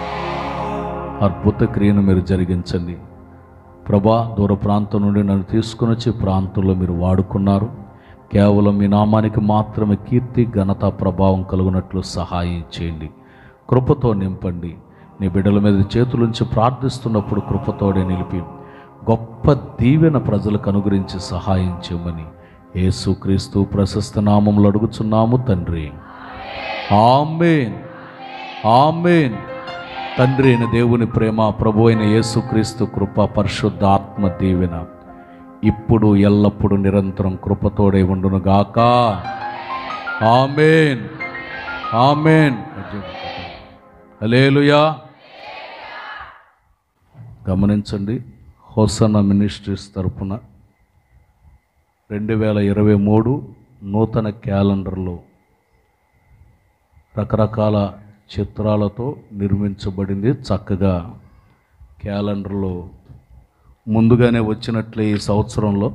అద్భుత క్రియను మీరు జరిగించండి ప్రభా. దూర ప్రాంతం నుండి నన్ను తీసుకుని వచ్చి ప్రాంతంలో మీరు వాడుకున్నారు. కేవలం మీ నామానికి మాత్రమే కీర్తి, ఘనత, ప్రభావం కలుగునట్లు సహాయం చేయండి. కృపతో నింపండి. నీ బిడ్డల మీద చేతులుంచి ప్రార్థిస్తున్నప్పుడు కృపతోడే నిలిపి గొప్ప దీవెన ప్రజలకు అనుగ్రహించి సహాయం చేయమని యేసుక్రీస్తు ప్రశస్త నామములో అడుగుచున్నాము తండ్రి. ఆమేన్, ఆమేన్. తండ్రి అయిన దేవుని ప్రేమ, ప్రభు అయిన యేసుక్రీస్తు కృప, పరిశుద్ధ ఆత్మ దీవెన ఇప్పుడు ఎల్లప్పుడూ నిరంతరం కృపతోడే ఉండునుగాక. ఆమేన్, ఆమేన్. హల్లెలూయా. గమనించండి, హోసన్న మినిస్ట్రీస్ తరపున 2023 నూతన క్యాలెండర్లో రకరకాల చిత్రాలతో నిర్మించబడింది. చక్కగా క్యాలెండర్లో ముందుగానే వచ్చినట్లే ఈ సంవత్సరంలో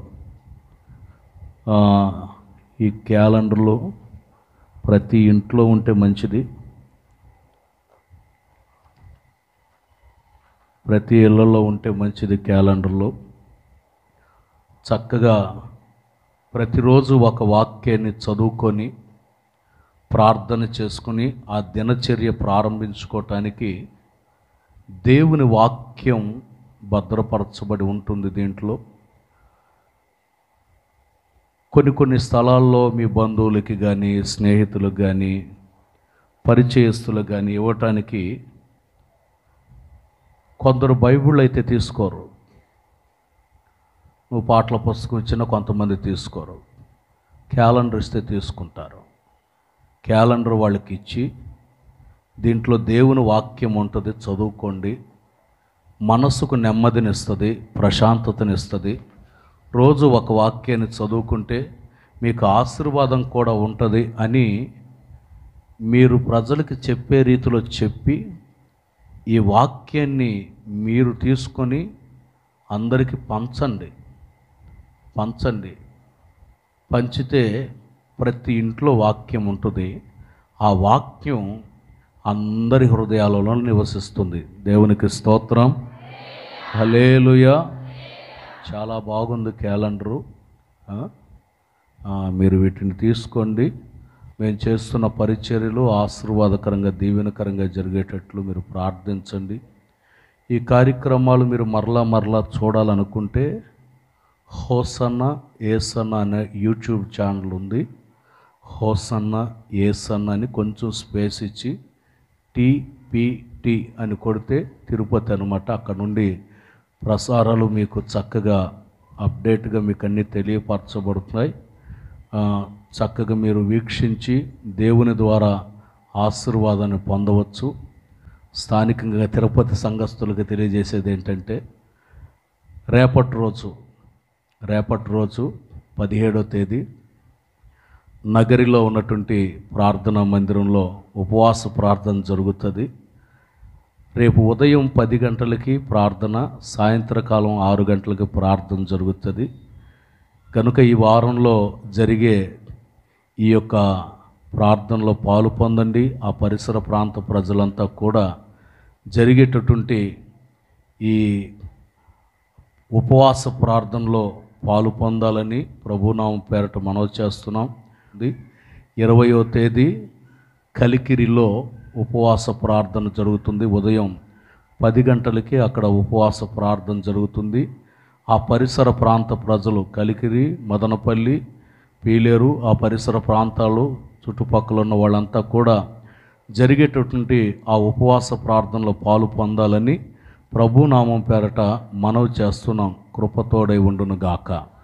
ఈ క్యాలెండర్లో ప్రతి ఇంట్లో ఉంటే మంచిది. ప్రతి ఇళ్లలో ఉంటే మంచిది. క్యాలెండర్లో చక్కగా ప్రతిరోజు ఒక వాక్యాన్ని చదువుకొని ప్రార్థన చేసుకుని ఆ దినచర్య ప్రారంభించుకోవటానికి దేవుని వాక్యం భద్రపరచబడి ఉంటుంది. దీంట్లో కొన్ని స్థలాల్లో మీ బంధువులకి కానీ, స్నేహితులకు కానీ, పరిచయస్తులకు కానీ ఇవ్వటానికి కొందరు బైబిల్ అయితే తీసుకోరు. నువ్వు పాటల పుస్తకం ఇచ్చినా కొంతమంది తీసుకోరు. క్యాలెండర్ ఇస్తే తీసుకుంటారు. క్యాలెండర్ వాళ్ళకి ఇచ్చి దీంట్లో దేవుని వాక్యం ఉంటుంది, చదువుకోండి, మనసుకు నెమ్మదినిస్తుంది, ప్రశాంతతనిస్తుంది. రోజు ఒక వాక్యాన్ని చదువుకుంటే మీకు ఆశీర్వాదం కూడా ఉంటుంది అని మీరు ప్రజలకు చెప్పే రీతిలో చెప్పి ఈ వాక్యాన్ని మీరు తీసుకొని అందరికీ పంచండి. పంచితే ప్రతి ఇంట్లో వాక్యం ఉంటుంది. ఆ వాక్యం అందరి హృదయాలలో నివసిస్తుంది. దేవునికి స్తోత్రం, హల్లెలూయా. చాలా బాగుంది క్యాలెండరు. మీరు వీటిని తీసుకోండి. మేము చేస్తున్న పరిచర్యలు ఆశీర్వాదకరంగా, దీవెనకరంగా జరిగేటట్లు మీరు ప్రార్థించండి. ఈ కార్యక్రమాలు మీరు మరలా చూడాలనుకుంటే హోసన్న ఏసన్న అనే యూట్యూబ్ ఛానల్ ఉంది. హోసన్న ఏసన్న అని కొంచెం స్పేస్ ఇచ్చి TPT అని కొడితే తిరుపతి అనమాట. అక్కడ నుండి ప్రసారాలు మీకు చక్కగా అప్డేట్గా మీకు అన్నీ తెలియపరచబడుతున్నాయి. చక్కగా మీరు వీక్షించి దేవుని ద్వారా ఆశీర్వాదాన్ని పొందవచ్చు. స్థానికంగా తిరుపతి సంఘస్థులకు తెలియజేసేది ఏంటంటే రేపటి రోజు 17వ తేదీ నగరిలో ఉన్నటువంటి ప్రార్థనా మందిరంలో ఉపవాస ప్రార్థన జరుగుతుంది. రేపు ఉదయం 10 గంటలకి ప్రార్థన, సాయంత్రకాలం 6 గంటలకి ప్రార్థన జరుగుతుంది. కనుక ఈ వారంలో జరిగే ఈ యొక్క ప్రార్థనలో పాలు పొందండి. ఆ పరిసర ప్రాంత ప్రజలంతా కూడా జరిగేటటువంటి ఈ ఉపవాస ప్రార్థనలో పాలు పొందాలని ప్రభునామం పేరట మనవి చేస్తున్నాం. 20వ తేదీ కలికిరిలో ఉపవాస ప్రార్థన జరుగుతుంది. ఉదయం 10 గంటలకి అక్కడ ఉపవాస ప్రార్థన జరుగుతుంది. ఆ పరిసర ప్రాంత ప్రజలు కలికిరి, మదనపల్లి, పీలేరు, ఆ పరిసర ప్రాంతాలు చుట్టుపక్కల ఉన్న వాళ్ళంతా కూడా జరిగేటటువంటి ఆ ఉపవాస ప్రార్థనలో పాలు పొందాలని ప్రభునామం పేరట మనవి చేస్తున్నాం. కృపతోడై ఉండును గాక.